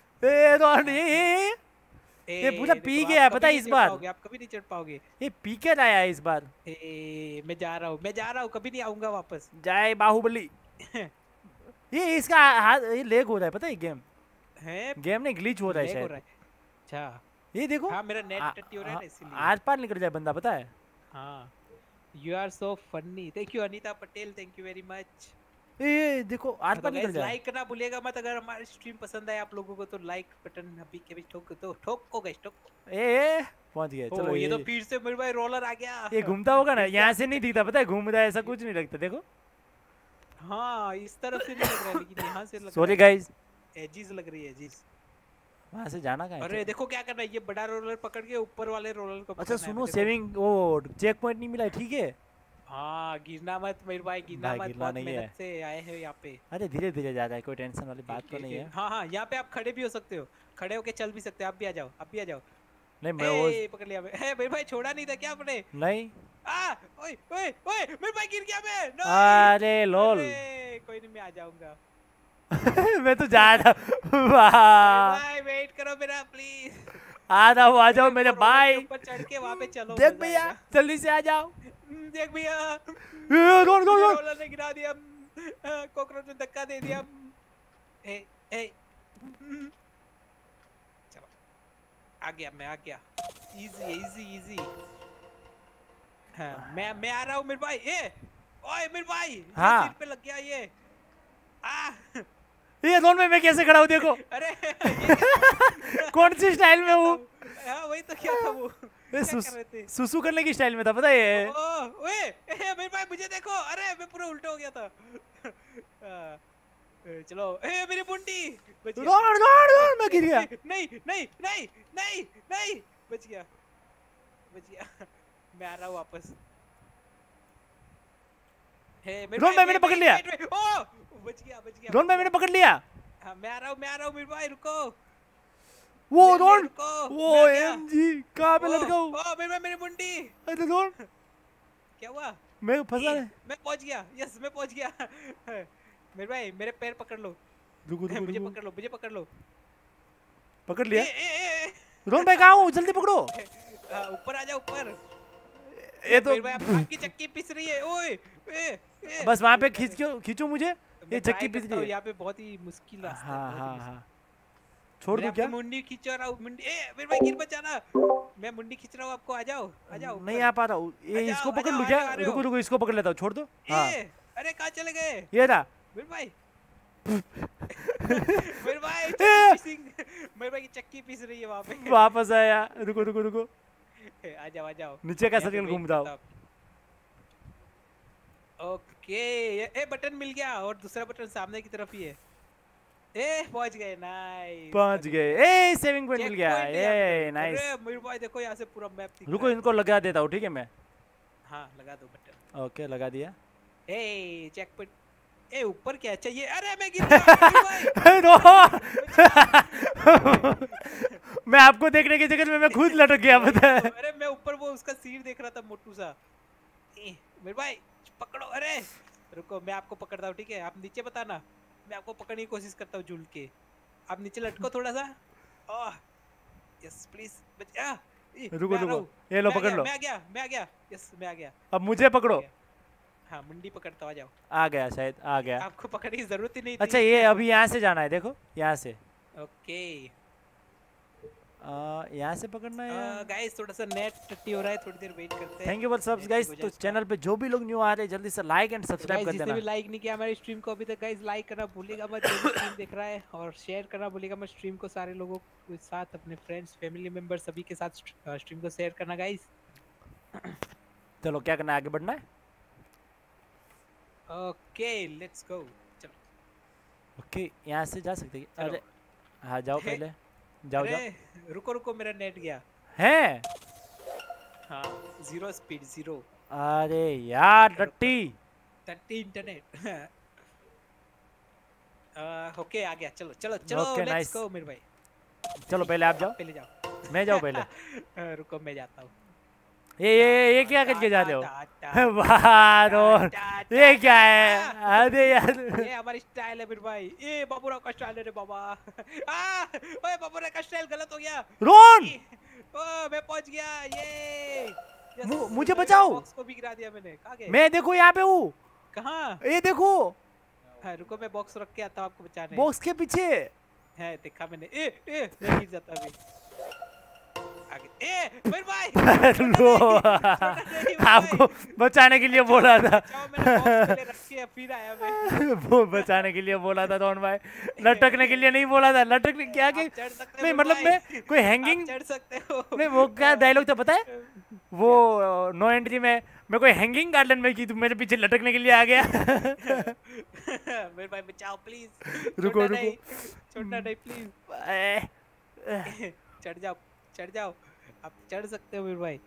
ये पूरा पी गया पता है इस बार। आप कभी नहीं चढ़ पाओगे। ये पी के आया है इस बार। मैं जा रहा हूँ, कभी नहीं आऊंगा वापस। जय बाहुबली। ये इसका हाथ ये लेग हो रहा है पता है, गेम नहीं ग्लिच हो रहा है शायद। अच्छा ये देखो। हाँ मेरा नेट टट्टी हो रहा है ना इसलिए। आर पार निकल जाए बंदा पता है। हाँ you are so funny. Thank you Anita Patel, thank you very much. ये देखो आर पार निकल जाए। लाइक करना भूलिएगा मत। अगर हमारी स्ट्रीम पसंद आए आप लोगों को तो लाइक बटन अभी के भी ठोको गाइस, ठोको। पहुंच गए। चलो ये तो फिर से मेरे भाई रोलर आ गया। ये घूमता होगा ना, यहाँ से नहीं दिखता पता है, घूम रहा है ऐसा कुछ नहीं लगता। देखो हाँ इस तरफ से नहीं लग रहा है, लेकिन यहाँ से लग रहा है। सॉरी गाइस, एजिस लग रही है, एजिस। वहाँ से जाना कहाँ है? अरे देखो क्या करना है, ये बड़ा रोलर पकड़ के ऊपर वाले रोलर को। अच्छा सुनो, सेविंग वो चेक पॉइंट नहीं मिला है, ठीक है। हाँ गिरना मत मेरे भाई, गिरना मत। बहुत मेहनत से आए हैं यहाँ पे। अरे धीरे धीरे जा रहा है, कोई टेंशन वाली बात तो नहीं है। हाँ यहाँ पे आप खड़े भी हो सकते हो, खड़े होके चल भी सकते हो। आप भी आ जाओ, आप भी आ जाओ। नहीं मैं वो पकड़ लिया मैं। मेरे भाई छोड़ा नहीं था क्या आपने? नहीं। ओए ओए ओए मेरे भाई गिर गया मैं। अरे लोल। कोई नहीं मैं आ जाऊंगा। मैं तो जा रहा भाई वेट करो मेरा प्लीज। आ जाओ मेरे भाई। ऊपर चढ़ के वहां पे चलो। देख भैया जल्दी से आ जाओ। देख भैया रोल ने गिरा दिया। कॉकरोच ने धक्का दे दिया। ए चलो आ गया मैं आ गया। Easy easy easy. हाँ मैं आ रहा हूँ मेरे भाई। ओए मेरे भाई हाँ सिर पे लग गया ये। ये जोन में मैं कैसे खड़ा हूँ देखो। अरे कौन सी स्टाइल में हूँ? हाँ वही तो क्या था वो। सुसु करने की स्टाइल में था पता है। ओए मेरे भाई मुझे देखो। अरे मैं पूरा उल्टा हो गया था। चलो मेरी मुंडी बच गया। मैं गिर गया। नहीं नहीं नहीं नहीं नहीं बच गया मैं आ रहा हूँ वापस। रोन भाई मैंने पकड़ लिया। बच गया रोन भाई मैंने पकड़ लिया। हाँ मैं आ रहा हूँ मेरे भाई रुको। वो रोन वो एमजी कहाँ पे लटका हूँ? मेरे भाई मेरी मुंडी। अरे रोन क्या हुआ? मैं फंसा है। मैं पहुंच गया। यस मैं पहुंच गया। मेरे भाई मेरे पैर पकड़ लो। रुको मुझे पकड़ लो। पकड़ लिया। रोन भाई कहाँ हूँ? जल्दी पकड़ो। ऊपर आ जा ऊपर। ये तो आपकी चक्की पिस रही है। ओए बस वहाँ पे खींचो मुझे। ये चक्की पिस रही है। यहाँ पे बहुत ही मुश्किल रास्ता है। हाँ छोड़ दूं क्या? मुंडी खींच रहा हूँ। मुंडी मेरे भाई गिर बचाना। मैं मुंडी खींच रहा हूँ आपको। आ जाओ नहीं आ पा रहा हूँ। ये इसको पकड़ लूं क्या? रुको इसको पकड़ लेता हूँ। छोड़ दो। अरे कहाँ चले गए? ये रहा मेरे भाई। मेरे भाई की चक्की पिस रही है वहाँ पे। वापस आया। रुको आ जाओ नीचे का सर्कल घूम जाओ। ओके ये बटन मिल गया और दूसरा बटन सामने की तरफ ही है। पहुंच गए। नाइस पहुंच गए। सेविंग पॉइंट मिल गया। नाइस। अरे मेरे भाई देखो यहाँ से पूरा मैप दिख रहा है। रुको इनको लगा देता हूँ ठीक है मैं। हाँ लगा दो बटन। ओके लगा दिया। Check point. ऊपर क्या चाहिए? अरे मैं गिर गया। मैं आपको देखने की जगह में मैं खुद लटक गया पता है। अरे मैं ऊपर वो उसका सिर देख रहा था मोटू सा। मेरे भाई पकड़ो। अरे रुको मैं आपको पकड़ता हूँ ठीक है। आप नीचे बताना। मैं आपको पकड़ने की कोशिश करता हूँ झूल के। आप नीचे लटको थोड़ा सा। Yes please. रुको ये लो पकड़ लो। मैं आ गया। यस मैं आ गया। अब मुझे पकड़ो। हाँ मुंडी पकड़ता आ जाओ। आ गया शायद आ गया। आपको पकड़ने की जरूरत ही नहीं थी। अच्छा ये अभी यहाँ से जाना है देखो यहाँ से। ओके यहाँ से पकड़ना है। गाइस थोड़ा सा नेट टट्टी हो रहा है। थोड़ी देर वेट करते हैं। Thank you for guys. तो चैनल पे जो भी लोग न्यू आ रहे हैं जल्दी से लाइक एंड सब्सक्राइब कर देना। जिसने भी लाइक नहीं किया हमारी स्ट्रीम को अभी तक गाइस लाइक करना भूलिएगा मत। जो भी स्ट्रीम देख रहा है और शेयर करना भूलिएगा मत स्ट्रीम को। सारे लोगों के साथ अपने फ्रेंड्स फैमिली मेंबर सभी के साथ स्ट्रीम को शेयर करना गाइस। चलो क्या करना है? आगे बढ़ना है। Okay let's go. चलो ओके यहाँ से जा सकते हैं। अरे हाँ जाओ पहले जाओ। रुको मेरा नेट गया है। हाँ 0 स्पीड 0। अरे यार टट्टी इंटरनेट। ओके आ गया। चलो लेट्स गो मेरे भाई। चलो पहले आप जाओ। पहले जाओ। मैं जाऊँ पहले? रुको मैं जाता हूँ। ये क्या करके जा रहे हो? वाह ये क्या है? अरे यार ये हमारी स्टाइल है मेरे भाई। ये बाबूराव का स्टाइल है रे बाबा। ओए बाबूराव का स्टाइल गलत हो गया। रोन मैं पहुंच गया। ये मुझे बचाओ। बॉक्स को भी गिरा दिया मैंने। कहाँ गए? मैं देखो यहाँ पे हूँ। कहाँ? ये देखो। रुको मैं बॉक्स रख के आता हूँ आपको बचाने। बॉक्स के पीछे है देखा मैंने। मैं गिर जाता अभी। मेरे भाई आपको बचाने के लिए बोला था। फिर आया मैं। वो बचाने के लिए बोला था रोन भाई। लटकने के लिए नहीं बोला था। लटकने क्या कि नहीं मतलब मैं कोई हैंगिंग चढ़ सकते हो। नहीं वो क्या डायलॉग था पता है? वो नो एंट्री में मैं कोई हैंगिंग गार्डन में की तुम मेरे पीछे लटकने के लिए आ गया। मेरे भाई बचाओ प्लीज। रुको छोड़ना नहीं प्लीज। चढ़ जाओ आप चढ़ सकते हो मेरे भाई।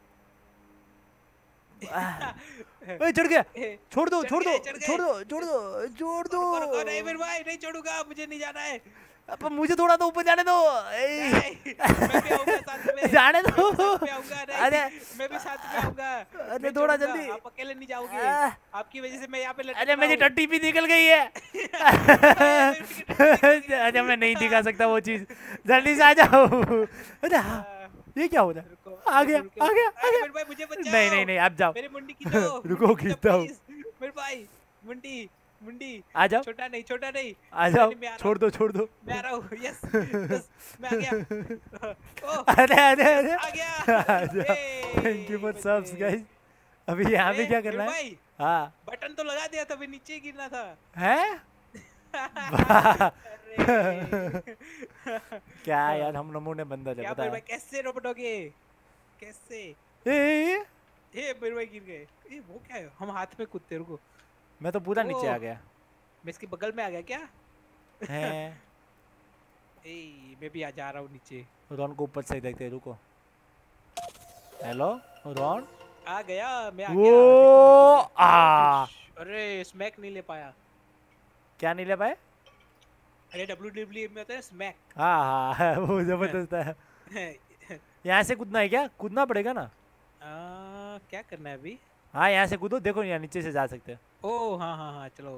चढ़ गया। छोड़ दो नहीं मेरे भाई नहीं छोड़ूंगा। मुझे नहीं जाना है। अब मुझे थोड़ा तो ऊपर जाने दो। मैं भी आऊंगा साथ में, जाने दो। अरे मैं भी साथ में आऊंगा। अरे थोड़ा जल्दी, आप अकेले नहीं जाओगे, आपकी वजह से मैं यहाँ पे लटक अरे मेरी रहा हूँ। टट्टी भी निकल गई है। अरे मैं नहीं दिखा सकता वो चीज, जल्दी से आ जाओ। अरे ये क्या हो रहा है? आ गया आ गया आ गया। मेरे भाई मुझे बचाओ। नहीं नहीं नहीं आप जाओ, मेरी मुंडी खींचो। रुको खींचता हूँ। मेरे भाई मुंडी मुंडी आ जाओ, छोटा नहीं आ जाओ, छोड़ दो मैं आ रहा हूँ। यस मैं आ गया। अरे अरे अरे आ गया। Thank you for subs guys. अभी यहाँ पे क्या करना है? हाँ बटन तो लगा दिया था, अभी नीचे गिरना था। हैं? क्या यार हम नमूने बंदर है, पता है? कैसे रोपटोगे कैसे? मेरे भाई गिर गए। वो क्या है? हम हाथ में कूदते, रुको। मैं तो पूरा नीचे आ गया। मैं इसके बगल में आ गया क्या? हैं? मैं भी आ जा रहा हूँ नीचे। रॉन को ऊपर से देखते, रुको। हेलो रॉन, आ गया, मैं आ गया। अरे स्मैक नहीं ले पाया। क्या नहीं ले पाए? अरे WWE में होता है स्मैक। हाँ वो जबरदस्त है। यहाँ से कूदना है क्या? कूदना पड़ेगा ना। क्या करना है अभी? हाँ यहाँ से कूदो, देखो यहाँ नीचे से जा सकते हैं। ओह हाँ चलो।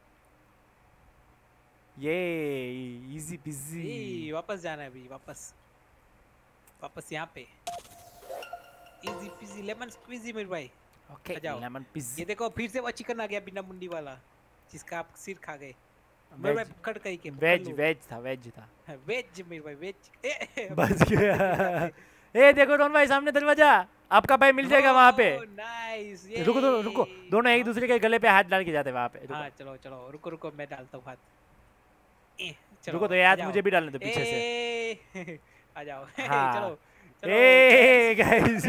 ये इजी पिजी। वापस जाना है अभी, वापस यहाँ पे। इजी पिजी लेमन स्क्वीजी मेरे भाई। Okay lemon peasy. ये देखो फिर से वो चिकन आ गया बिना मुंडी वाला, जिसका आप सिर खा गए। मेरे भाई पकड़ कहीं के वेज था मेरे भाई वेज। बच गया। ए देखो रोहन भाई सामने दरवाजा, आपका भाई मिल जाएगा वहाँ पे। नाइस। रुको दोनों एक दूसरे के गले पे हाथ डाल के जाते हैं वहाँ पे। हाँ चलो रुको मैं डालता हूँ हाथ। रुको तो यार मुझे भी डालने दो पीछे से। आ जाओ। हाँ। चलो गाइस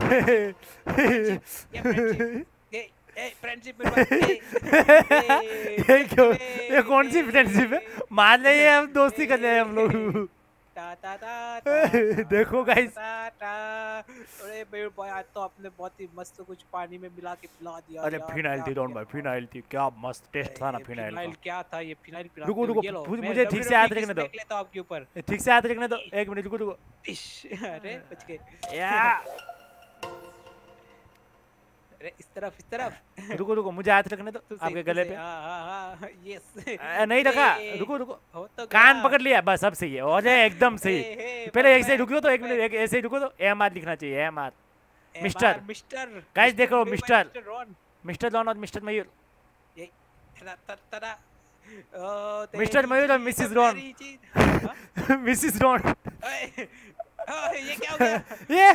फ्रेंडशिप। ये कौन सी फ्रेंडशिप है? मान ले हम दोस्ती कर रहे हैं हम लोग। देखो गाइस, अरे मेरे भाई आज तो आपने बहुत ही मस्त कुछ पानी में मिला के पिला दिया। अरे फिनाइल थी रोहन भाई, फिनाइल थी, क्या मस्त टेस्ट था ना फिनाइल का। क्या था ये फिनाइल पिला? रुको मुझे ठीक से हाथ रखने दो। लेता हूं आपके ऊपर, ठीक से हाथ रखने दो। एक मिनट रुको। अरे बच गए। अरे इस तरफ। रुको मुझे हाथ रखने दो आपके गले पे। यस नहीं रखा। रुको कान पकड़ लिया बस, अब सही है। और एकदम सही। पहले ऐसे रुको तो, एक मिनट ऐसे ही रुको तो। AMR लिखना चाहिए, AMR मिस्टर गाइस। देखो मिस्टर रॉन और मिस्टर मयूर, मिस्टर मयूर और मिसेस रॉन। मिसेस रॉन ये क्या हो गया? ये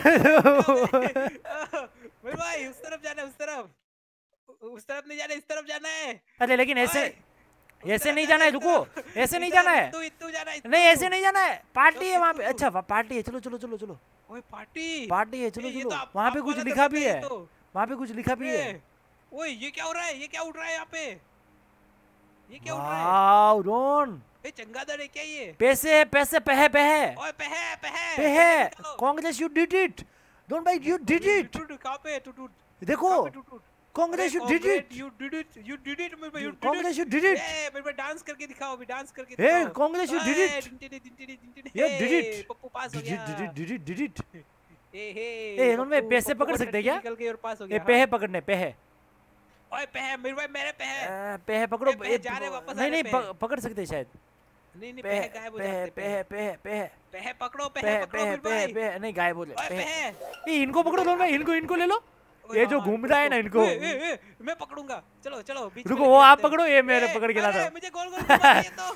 मेरे भाई उस तरफ जाना है, उस तरफ नहीं जाना, इस तरफ जाना है। अरे लेकिन ऐसे नहीं जाना है। रुको ऐसे नहीं जाना है। नहीं ऐसे नहीं जाना है। पार्टी है वहाँ पे। अच्छा पार्टी है, चलो। ओए पार्टी है, चलो। वहाँ पे कुछ लिखा भी है, वहाँ पे कुछ लिखा भी है। ओए ये क्या हो रहा है? ये क्या उड़ रहा है यहाँ पे? ये क्या उड़ रहा है? वाओ रोन, चंगादड़ है क्या ये? पैसे पहे। ओए पहे। Congrats you did it don't भाई, यू डिड इट। कहाँ पे टूट? देखो कांग्रेस यू डिड इट मेरे भाई। Congrats you did it. मेरे भाई डांस करके दिखाओ अभी, डांस करके दिखाओ। ए कांग्रेस यू डिड इट। ये डिड इट। पप्पू पास हो गया। Did it. ए रोन भाई पैसे पकड़ सकते क्या? निकल के और पास हो गया। पेहे पकड़ने, पेहे। ओए पेहे मेरे भाई, मेरे पेहे पकड़ो। नहीं पकड़ सकते शायद। नहीं पेहे गायब हो जाते हैं। पेहे पकड़ो मेरे भाई। नहीं गायब हो जाते। इनको पकड़ो रोन भाई, इनको ले लो। ये जो घूम रहा है ना इनको मैं पकड़ूंगा। चलो रुको वो आप पकड़ो, ये मेरे पकड़ के लाता। मुझे गोल घुमाइए तो।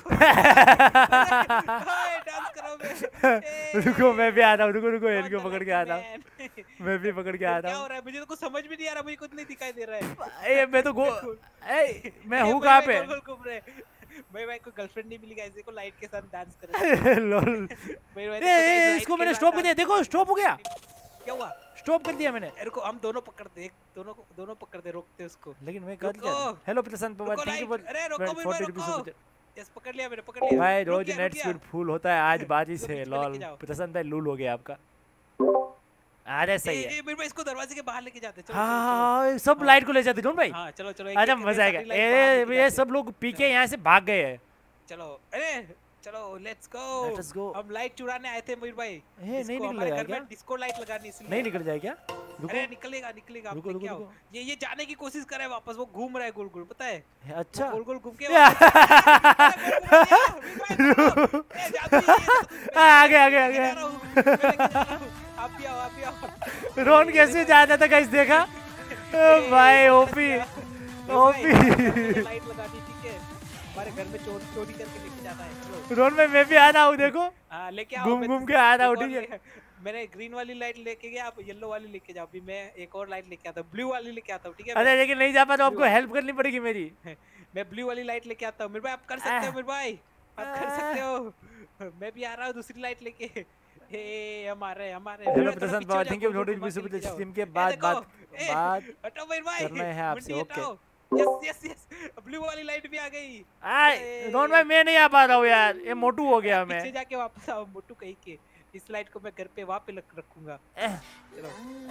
डांस करो। रुको मैं भी आ रहा हूँ। रुको इनको पकड़ के आता हूँ। मैं भी पकड़ के आता हूँ। क्या हो रहा है? मुझे तो कुछ समझ भी नहीं आ रहा, मुझे कुछ नहीं दिखाई दे रहा है। मैं तो मैं हूँ कहाँ पे? मेरे भाई को गर्लफ्रेंड नहीं मिली, ऐसे को लाइट के साथ डांस कर रहा है। लॉल इसको मैंने स्टॉप कर दिया। देखो स्टॉप हो गया। क्या हुआ? स्टॉप कर दिया मैंने। रुको हम दोनों पकड़ते, दोनों पकड़ते, रोकते उसको। लेकिन मैं कर दिया। Hello Prashant Pawar, thank you for 40 rupees. Yes पकड़ लिया मैंने। भाई रोज नेट स्पीड फुल होता है, आज बारिश है। लॉल प्रशांत भाई लूल हो गया आपका। अरे सही है। मेरे भाई इसको दरवाजे के बाहर लेके जाते। चलो हाँ सब लाइट को ले जाते रोन भाई। हाँ चलो अच्छा मजा आएगा। ये सब लोग पी के यहाँ से भाग गए हैं। चलो अरे चलो लेट्स गो। हम लाइट चुराने आए थे मयूर भाई। नहीं निकलेगा क्या? डिस्को लाइट लगानी इसलिए। नहीं निकल जाए क्या? अरे निकलेगा आप लेके आओ। ये जाने की कोशिश कर रहा है वापस, वो घूम रहा है गोल गोल, पता है? अच्छा गोल गोल घूम के आ गया। आप भी आओ। रोन कैसे जाता था गाइस, देखा भाई? ओपी लाइट लगा दी, ठीक है? हमारे घर में चोरी करके लेके जाना है। रोन में मैं भी आ रहा हूँ, देखो लेके आओ। घूम के आ रहा हूँ, ठीक है? मैंने ग्रीन वाली लाइट लेके गया, आप येलो वाली लेके जाओ। अभी मैं एक और लाइट लेके आता हूँ, ब्लू वाली लेके आता हूँ, ठीक है? अरे लेकिन नहीं जा पा तो आपको हेल्प करनी पड़ेगी मेरी। मैं ब्लू वाली लाइट लेके आता हूँ। मेरे भाई आप कर सकते हो, मेरे भाई आप कर सकते हो। मैं भी आ रहा हूँ दूसरी लाइट लेके। हमारे hello Prashant Baba, thank you notice stream के बाद हटो मेरे भाई, करना है आपसे। ओके यस ब्लू वाली लाइट भी आ गई। रोन भाई मैं नहीं आ पा रहा हूँ यार, ये मोटू हो गया। मैं पीछे जाके वापस आओ मोटू कहीं के। इस लाइट को मैं घर पे वहाँ पे रखूंगा। चलो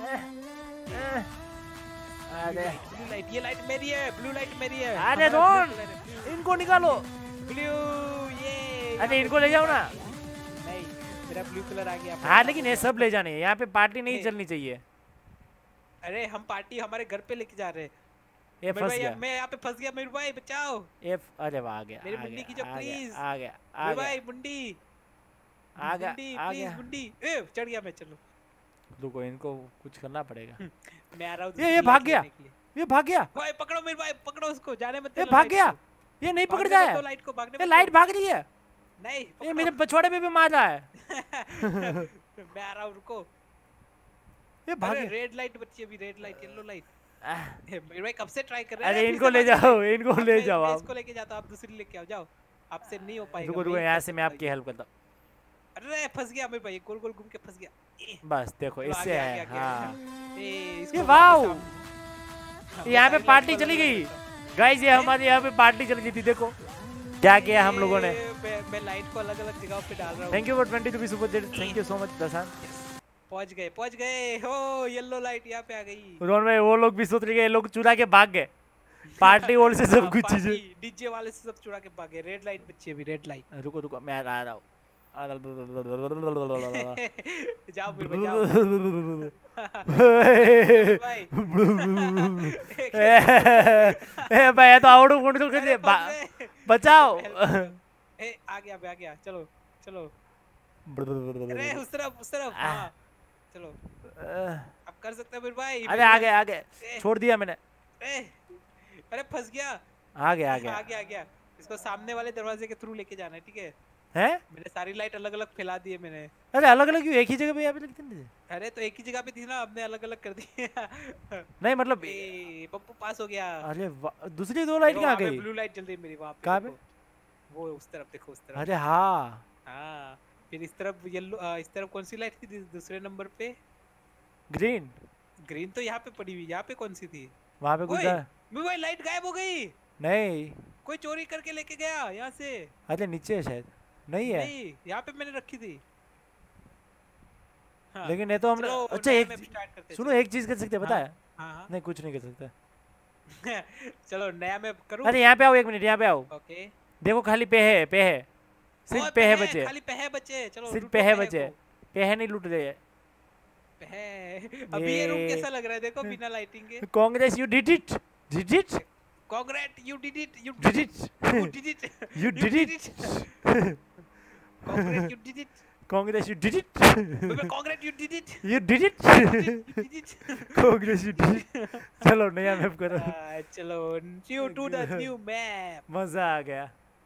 अरे ब्लू लाइट, ये लाइट मेरी है, ब्लू लाइट मेरी है। अरे रोन इनको निकालो। ब्लू ये अरे इनको ले जाओ ना। नहीं मेरा ब्लू कलर आ गया। हाँ लेकिन ये सब ले जाने हैं, यहाँ पे पार्टी नहीं चलनी चाहिए। अरे हम पार्टी हमारे घर पे लेके जा रहे हैं। ये फंस गया, मैं यहाँ पे फंस गया। मेरे भाई बचाओ। अरे वाह आ गया, मेरी मुंडी की जो प्लीज। आ गया मेरे भाई मुंडी आ गया मुंडी चढ़ गया मैं। चलो रुको, इनको कुछ करना पड़ेगा। मैं आ रहा हूँ। ये भाग गया, ये भाग गया। भाई पकड़ो मेरे भाई, पकड़ो उसको, जाने मत। ये भाग गया, ये नहीं पकड़ जाए। लाइट को भागने, ये लाइट भाग रही है। नहीं ये मेरे पछवाड़े पे भी मार रहा है। मैं आ रहा हूँ, रुको। ये भाग गया। रेड लाइट बच्ची, अभी रेड लाइट, येलो लाइट। मेरे भाई कब से ट्राई कर रहे हैं। अरे इनको ले जाओ, इनको ले जाओ। आप इसको लेके जाता, आप दूसरी लेके आओ, जाओ। आपसे नहीं हो पाएगा। रुको यहाँ से मैं आपकी हेल्प करता हूँ। अरे फंस गया मेरे भाई, गोल गोल घूम के फंस गया। बस देखो इससे है। हाँ ये वाओ, यहाँ पे पार्टी चली गई गाइस। ये हमारे यहाँ पे पार्टी चली गई थी। देखो क्या किया हम लोगों ने। मैं लाइट को अलग अलग जगह पे डाल रहा हूँ। Thank you for 20 rupees super chat. Thank you so much Dasan. पहुंच गए हो। येलो लाइट यहाँ पे आ गई। रोन भाई वो लोग भी सोच रहे, ये लोग चुरा के भाग गए पार्टी हॉल से सब कुछ चीजें। डीजे वाले से सब चुरा के भाग गए। रेड लाइट बच्ची, अभी रेड लाइट। रुको मैं आ रहा हूँ। जाओ फिर भाई तो आउट ऑफ कंट्रोल कर दिया। बचाओ। आ गया। चलो अरे उस तरफ। हाँ चलो अब कर सकते हो मेरे भाई। अरे आ गए छोड़ दिया मैंने। अरे फंस गया। आ गया। इसको सामने वाले दरवाजे के थ्रू लेके जाना है, ठीक है? मैंने सारी लाइट अलग अलग फैला दी है मैंने। अरे अलग अलग क्यों? एक ही जगह पे यहाँ पे लगती है। अरे तो एक ही जगह पे थी ना, हमने अलग अलग कर दी। नहीं मतलब पप्पू पास हो गया। अरे दूसरी दो लाइट कहाँ गई? ब्लू लाइट जल रही है मेरी वहाँ पे। कहाँ पे? वो उस तरफ देखो, उस तरफ। अरे हाँ फिर इस तरफ येलो। इस तरफ कौन सी लाइट थी दूसरे नंबर पे? ग्रीन तो यहाँ पे पड़ी हुई। यहाँ पे कौन सी थी? वहाँ पे कुछ लाइट गायब हो गई। नहीं कोई चोरी करके लेके गया यहाँ से। अरे नीचे है शायद। नहीं है, नहीं यहाँ पे मैंने रखी थी। हाँ। लेकिन ये तो हमने। अच्छा एक सुनो, एक चीज कर सकते हैं, पता है? हाँ। नहीं कुछ नहीं कर सकते। चलो नया मैं करूँ। अरे यहाँ पे आओ, एक मिनट यहाँ पे आओ। ओके देखो खाली पे है सिर्फ पे है बचे। खाली पे है बचे। चलो सिर्फ पे है बचे, पे है नहीं लूट रहे हैं। अभी ये रूम कैसा लग रहा है देखो बिना लाइटिंग के। Congrats you did it. Congrats, you did it. You did it. Congrats, you did it. Congrats, you did it. Congrats, you did it. You did it. Congrats, you did it. चलो नया map करो। चलो new to the new map. मजा आ गया।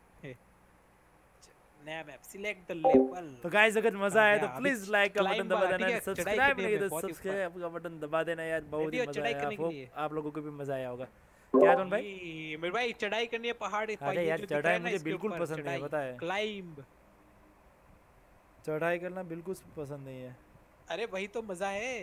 नया map, select the level. तो guys अगर मजा आया तो प्लीज लाइक का बटन दबा देना, सब्सक्राइब नहीं तो सब्सक्राइब का बटन दबा देना यार, बहुत ही मजा आया। आप लोगों को भी मजा आया होगा। क्या रोन भाई? मेरे भाई चढ़ाई करनी है पहाड़। अरे यार चढ़ाई मुझे बिल्कुल पसंद नहीं है, पता है? क्लाइंब, चढ़ाई करना बिल्कुल पसंद नहीं है। अरे वही तो मजा है।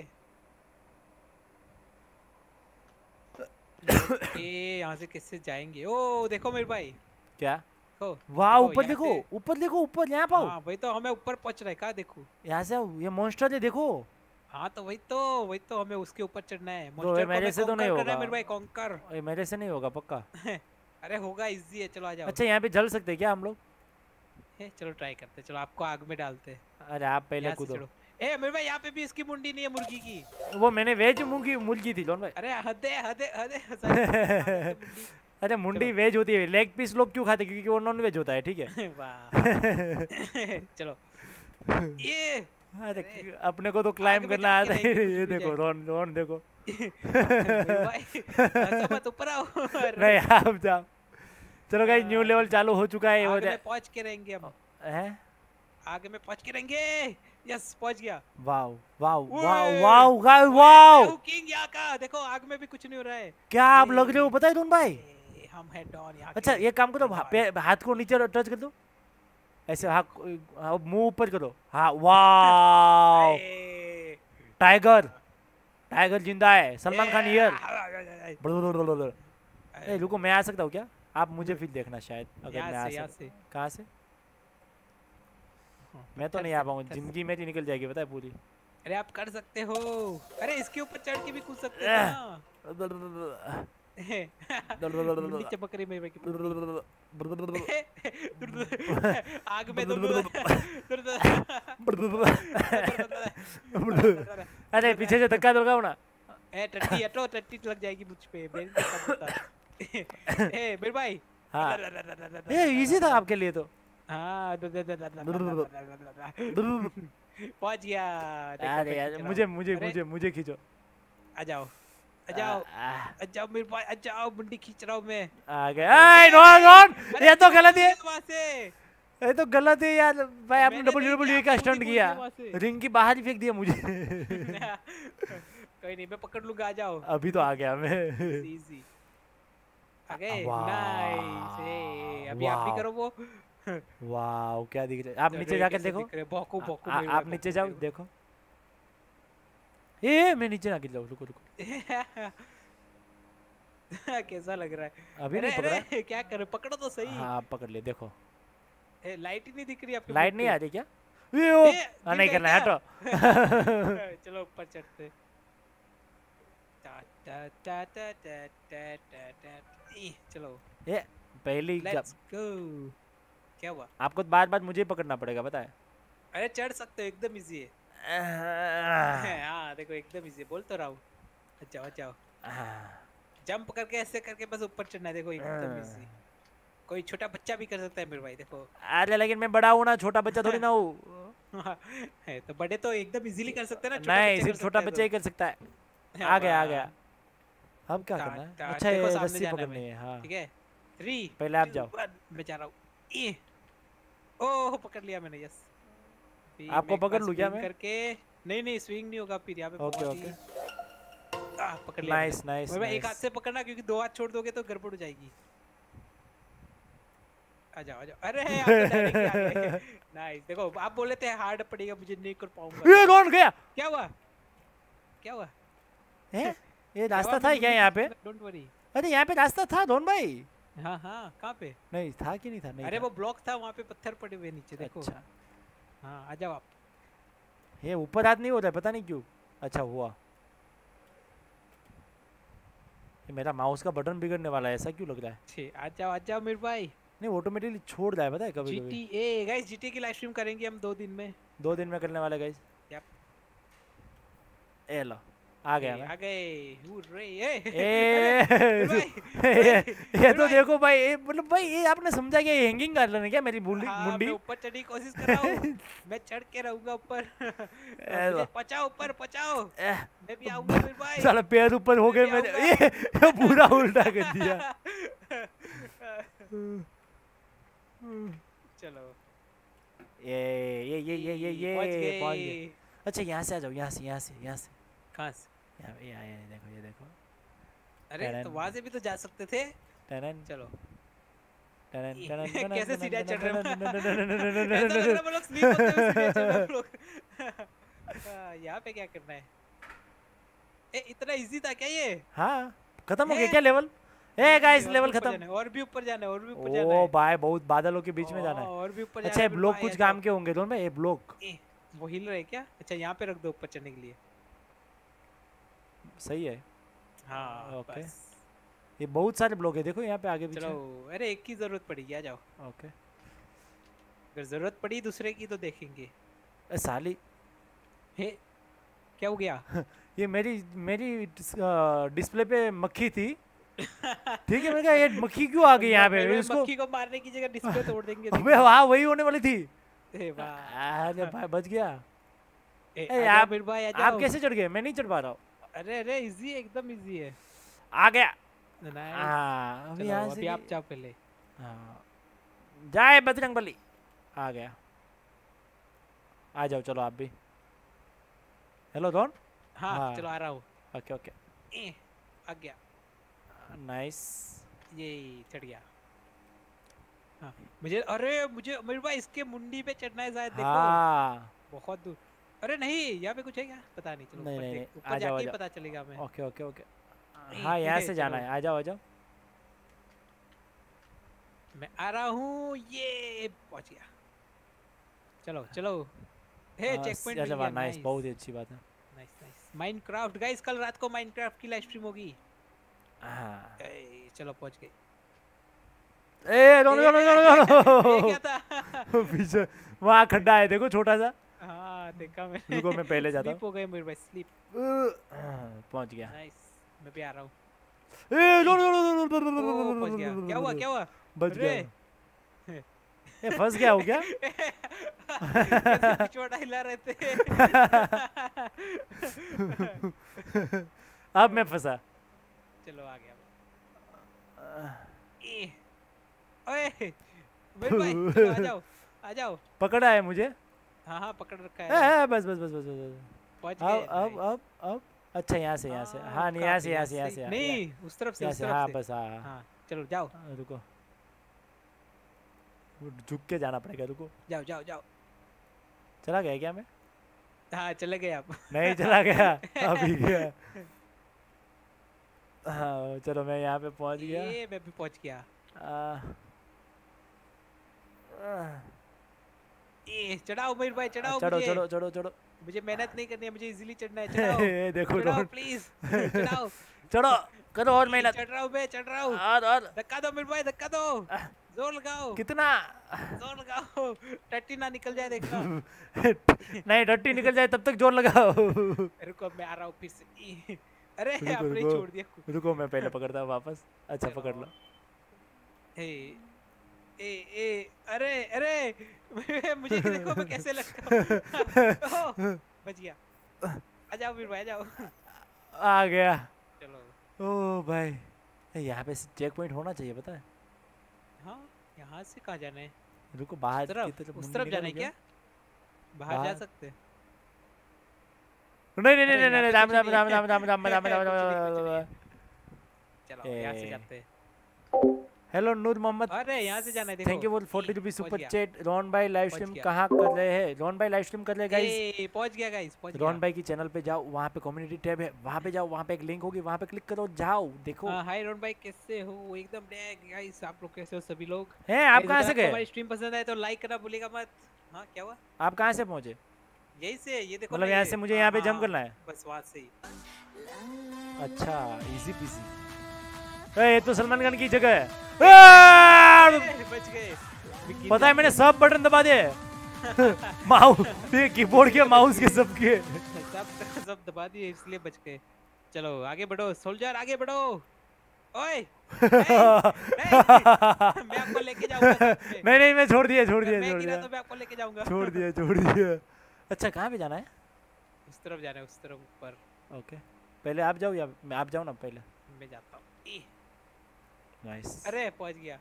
यहाँ से कैसे जाएंगे? ओ देखो मेरे भाई। क्या? वाह ऊपर देखो, ऊपर यहाँ पाओ। हाँ वही तो, हमें ऊपर पहुँच रहा है। कहाँ देखो? यहाँ से ये मॉन्स्टर है देखो। हाँ तो वही तो हमें उसके ऊपर चढ़ना है। मॉन्स्टर मेरे से तो नहीं होगा मेरे भाई, कॉन्कर। मेरे से नहीं होगा पक्का। अरे होगा, इजी है, चलो आ जाओ। अच्छा यहाँ पे जल सकते हैं क्या हम लोग? चलो ट्राई करते, चलो आपको आग में डालते। अरे आप पहले यहाँ से कूदो। चढ़ो। ए मेरे भाई यहाँ पे भी इसकी मुंडी नहीं है मुर्गी की। वो मैंने वेज मुर्गी थी लोन भाई। अरे हदे हदे हदे sorry, मुंडी। अरे मुंडी वेज होती है, लेग पीस लोग क्यों खाते, क्योंकि वो नॉन वेज होता है, ठीक है। वाह चलो ये अरे अपने को तो क्लाइम करना आता है। ये देखो रोन देखो। मत ऊपर आओ। नहीं आप जाओ। चलो गाइस न्यू लेवल चालू हो चुका है। आगे में पहुंच के रहेंगे हम। हैं आगे में पहुंच के रहेंगे। यस पहुंच गया। Wow wow wow wow guys wow. King यहाँ का देखो, आग में भी कुछ नहीं हो रहा है। क्या आप लग रहे हो पता है तुम भाई। हम है डॉन यहाँ। अच्छा ये काम करो, हाथ को नीचे टच कर दो ऐसे, हाथ मुंह ऊपर करो। हाँ वाओ टाइगर, टाइगर जिंदा है। सलमान खान हियर। ए रुको मैं आ सकता हूँ क्या? आप मुझे फिर देखना शायद अगर मैं आ सकता। कहाँ से? मैं तो नहीं आ पाऊंगा, जिंदगी मेरी निकल जाएगी पता है पूरी। अरे आप कर सकते हो। अरे इसके ऊपर चढ़ के भी कूद सकते हो ना। नीचे बकरी में आग में अरे पीछे से धक्का दोगा ना। ए टट्टी हटो, टट्टी लग जाएगी मुझ पे। ए मेरे भाई। हाँ ये इजी था आपके लिए तो। हाँ पहुंच गया। अरे यार मुझे खींचो। आ जाओ आ जाओ मेरे भाई, आ जाओ। मुंडी खींच रहा हूँ मैं। आ गए। नॉन ये तो गलत है, ये तो गलत है यार भाई। आपने WWE का स्टंट किया, रिंग की बाहर ही फेंक दिया मुझे। कोई नहीं मैं पकड़ लूंगा। आ जाओ। अभी तो आ गया मैं। इजी आ गए। नाइस। अभी आप भी करो वो। वाओ क्या दिख रहा है। आप नीचे जाकर देखो। भौंकू भौंकू आप नीचे जाओ देखो। ए मैं नीचे ना गिर जाऊं। रुको कैसा लग रहा है? अभी नहीं पकड़ा। क्या करे, पकड़ो तो सही। हाँ पकड़ ले देखो। लाइट ही नहीं दिख रही आपके। लाइट नहीं आ रही क्या? नहीं करना है हटो। चलो ऊपर चढ़ते। चलो ये पहली लेट्स गो। क्या हुआ? आपको बार मुझे ही पकड़ना पड़ेगा पता है। अरे चढ़ सकते हो, एकदम इजी है। हाँ देखो एकदम इजी, बोल तो रहा हूँ। जाओ जंप करके ऐसे करके बस ऊपर चढ़ना है। देखो एकदम इजी, कोई छोटा बच्चा भी कर सकता है मेरे भाई। देखो अरे लेकिन मैं बड़ा हूँ ना, छोटा बच्चा थोड़ी ना हूँ। है तो बड़े तो एकदम इजीली कर सकते हैं ना। नहीं सिर्फ छोटा बच्चा ही कर सकता है। आ गया। अब क्या करना है? अच्छा ये रस्सी पकड़नी है। हाँ ठीक है 3 पहले आप जाओ। मैं जा रहा हूँ। ओह पकड़ लिया मैंने। यस आपको पकड़ लूँ क्या मैं? करके नहीं स्विंग नहीं होगा फिर यहाँ पे। ओके पकड़ लिया। नाइस। एक हाथ से पकड़ना क्योंकि 2 हाथ छोड़ दोगे तो गड़बड़ हो जाएगी। आ जाओ अरे नाइस। देखो आप बोले थे हार्ड पड़ेगा, मुझे नहीं कर पाऊंगा। ये कौन गया? क्या हुआ हैं? ये रास्ता था क्या यहाँ पे? Don't worry. अरे यहाँ पे रास्ता था रोहन भाई। हाँ कहाँ पे? नहीं था कि नहीं था? नहीं अरे था। वो ब्लॉक था, वहाँ पे पत्थर पड़े हुए नीचे देखो। अच्छा हाँ आ जाओ आप। ये ऊपर हाथ नहीं हो रहा है पता नहीं क्यों। अच्छा हुआ। ये मेरा माउस का बटन बिगड़ने वाला है, ऐसा क्यों लग रहा है? आ जाओ मेरे भाई। नहीं ऑटोमेटिकली छोड़ रहा है पता है कभी कभी। GTA गाइस, GTA की लाइव स्ट्रीम करेंगे हम 2 दिन में। 2 दिन में करने वाले गाइस। ए लो आ गया मैं। आ गए। ये तो देखो भाई, मतलब भाई ये आपने समझा क्या? ये हैंगिंग कर लेना क्या मेरी मुंडी? मैं ऊपर चढ़ने की कोशिश कर रहा हूँ। मैं चढ़ के रहूंगा ऊपर। पचाओ ऊपर पचाओ। मैं भी आऊंगा मेरे भाई। साला पैर ऊपर हो गए मेरे। ये पूरा उल्टा कर दिया। चलो ये पहुंच गए। अच्छा यहाँ से आ जाओ, यहाँ से कहाँ से? ये देखो। अरे तो वहाँ से भी तो जा सकते थे। चलो कैसे सीधा चढ़ रहे हैं। यहाँ पे क्या करना है? इतना इजी था क्या ये? हाँ खत्म हो गया क्या लेवल? ए गाइस लेवल खत्म। और भी ऊपर जाना है। ओ भाई बहुत बादलों के बीच में जाना है। और भी ऊपर। अच्छा ये ब्लॉक कुछ काम के होंगे दोनों में। ये ब्लॉक वो हिल रहे क्या? अच्छा यहाँ पे रख दो ऊपर चढ़ने के लिए। सही है। हाँ ओके ये बहुत सारे ब्लॉक है देखो यहाँ पे आगे पीछे। चलो अरे एक की जरूरत पड़ेगी, आ जाओ। ओके अगर जरूरत पड़ी दूसरे की तो देखेंगे। साली हे क्या हो गया? ये मेरी मेरी डिस्प्ले पे मक्खी थी। ठीक है, मैंने कहा ये मक्खी क्यों आ गई यहाँ पे, इसको मक्खी को मारने की जगह डिस्प्ले तोड़ देंगे। अबे हाँ वही होने वाली थी। ए वाह, अरे भाई बच गया। आजा मेरे भाई, आप कैसे चढ़ गए? मैं नहीं चढ़ पा रहा हूँ। अरे अरे इजी है, एकदम इजी है। आ गया। नाइस। अभी यहाँ से अभी आप जाओ पहले। जय बजरंगबली। आ गया, आ जाओ चलो आप भी। Hello Don. हाँ चलो आ रहा हूँ। ओके ओके आ गया। नाइस। ये चढ़ गया। हाँ मुझे मेरे भाई इसके मुंडी पे चढ़ना है शायद। देखो बहुत दूर। अरे नहीं यहाँ पे कुछ है क्या पता नहीं। चलो नहीं ऊपर जाके पता चलेगा हमें। Okay okay okay. हाँ यहाँ से जाना है। आ जाओ आ जाओ। मैं आ रहा हूँ। ये पहुँच गया। चलो चलो। हे चेक पॉइंट मिल गया। नाइस, बहुत ही अच्छी बात है। Nice nice. माइनक्राफ्ट गाइस, कल रात को माइनक्राफ्ट की लाइव स्ट्रीम होगी। हाँ चलो पहुँच गए। ए नो नो नो नो क्या था? पीछे वहाँ खड्डा है देखो छोटा सा। हाँ देखा मैंने। रुको मैं पहले जाता हूँ। स्लिप हो गए मेरे भाई, स्लिप। पहुँच गया। नाइस, मैं भी आ रहा हूँ। ए नो नो नो नो पहुँच गया। क्या हुआ क्या हुआ? बच गया। ये फंस गया हो क्या? छोटा हिला रहे थे। अब मैं फंसा। चलो आ गया। ओए मेरे भाई चलो आ जाओ आ जाओ। पकड़ा है मुझे। हाँ हाँ पकड़ रखा है। बस बस बस बस बस। पहुंच गए। अब अच्छा यहाँ से हाँ नहीं यहाँ से नहीं उस तरफ से हाँ बस हाँ चलो जाओ। रुको झुक के जाना पड़ेगा। रुको जाओ जाओ जाओ। चला गया क्या मैं? हाँ चले गए आप। नहीं चला गया अभी गया। हाँ चलो मैं यहाँ पे पहुँच गया। ये मैं भी पहुँच गया। चढ़ाओ मेरे भाई चढ़ाओ। चढ़ो चढ़ो चढ़ो चढ़ो। मुझे मेहनत नहीं करनी है, मुझे इजीली चढ़ना है। चढ़ाओ देखो चढ़ाओ प्लीज चढ़ाओ। चढ़ो करो और मेहनत। चढ़ रहा हूँ मैं, चढ़ रहा हूँ। और धक्का दो मेरे भाई, धक्का दो। जोर लगाओ। कितना जोर लगाओ, टट्टी ना निकल जाए देखना। नहीं टट्टी निकल जाए तब तक जोर लगाओ। रुको मैं आ रहा हूँ फिर से। अरे आपने छोड़ दिया। रुको मैं पहले पकड़ता हूँ वापस। अच्छा पकड़ लो। अरे अरे मुझे देखो मैं कैसे लटका। बच गया। आ जाओ फिर भाई आ जाओ। आ गया। चलो ओ भाई यहाँ पे चेक पॉइंट होना चाहिए पता है। हाँ यहाँ से कहाँ जाना है? रुको बाहर उस तरफ जाना है क्या? बाहर जा सकते हैं? नहीं नहीं नहीं नहीं राम राम राम राम राम राम राम राम। चलो यहाँ से जाते हैं। हेलो नूर मोहम्मद। अरे यहाँ से जाना है देखो। Thank you for 40 rupees super chat. Rohan भाई लाइव स्ट्रीम कहाँ कर रहे हैं? रोहन भाई लाइव स्ट्रीम कर रहे हैं गाइस। पहुँच गया गाइस, पहुँच गया। रोहन भाई की चैनल पे जाओ, वहाँ पे कम्युनिटी टैब है, वहाँ पे जाओ, वहाँ पे एक लिंक होगी, वहाँ पे क्लिक करो, जाओ देखो। हाय रोहन भाई कैसे हो? एकदम गाइस आप लोग कैसे हो सभी लोग? हैं आप कहाँ से गए? हमारी स्ट्रीम पसंद आए तो लाइक करना भूलिएगा मत। हाँ क्या हुआ? आप कहाँ से पहुँचे? यही से, ये देखो मतलब यहाँ से मुझे यहाँ पे जंप करना है? बस वहाँ से ही। अच्छा इजी पीसी। ये तो सलमान खान की जगह है। बच गए। पता है मैंने सब बटन दबा दिए। माउस ये कीबोर्ड के माउस के सब के सब दबा दिए इसलिए बच गए। चलो आगे बढ़ो सोल्जर, आगे बढ़ो। ओए मैं आपको लेके जाऊंगा। नहीं मैं छोड़ दिया तो मैं आपको लेके जाऊंगा। छोड़ दिया। अच्छा कहाँ पे जाना है? उस तरफ जाना है, उस तरफ ऊपर। ओके पहले आप जाओ या आप जाओ ना पहले? मैं जाता हूँ। नाइस। अरे पहुंच गया।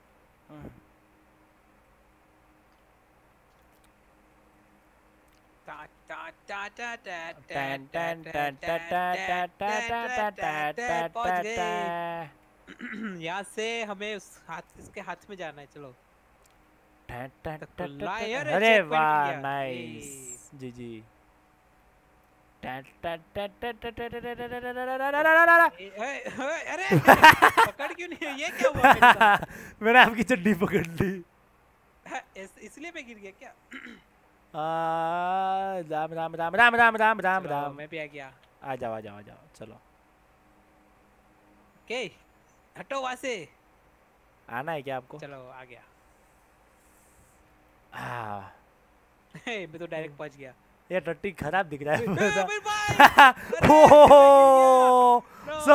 यहाँ से हमें उस इसके हाथ में जाना है। चलो अरे वाह नाइस जी जी। अरे पकड़ क्यों नहीं? ये क्या हुआ मेरे साथ? मैंने आपकी चड्डी पकड़ ली। इसलिए मैं गिर गया क्या? राम राम राम राम राम राम राम राम। मैं भी आ गया। आ जाओ चलो। ओके हटो वहां से। आना है क्या आपको? चलो आ गया। हाँ मैं तो डायरेक्ट पहुंच गया। ये टट्टी खराब दिख रहा है मेरे भाई हो सो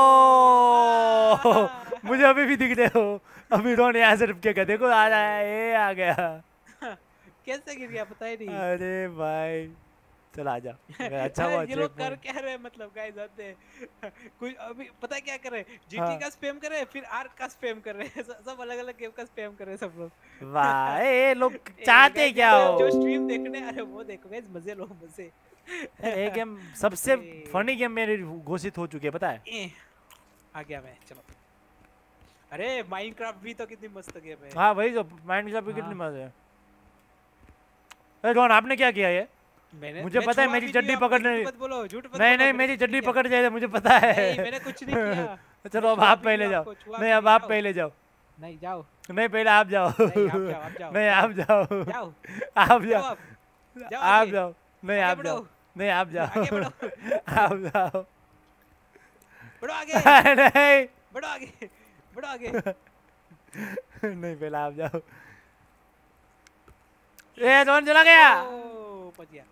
आह! मुझे अभी भी दिख रहे हो। अभी रोन यहाँ से रुक के देखो आ रहा है, ये आ गया। कैसे गिर गया पता ही नहीं। अरे भाई चल आ जा। अच्छा हुआ ये लोग कर क्या रहे हैं मतलब गाइस आते हैं कुछ अभी पता है क्या कर रहे हैं, जीटी हाँ। का स्पैम कर रहे हैं, फिर आर्क का स्पैम कर रहे हैं, सब अलग अलग गेम का स्पैम कर रहे हैं सब लोग। वाह ये लोग ए, चाहते guys, क्या हो। जो स्ट्रीम देखने आ रहे हो वो देखो गाइस, मजे लो मजे। ये गेम सबसे ए। फनी गेम मेरी घोषित हो चुकी है पता है। आ गया मैं, चलो। अरे माइनक्राफ्ट भी तो कितनी मस्त गेम है। हाँ वही तो माइनक्राफ्ट भी कितनी हाँ। मस्त है। अरे रोहन आपने क्या किया ये। मुझे पता है मेरी चड्डी पकड़ने। मत बोलो, झूठ मत नहीं बोलो, नहीं मैंने मेरी कुछ नहीं चड्डी किया। पकड़ जाए मुझे पता है। नहीं मैंने कुछ नहीं किया। चलो अब छुआ आप भी पहले नहीं जाओ। आपको, छुआ नहीं भी अब नहीं, आप जाओ। पहले जाओ। नहीं जाओ। नहीं पहले आप जाओ। नहीं आप जाओ, आप जाओ। नहीं आप जाओ। जाओ आप जाओ जाओ। आप जाओ आप आगे। जाओ। नहीं आगे आप बढ़ो। जाओ। नहीं आप जाओ। आगे बढ़ो। आप जाओ। बढ़ो आगे, नहीं बढ़ो आगे, बढ़ो आगे। नहीं पहले आप जाओ। ये रोहन चला गया। ओ, पहुंच गया।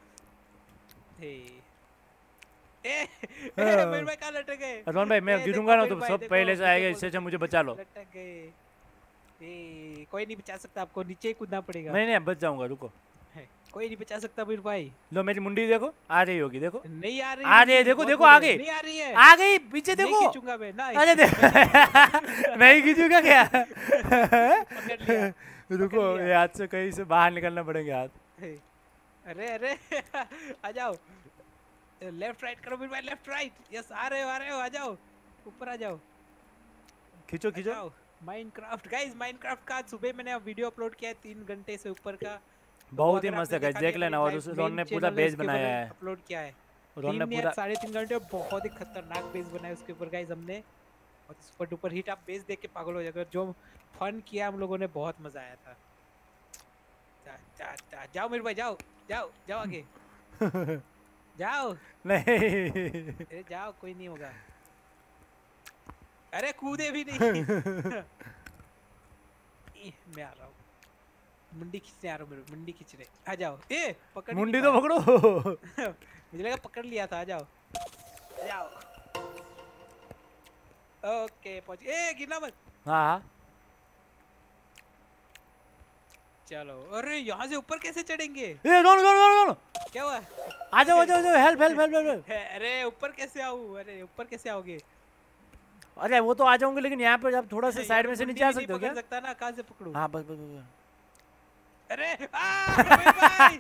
मेरे भाई कहाँ लटक गए। रोहन भाई मैं ए, गिरूंगा ना देखो तो मेरे सब भाई, पहले देखो, से आएगा, वीडियो इससे कॉल अच्छा पे मुझे बचा लो। लटक गए। कोई नहीं बचा सकता आपको, नीचे ही कूदना पड़ेगा। नहीं नहीं बच जाऊंगा रुको। कोई नहीं बचा सकता मेरे भाई। लो मेरी मुंडी देखो आ रही होगी देखो। नहीं आ रही आ रही है, देखो बहुत देखो बुरी है। आगे। नहीं आ रही है। आ गई पीछे नहीं देखो। खींचूंगा मैं ना। अरे नहीं खींचूंगा क्या। पकड़ लिया। रुको लिया। ये हाथ से कहीं से बाहर निकलना पड़ेंगे हाथ। अरे अरे आ जाओ, लेफ्ट राइट करो मेरे भाई, लेफ्ट राइट। यस आ रहे हो आ जाओ, ऊपर आ जाओ। खींचो खींचो। माइनक्राफ्ट गाइस, माइनक्राफ्ट का सुबह मैंने वीडियो अपलोड किया है 3 घंटे से ऊपर का। बहुत ही मस्त है गाइस, देख लेना। और उस रोहन ने पूरा बेस बनाया है। अपलोड किया है रोहन ने पूरा 3.5 घंटे, बहुत ही खतरनाक बेस बनाया उसके ऊपर गाइस हमने। और सुपर डुपर हिट, आप बेस देख के पागल हो जाएगा। जो फन किया हम लोगों ने, बहुत मजा आया था। जाओ मेरे भाई, जाओ जाओ जाओ आगे। जाओ। नहीं अरे जाओ, कोई नहीं होगा। अरे कूदे भी नहीं। मैं आ रहा हूँ, मुंडी खींचने आ रहा हूँ मेरे, मुंडी खींचने आ जाओ। ए पकड़ मुंडी तो पकड़ो। मुझे लगा पकड़ लिया था। आ जाओ जाओ। ओके पहुंच। ए गिरना मत। हाँ चलो। अरे यहाँ से ऊपर कैसे चढ़ेंगे। ए रोहन रोहन रोहन रोहन क्या हुआ। आ जाओ आ जाओ हेल्प हेल्प हेल्प हेल्प। अरे ऊपर कैसे आऊँ, अरे ऊपर कैसे आओगे। अरे वो तो आ जाऊंगे लेकिन यहाँ पे आप थोड़ा सा साइड में से नीचे आ सकते हो क्या। पकड़ सकता ना, कहाँ से पकड़ूं। हाँ बस बस बस। अरे मेरे भाई,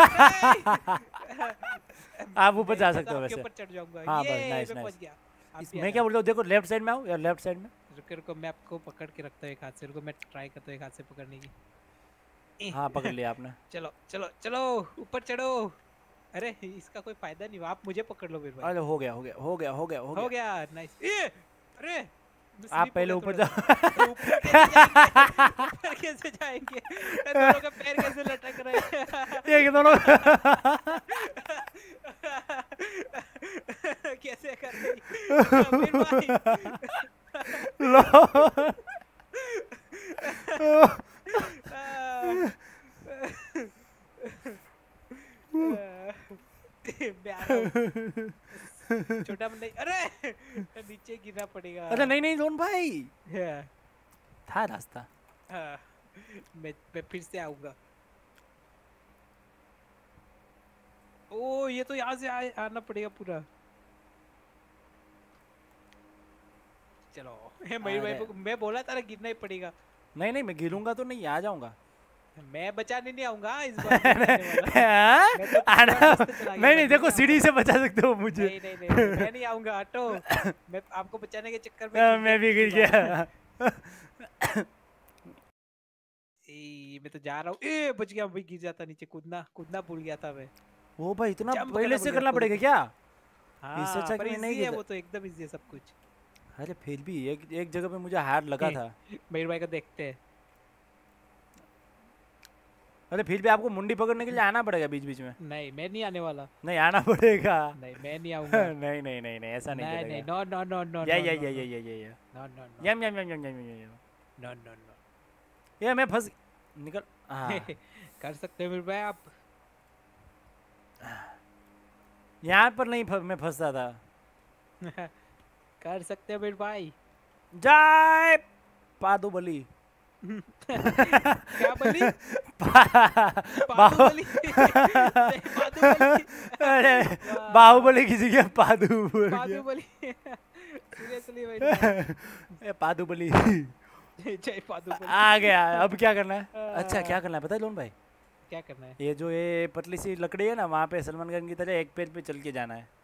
आप ऊपर जा सकते हो आपके वैसे। ऊपर चढ़ जाऊंगा। हाँ, बस, ये नाइस, मैं नाइस। पहुंच गया। आप भी आ मैं क्या जाओ। बोल रहा हूँ देखो लेफ्ट साइड में आओ या लेफ्ट साइड में। रुको रुको, मैं आपको पकड़ के रखता हूँ एक हाथ से। रुको मैं ट्राई करता हूँ एक हाथ से पकड़ने की। हाँ पकड़ लिया आपने। चलो चलो चलो ऊपर चढ़ो। अरे इसका कोई फायदा नहीं, आप मुझे पकड़ लो मेरे भाई। अरे हो गया हो गया हो गया हो गया हो गया नाइस। अरे आप पहले ऊपर जाओ। ऊपर कैसे जाएंगे, दोनों का पैर कैसे लटक रहे हैं। ये दोनों कैसे कर रही मेरे भाई। लो छोटा बंदा। अरे नीचे गिरना पड़ेगा। अरे नहीं नहीं रोहन भाई हाँ, था रास्ता। हाँ, मैं फिर से आऊंगा। ओ ये तो यहाँ से आना पड़ेगा पूरा। चलो मैं बोला था ना गिरना ही पड़ेगा। नहीं नहीं मैं गिरूंगा तो नहीं, आ जाऊंगा। मैं बचाने नहीं आऊंगा इस बार। मैं तो आना मस्त चला गया, नहीं नहीं मैं देखो नहीं सीढ़ी से बचा सकते हो मुझे। नहीं नहीं नहीं मैं नहीं आऊंगा, हटो। मैं आपको बचाने के चक्कर में मैं भी गिर गया। मैं तो जा रहा हूँ। ए बच गया, भाई गिर जाता नीचे। कूदना कूदना भूल गया था मैं। वो भाई इतना जंप पहले से करना पड़ेगा क्या। इससे अच्छा पर कि मैं नहीं easy है, गिरता। वो तो एकदम इजी है सब कुछ। अरे फिर भी एक जगह पे मुझे हार्ड लगा था। मेरे भाई को देखते हैं। अरे फिर भी आपको मुंडी पकड़ने के लिए आना पड़ेगा बीच बीच में। नहीं मैं नहीं आने वाला। नहीं आना पड़ेगा। नहीं मैं नहीं आऊंगा। नहीं नहीं नहीं नहीं ऐसा नहीं नहीं करेगा। No no no no yeah no, yeah no, yeah no, yeah yeah yeah no no no yum yum yum yum yum yum. No no no. ये मैं फंस निकल। हाँ कर सकते हो मेरे भाई आप। यहाँ पर नहीं मैं फंसता था। कर सकते हो मेरे भाई। जय पादुबली। क्या बली? बाहु पादुबली। जय पादुबली। अरे वाह, बाहुबली किसी के पादु बोल गया। पादुबली। सीरियसली मेरे भाई। पादुबली। जय पादुबली। आ गया। अब क्या करना है? अच्छा क्या आ, करना है पता है लोन भाई? क्या करना है? ये जो ये पतली सी लकड़ी है ना, वहाँ पे सलमान खान की तरह एक पैर पे चल के जाना है।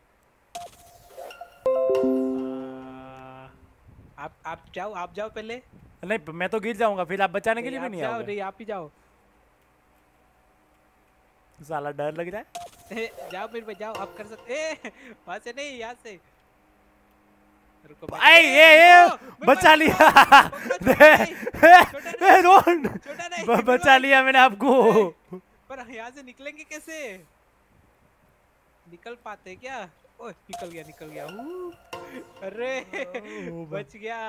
आप जाओ पहले। नहीं मैं तो गिर जाऊंगा, फिर आप बचाने के लिए भी आप नहीं जाओ, आओगे। नहीं आप ही जाओ। साला डर लग रहा है। जाओ मेरे भाई जाओ, आप कर सकते। वहां से नहीं, यहाँ से। रुको ये बचा लिया। रोन बचा लिया मैंने आपको। पर यहाँ से निकलेंगे कैसे? निकल पाते क्या? ओह निकल गया। अरे बच गया।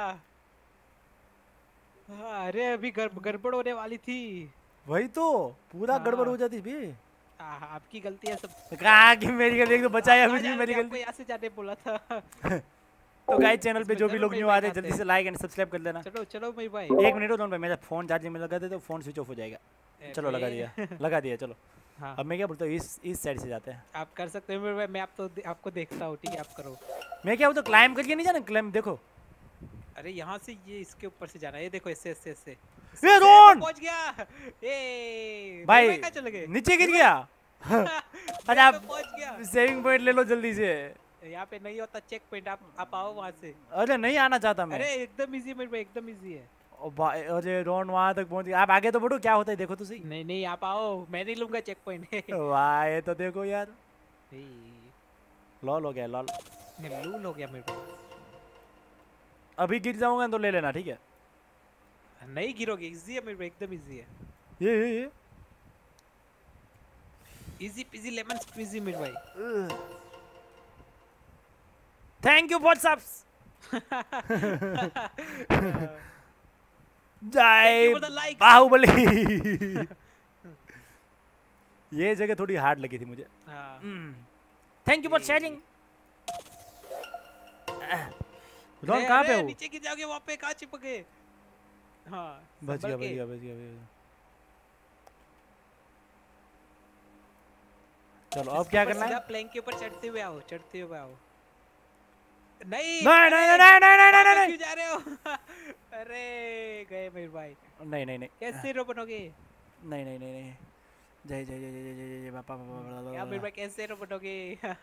अरे अभी गड़बड़ होने वाली थी। वही तो पूरा गड़बड़ हो जाती भी। आपकी गलती है सब। कहाँ की मेरी गलती? एक तो बचाया कुछ नहीं, मेरी गलती। यहाँ से जाने बोला था। तो गाइस चैनल पे जो भी लोग न्यू आ रहे हैं जल्दी से लाइक एंड सब्सक्राइब कर देना। चलो मेरे भाई। एक मिनट हो भाई, मेरा फोन चार्जिंग में लगा दे तो फोन स्विच ऑफ हो जाएगा। चलो लगा दिया चलो। हाँ। अब मैं क्या बोलता हूँ, इस साइड से जाते हैं। आप कर सकते हो मेरे भाई, मैं आपको देखता हूँ, ठीक है आप करो। मैं क्या बोलता हूँ, क्लाइंब करके नहीं जाना? क्लाइंब देखो। अरे यहाँ से ये इसके ऊपर से जाना है, ये देखो ऐसे। ये रोन पहुंच गया। ए भाई कहाँ चले गए? नीचे गिर गया। अरे आप पहुंच गया। सेविंग पॉइंट ले लो जल्दी से। यहाँ पे नहीं होता चेक पॉइंट, आप आओ वहाँ से। अरे नहीं आना चाहता मैं। अरे एकदम इजी मेरे भाई, एकदम इजी है। अरे रोन वहाँ तक पहुँच गया। आप आगे तो बढ़ो, क्या होता है देखो तो सही। नहीं आप आओ, मैं नहीं लूंगा चेक पॉइंट। वाह ये तो देखो यार, लॉल हो गया लॉल। लूल हो गया मेरे को। अभी गिर जाऊंगा तो ले लेना, ठीक है? नहीं गिरोगे, इजी है मेरे को, एकदम इजी है। ये इजी पीजी लेमन स्क्वीजी मेरे भाई। Thank you for subs. जय बाहुबली। ये जगह थोड़ी हार्ड लगी थी मुझे। Thank you for sharing. Ron कहाँ पे हो? नीचे गिर जाओगे, वहाँ पे कहाँ चिपक गए? हाँ बच गया। चलो अब क्या करना है? प्लैंक के ऊपर चढ़ते हुए आओ। नहीं क्यों जा रहे हो? अरे गए मेरे भाई। नहीं कैसे हीरो बनोगे? नहीं जय बापा क्या मेरे भाई कैसे हीरो बनोगे?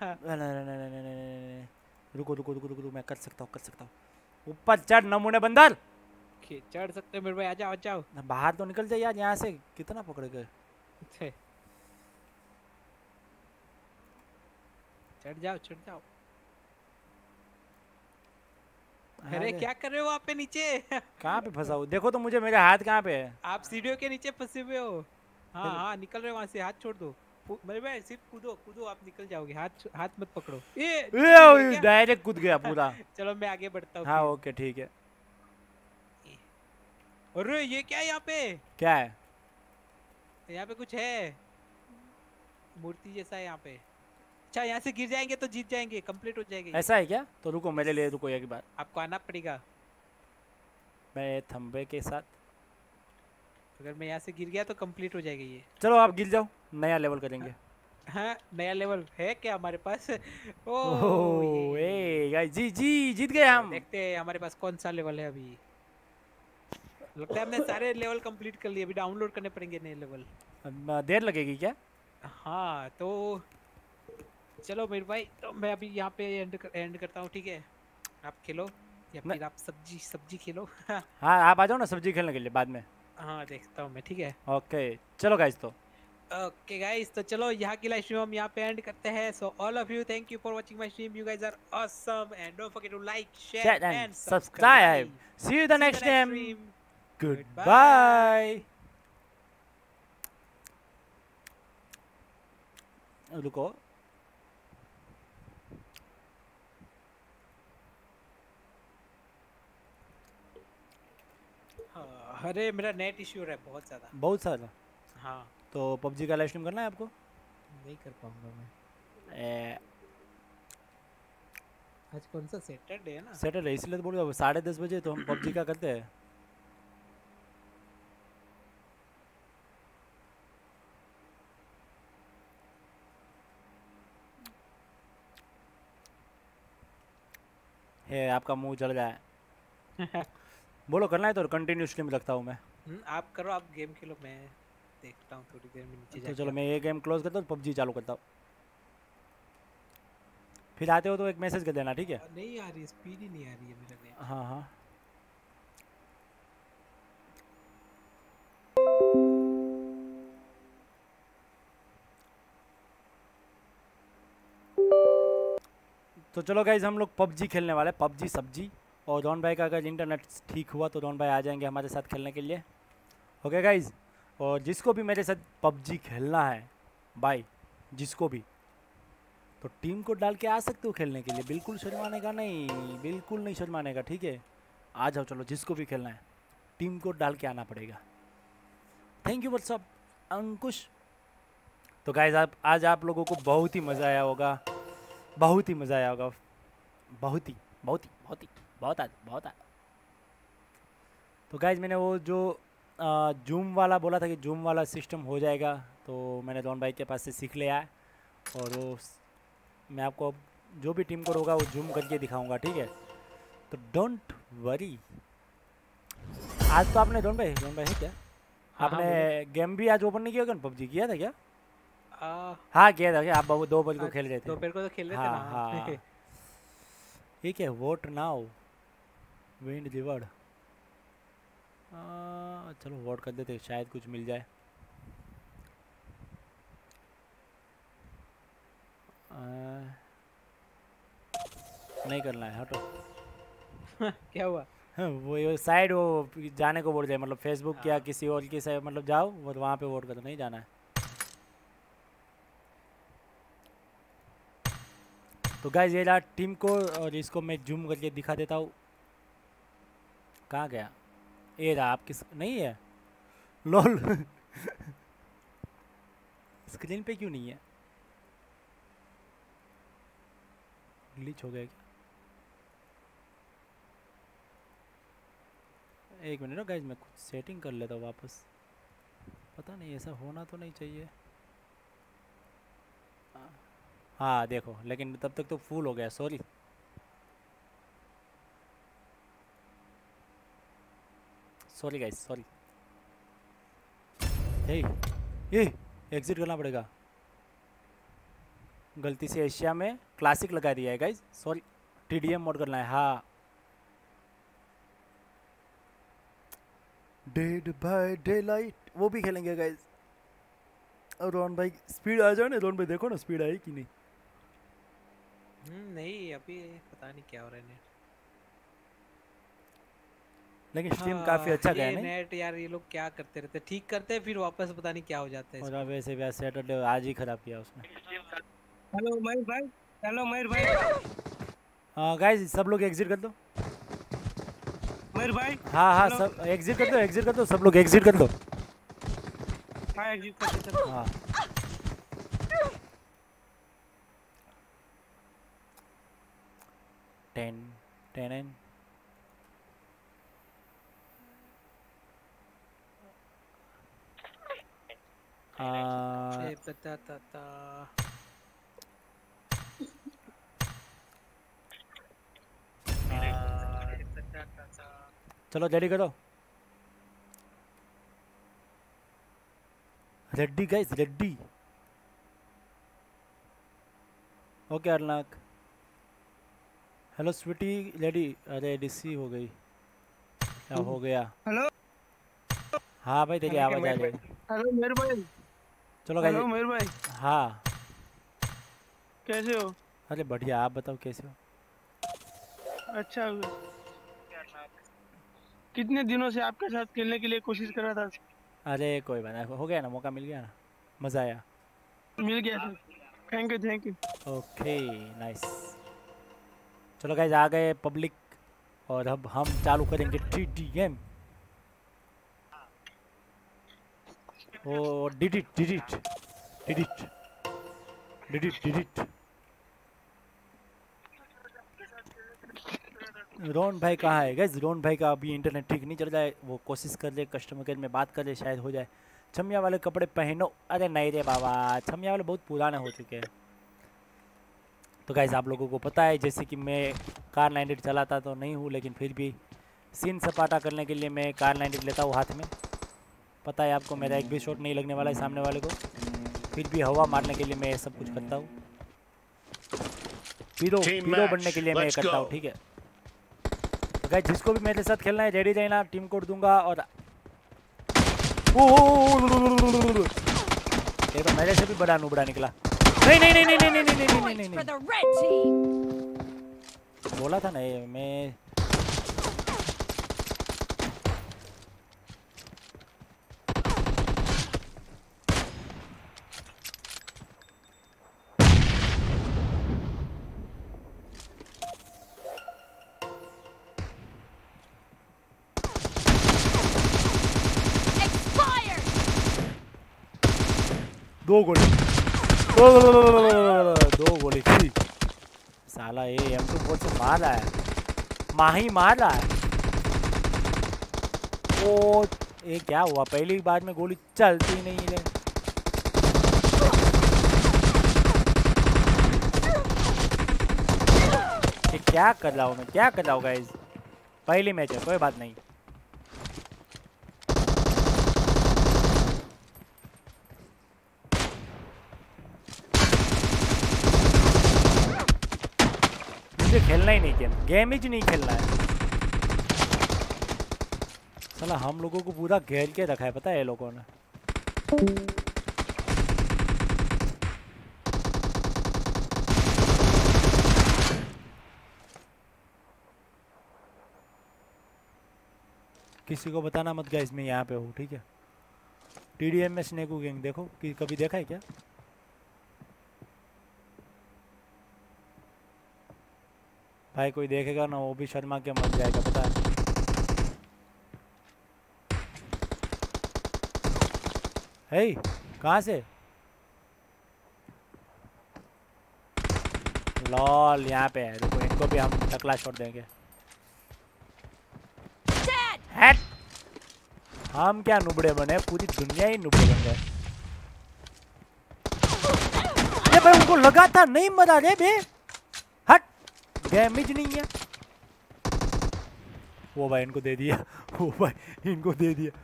रुको मैं कर सकता हूँ। ऊपर चढ़ नमूने बंदर। चढ़ सकते हो मेरे भाई, आ जाओ। बाहर तो निकल जाए यार, यहाँ से कितना पकड़ गए। चढ़ जाओ। अरे क्या कर रहे हो वहाँ पे नीचे? कहाँ पे फंसा हूँ देखो तो मुझे, मेरे हाथ कहाँ पे है? आप सीढ़ियों के नीचे फंसे हुए हो। हाँ निकल रहे हो वहाँ से, हाथ छोड़ दो मेरे भाई, सिर्फ कूदो आप निकल जाओगे। हाथ मत पकड़ो। ये डायरेक्ट कूद गया पूरा। चलो मैं आगे बढ़ता हूँ। हाँ ओके ठीक है। अरे ये क्या है यहाँ पे? क्या है यहाँ पे? कुछ है मूर्ति जैसा है यहाँ पे। अच्छा यहाँ से गिर जाएंगे तो जीत जाएंगे, कंप्लीट हो जाएगी। ऐसा है क्या? तो रुको मेरे लिए रुको एक बार, आपको आना पड़ेगा। मैं थंबे के साथ। अगर मैं यहाँ से गिर गया तो कंप्लीट हो जाएगा ये। चलो आप गिर जाओ, नया लेवल करेंगे। हाँ नया लेवल है क्या हमारे पास? ओह गाइस जी जीत गए हम। देखते हैं हमारे पास कौन सा लेवल है अभी। लगता है हमने सारे लेवल कंप्लीट कर लिए, अभी डाउनलोड करने पड़ेंगे नए लेवल। देर लगेगी क्या? हाँ तो चलो मेरे भाई, तो मैं अभी यहाँ पे एंड करता हूँ, ठीक है? आप खेलो या फिर आप सब्जी खेलो। हाँ आप आ जाओ ना सब्जी खेलने के लिए बाद में। हाँ देखता हूँ मैं, ठीक है? ओके चलो गाइस। तो ओके गाइस, तो चलो यहाँ की लाइव स्ट्रीम हम यहाँ पे एंड करते हैं। So all of you thank you for watching my stream, you guys are awesome and don't forget to like share and subscribe. See you the next time. Goodbye. रुको अरे मेरा net issue है बहुत ज्यादा। बहुत सारा। हाँ तो पबजी का लाइव स्ट्रीम करना है आपको? नहीं कर पाऊंगा मैं। आज कौन सा सैटरडे है ना? सैटरडे, इसलिए तो बोल रहा हूँ 10:30 बजे तो हम पबजी का करते हैं। है आपका मुंह जल रहा है। बोलो करना है तो कंटिन्यू स्ट्रीम रखता हूँ मैं। आप करो, आप गेम खेलो, मैं देखता हूँ थोड़ी देर में नीचे तो जाके। चलो मैं ये गेम क्लोज करता हूँ, पबजी चालू करता हूँ। फिर आते हो तो एक मैसेज कर देना, ठीक है? नहीं आ रही, स्पीड ही नहीं आ रही है मेरा नेट। हाँ हाँ तो चलो गाइज हम लोग पबजी खेलने वाले, पबजी सब्जी। और रॉन भाई का अगर इंटरनेट ठीक हुआ तो रॉन भाई आ जाएंगे हमारे साथ खेलने के लिए। ओके गाइज, और जिसको भी मेरे साथ पबजी खेलना है भाई, जिसको भी, तो टीम को डाल के आ सकते हो खेलने के लिए, बिल्कुल शर्माने का नहीं, बिल्कुल नहीं शर्माने का, ठीक है? आ जाओ, चलो जिसको भी खेलना है टीम को डाल के आना पड़ेगा। Thank you what's up Ankush. तो गाइज आज आप लोगों को बहुत ही मज़ा आया होगा, बहुत ही मज़ा आया होगा, बहुत ही बहुत ही बहुत ही बहुत आ। तो गाइज मैंने वो जो जूम वाला बोला था कि जूम वाला सिस्टम हो जाएगा, तो मैंने रॉन भाई के पास से सीख लिया है। और वो मैं आपको जो भी टीम कोड होगा वो जूम करके दिखाऊंगा, ठीक है? तो डोंट वरी। आज तो आपने रॉन भाई है क्या? आपने गेम भी आज ओपन नहीं किया क्या? पबजी किया था क्या? हाँ किया था क्या? आप 2 बजे को खेल रहे थे? दोपहर को तो खेल रहे थे हाँ ना। हाँ ये क्या वोट नाउ विंड रिवर्ड। चलो वोट कर देते, शायद कुछ मिल जाए। नहीं करना है, हटो। क्या हुआ? वो साइड वो जाने को बोल रहे, मतलब फेसबुक या हाँ। किसी और की साइड, मतलब जाओ और वहाँ पे वोट करो, नहीं जाना है। तो गाइस ये रहा टीम को, और इसको मैं जूम करके दिखा देता हूँ। कहाँ गया? ये रहा आपकी नहीं है लोल। स्क्रीन पे क्यों नहीं है? ग्लिच हो गया क्या? एक मिनट ना गाइस, मैं कुछ सेटिंग कर लेता हूँ वापस। पता नहीं ऐसा होना तो नहीं चाहिए। हाँ देखो, लेकिन तब तक तो फुल हो गया, सॉरी। Sorry guys, sorry. ये एग्जिट करना पड़ेगा, गलती से एशिया में क्लासिक लगा दिया है गाइस, सॉरी। टीडीएम मोड करना है, हाँ। डेड बाय डे लाइट वो भी खेलेंगे गाइस। और रोहन भाई स्पीड आ जाए ना, रोहन भाई देखो ना स्पीड आई कि नहीं। नहीं अभी पता नहीं क्या हो रहा है नेट, लेकिन स्ट्रीम काफी अच्छा गया नहीं? नेट यार ये लोग क्या करते रहते, ठीक करते हैं फिर वापस पता नहीं क्या हो जाता है। और वैसे भी सैटरडे आज ही खराब किया उसने। हेलो मयूर भाई, हेलो मयूर भाई। हाँ गाइस सब लोग एग्जिट कर दो। मयूर भाई हाँ हाँ सब एग्जिट कर दो, एग्जिट कर दो, सब लोग एग्जिट कर दो। हाँ एग्जिट कर दो। हाँ टेन टेन चलो रेडी करो, रेडी गाइस रेडी। ओके अर्नाक, हेलो स्वीटी रेडी। अरे डीसी हो गई, क्या हो गया? हेलो हाँ भाई तेरी आवाज़ आ रही है। हेलो मयूर भाई। चलो गाइस। हेलो मयूर भाई, हाँ कैसे हो? अरे बढ़िया, आप बताओ कैसे हो? अच्छा, कितने दिनों से आपके साथ खेलने के लिए कोशिश कर रहा था। अरे कोई बात नहीं, हो गया ना, मौका मिल गया ना, मज़ा आया। मिल गया sir, thank you thank you. Okay nice. चलो गाइस आ गए पब्लिक, और अब हम चालू करेंगे TDM। वो डिडिट रोहन भाई कहाँ है गाइस? रोहन भाई का अभी इंटरनेट ठीक नहीं चल रहा है, वो कोशिश कर ले कस्टमर केयर में बात कर ले, शायद हो जाए। छमिया वाले कपड़े पहनो। अरे नहीं रे बाबा, छमिया वाले बहुत पुराने हो चुके हैं। तो गाइस आप लोगों को पता है जैसे कि मैं कार 98 चलाता तो नहीं हूँ, लेकिन फिर भी सीन सपाटा करने के लिए मैं कार 98 लेता हूँ हाथ में। पता है आपको मेरा एक भी शॉट नहीं लगने वाला है सामने वाले को, फिर भी हवा मारने के लिए मैं सब कुछ करता हूँ। हीरो बनने के लिए मैं करता हूँ, ठीक है। तो गाइस जिसको भी मेरे साथ खेलना है रेडी रहना, टीम कोड दूंगा। और ये तो मेरे से भी बड़ा नुबड़ा निकला। नहीं नहीं नहीं नहीं नहीं नहीं नहीं नहीं नहीं बोला था ना ये मैं। दो गोली थी। साला ये M24 से मार रहा है, माही मार रहा है। ओ ये क्या हुआ? पहली बार में गोली चलती नहीं है। ये क्या कर रहा हूँ मैं, क्या कर रहा हूँ गाइस? पहली मैच है, कोई बात नहीं। मुझे खेलना ही नहीं, गेम ही नहीं खेलना है। साला हम लोगों को पूरा घेर के रखा है, पता है ये लोगों ने। किसी को बताना मत गाइस मैं यहाँ पे हूँ, ठीक है। TDM में स्नेकू गैंग देखो कि कभी देखा है क्या? भाई कोई देखेगा ना वो भी शर्मा के मर जाएगा, पता है। हे कहाँ से? लॉल यहाँ पे है, देखो इनको भी हम टकला शॉट देंगे। हैट हम क्या नुबड़े बने, पूरी दुनिया ही नुबड़े बन गए। ये भाई उनको लगा था नहीं मरा रे बे, हट डैमेज नहीं है। वो भाई इनको दे दिया, वो भाई इनको दे दिया।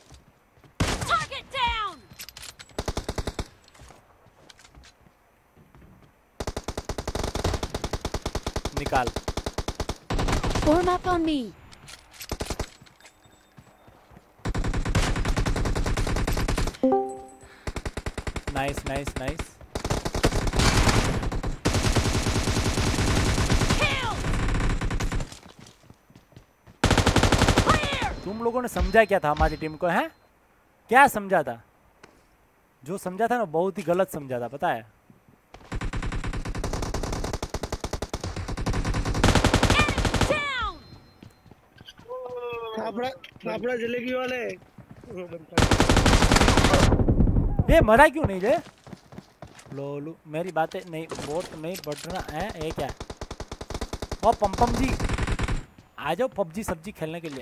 निकाल। Form up on me. Nice nice nice. तुम लोगों ने समझा क्या था हमारी टीम को, हैं? क्या समझा था? जो समझा था ना बहुत ही गलत समझा था, पता है। फाफड़ा जलेबी वाले ये मरा क्यों नहीं रे? लोलू मेरी बातें नहीं, बोट नहीं बढ़ना है। ये क्या? ओ पम जी आ जाओ पबजी सब्जी खेलने के लिए।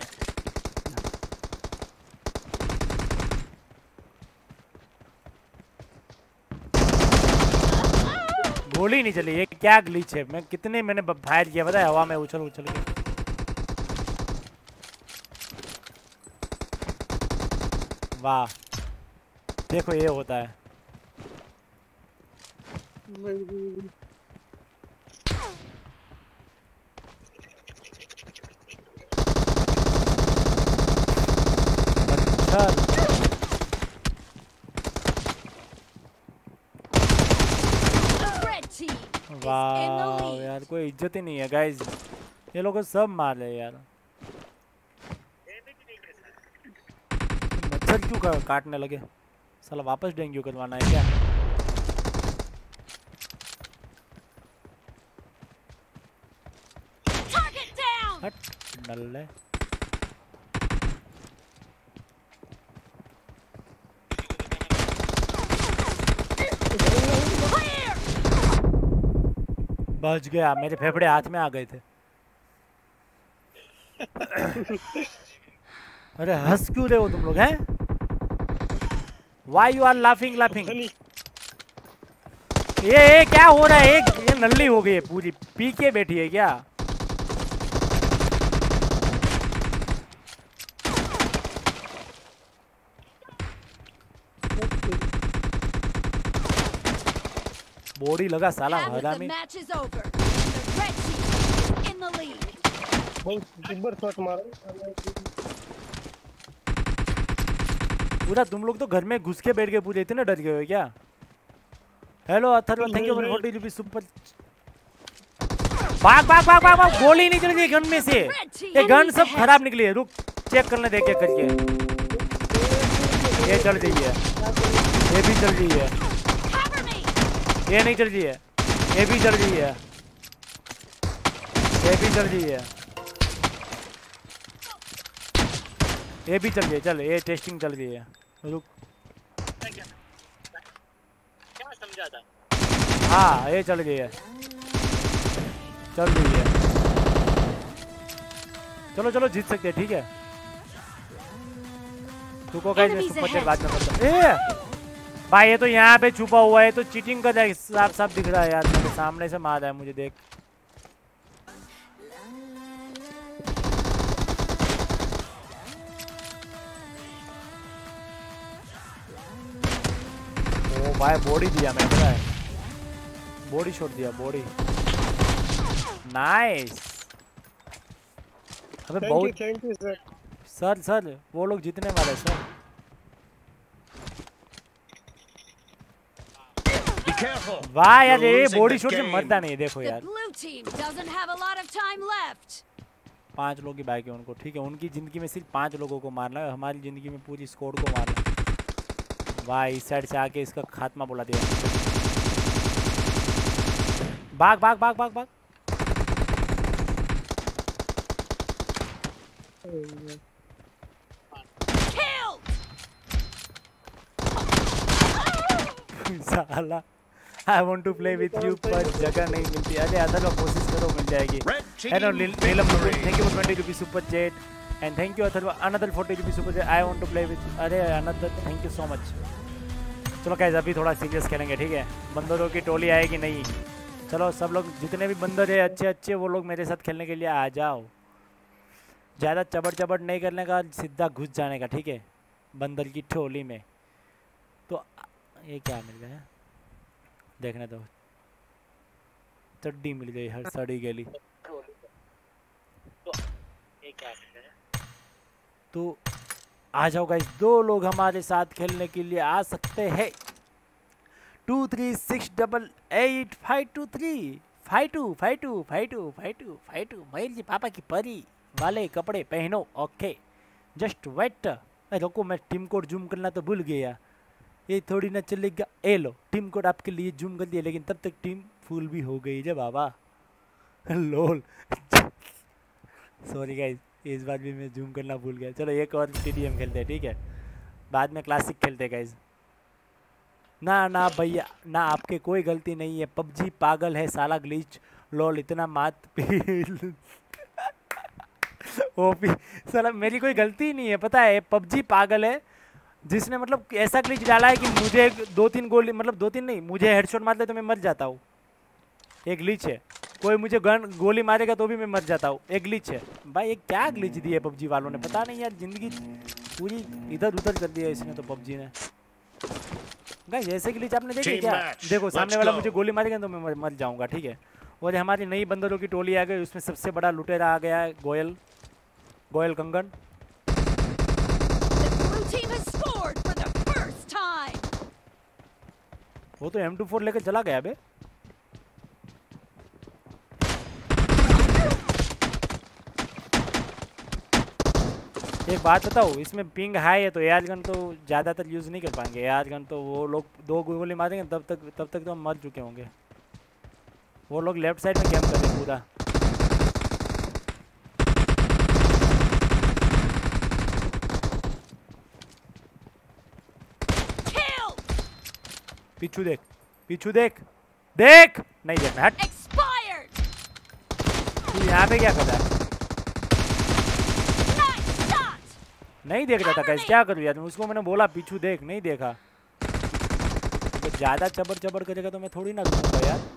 गोली नहीं चली, ये क्या ग्लिच है? मैं कितने मैंने फायर किया पता है, हवा में उछल उछल के। वाह देखो ये होता है। वाह यार कोई इज्जत ही नहीं है गाइस, ये लोग सब मार रहे यार। मच्छर क्यों काटने लगे? साला वापस डेंगू करवाना है क्या? हट नल्ले। बच गया, मेरे फेफड़े हाथ में आ गए थे। अरे हंस क्यों रहे हो तुम लोग हैं? Why you are laughing? ये क्या हो रहा है? ये नल्ली हो गई है पूरी, पी के बैठी है क्या? बॉडी लगा साला हरामी। पूरा तुम लोग तो घर में घुस के बैठ गए, पूरे इतने डर गए हो क्या? Hello Atharva, thank you for 40 rupees super. भाग भाग भाग भाग भाग, गोली निकल गई गन में से। ये गन सब खराब निकली है, रुक चेक करने दे के करके। ये चल रही है, ये भी चल रही है, ये नहीं चल रही है, ये भी चल रही है, ये भी चल रही है, ये भी चल रही है। चल ये टेस्टिंग चल रही है, रुक। क्या समझा था? हाँ ये चल रही है, चल रही है। चलो चलो जीत सकते हैं, ठीक है। रुको गाइस, मैं सुपर चैट बाद में करता हूं। ए भाई ये तो यहाँ पे छुपा हुआ है, तो चीटिंग कर रहा है, साफ साफ दिख रहा है यार, मेरे सामने से मार रहा है मुझे, देख। ओ भाई बॉडी दिया मैं, पता है, बॉडी शॉट दिया, बॉडी। नाइस। अबे बहुत थैंक यू सर। सर वो लोग जीतने वाले सर। वाह यार, ये बॉडी शॉट से मरता नहीं है, देखो यार। 5 लोग ही बाकी है उनको, ठीक है। उनकी जिंदगी में सिर्फ 5 लोगों को मारना है, हमारी जिंदगी में पूरी स्क्वाड को मारना है। वाह, इस साइड से आके इसका खात्मा बोला दिया। भाग भाग भाग भाग भाग। साला I want to play with you, पर जगह नहीं मिलती। अरे अदर लोग कोशिश करो, मिल जाएगी। Hello Neelam, thank you for 20 rupees super chat and thank you Atharva another 40 rupees super chat. I want to play with, अरे another thank you so much. चलो गाइस अभी थोड़ा सीरियस खेलेंगे, ठीक है। बंदरों की टोली आएगी नहीं। चलो सब लोग, जितने भी बंदर है अच्छे अच्छे, वो लोग मेरे साथ खेलने के लिए आ जाओ। ज़्यादा चबड़ चबड़ नहीं करने का, सीधा घुस जाने का, ठीक है, बंदर की टोली में। तो ये क्या मिल गया है, देखने दो। चड्डी मिल गई, हर सड़ी गली। तो आ जाओ गाइस, 2 लोग हमारे साथ खेलने के लिए आ सकते हैं। 23688523 5252525252 मयूर जी पापा की परी वाले कपड़े पहनो। Okay just wait. रुको, मैं टीम कोड जूम करना तो भूल गया, ये थोड़ी ना चलेगा। ए लो, टीम कोड आपके लिए जूम कर दिया, लेकिन तब तक टीम फुल भी हो गई है बाबा। लोल सॉरी गाइस, इस बार भी मैं जूम करना भूल गया। चलो एक और टीडीएम खेलते हैं, ठीक है, बाद में क्लासिक खेलते हैं गाइस। ना ना भैया ना, आपके कोई गलती नहीं है, पबजी पागल है साला, ग्लिच। लोल इतना मात पी ओपी साला, मेरी कोई गलती नहीं है, पता है। पबजी पागल है, जिसने मतलब ऐसा ग्लिच डाला है कि मुझे 2-3 गोली, मतलब 2-3 नहीं, मुझे हेडशॉट मार दे तो मैं मर जाता हूँ। एक ग्लिच है, कोई मुझे गोली मारेगा तो भी मैं मर जाता हूँ, एक ग्लिच है भाई। ये क्या ग्लिच दी है पबजी वालों ने, पता नहीं यार, जिंदगी पूरी इधर उधर कर दिया इसने तो, पबजी ने। गाइस ऐसे ग्लिच आपने देखे क्या? देखो सामने वाला मुझे गोली मारेगा तो मैं मर जाऊँगा, ठीक है। और हमारी नई बंदरों की टोली आ गई, उसमें सबसे बड़ा लुटेरा आ गया है गोयल कंगन। वो तो M24 लेकर चला गया बे। एक बात बताओ, इसमें पिंग हाई है तो एआर गन तो ज़्यादातर यूज़ नहीं कर पाएंगे। एआर गन तो वो लोग 2 गोली मारेंगे तब तक तो हम मर चुके होंगे। वो लोग लेफ्ट साइड में कैंप कर रहे पूरा। पीछू देख, पीछू देख, देख नहीं देखना, हट। यहाँ पे क्या कर रहा है? नहीं देख रहा था गाइस, क्या करूँ यार? उसको मैंने बोला पीछू देख, नहीं देखा। तो ज़्यादा चबर चबर करेगा तो मैं थोड़ी ना रुकूंगा यार।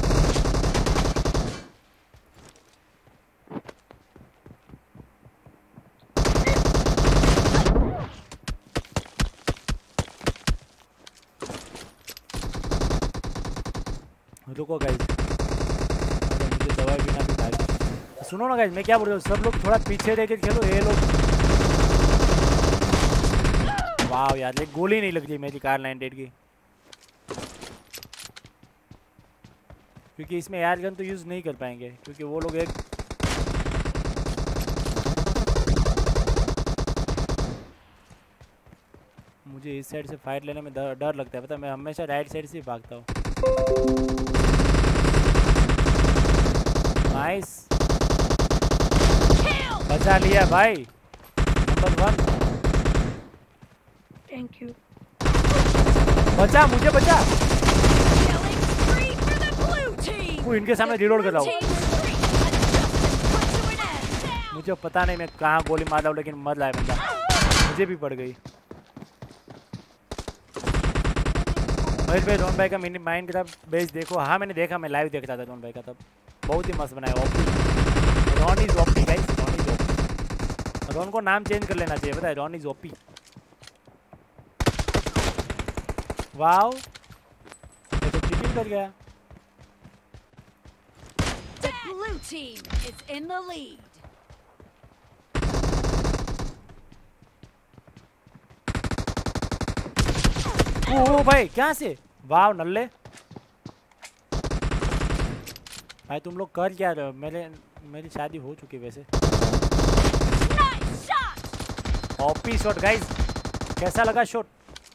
रुको गाइस, मुझे दवाई बिना भी भाई। सुनो ना गाइस, मैं क्या बोल रहा हूँ, सब लोग थोड़ा पीछे रह के खेलो। ये लोग वाह यार, एक गोली नहीं लग रही मेरी कार 98 की, क्योंकि इसमें एयर गन तो यूज़ नहीं कर पाएंगे, क्योंकि वो लोग एक मुझे इस साइड से फाइट लेने में डर लगता है, पता है? मैं हमेशा राइट साइड से ही भागता हूँ। नाइस, बचा लिया भाई, नंबर 1। Thank you. बचा, मुझे बचा। Killing spree for the blue team. वो इनके सामने रिलोड कर रहा हूँ। Team streak has just been put to an end. मुझे पता नहीं मैं कहाँ गोली मार रहा हूँ, लेकिन मर रहा है बंदा, मुझे भी पड़ गई। महेश भाई, रोहन भाई का मिनी माइनक्राफ्ट बेस देखो। हाँ मैंने देखा, मैं लाइव देख रहा था रोहन भाई का, तब बहुत ही मस्त बनाया। OP, Ron is OP guys, Ron is OP. Ron को नाम चेंज कर लेना चाहिए, पता है? Ron is OP. वाओ, ये तो चिटिंग कर गया। The blue team is in the lead. ओ भाई, क्या से? वाव नल्ले भाई, तुम लोग कर क्या रहे हो? मेरी शादी हो चुकी वैसे। Nice shot. OP shot guys, कैसा लगा शॉट?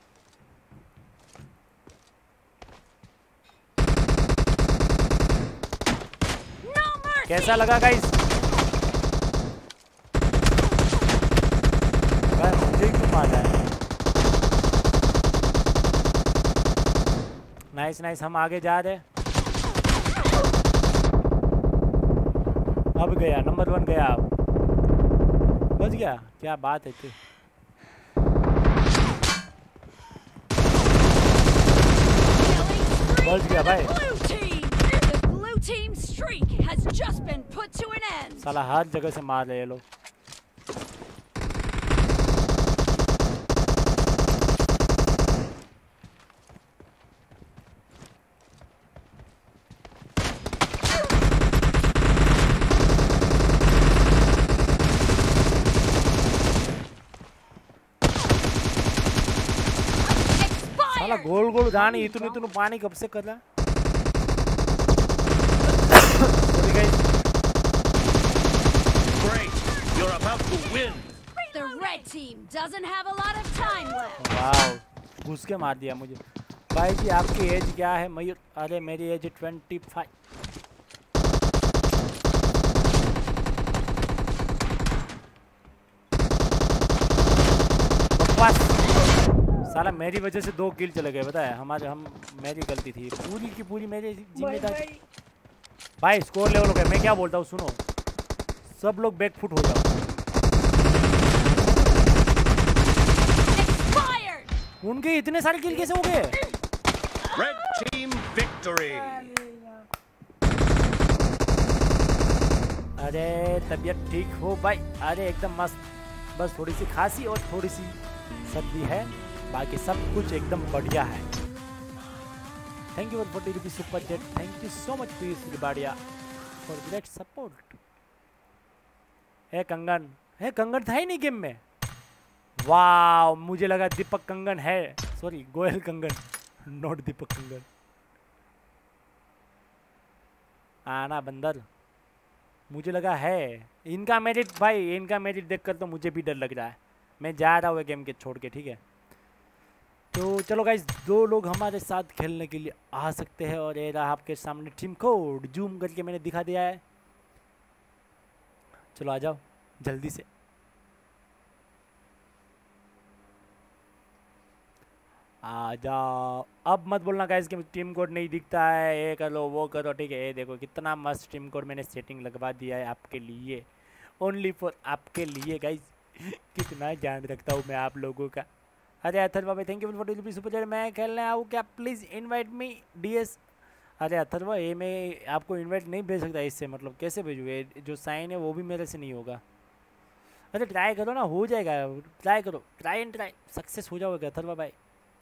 No mercy. कैसा लगा गाइस? भाई मुझे ही क्यों मार रहा है? नाइस नाइस, हम आगे जा रहे। अब गया, नंबर 1 गया, अब बच गया, क्या बात है थी। बच गया भाई। Blue team. The blue team streak has just been put to an end. साला हर जगह से मार रहे ये लोग। साला गोल गोल जाने इतने इतने पानी कब से कर रहा है? Great! You're about to win! The red team doesn't have a lot of time left. वाव, घुस के मार दिया मुझे। भाई जी आपकी एज क्या है मयूर? अरे मेरी एज 25। बकवास, साला मेरी वजह से 2 किल चले गए, पता है? मेरी गलती थी, पूरी की पूरी मेरी जिम्मेदारी। भाई स्कोर लेवल हो गया। मैं क्या बोलता हूँ, सुनो, सब लोग बैकफुट हो जाओ। उनके इतने सारे किल कैसे हो गए? Red team victory! अरे तबीयत ठीक हो भाई? अरे एकदम मस्त, बस थोड़ी सी खांसी और थोड़ी सी सर्दी है, बाकी सब कुछ एकदम बढ़िया है। Thank you for 40 rupees super chat. Thank you so much Piyush Ribadiya for great support. है कंगन था ही नहीं गेम में। वाह, मुझे लगा दीपक कंगन है, सॉरी गोयल कंगन, नॉट दीपक कंगन। आना बंदर, मुझे लगा है। इनका मेरिट भाई, इनका मेरिट देखकर तो मुझे भी डर लग रहा है। मैं जा रहा हूँ गेम के छोड़ के, ठीक है? तो चलो गाइस, 2 लोग हमारे साथ खेलने के लिए आ सकते हैं, और ये रहा आपके सामने टीम कोड, जूम करके मैंने दिखा दिया है। चलो आ जाओ जल्दी से। आ जाओ। अब मत बोलना गाइस कि टीम कोड नहीं दिखता है, ये करो वो करो, ठीक है। ये देखो कितना मस्त टीम कोड मैंने सेटिंग लगवा दिया है आपके लिए, ओनली फॉर आपके लिए गाइस। कितना ध्यान रखता हूँ मैं आप लोगों का। अरे अथर्व भाई thank you for rupees super chat. मैं खेलने आऊँ क्या? Please invite me DS. अरे अथर्व ये मैं आपको इनवाइट नहीं भेज सकता इससे, मतलब कैसे भेजूँ? ये जो साइन है वो भी मेरे से नहीं होगा। अरे ट्राई करो ना, हो जाएगा। ट्राई करो, ट्राई एंड ट्राई, सक्सेस हो जाओगे अथर्व भाई।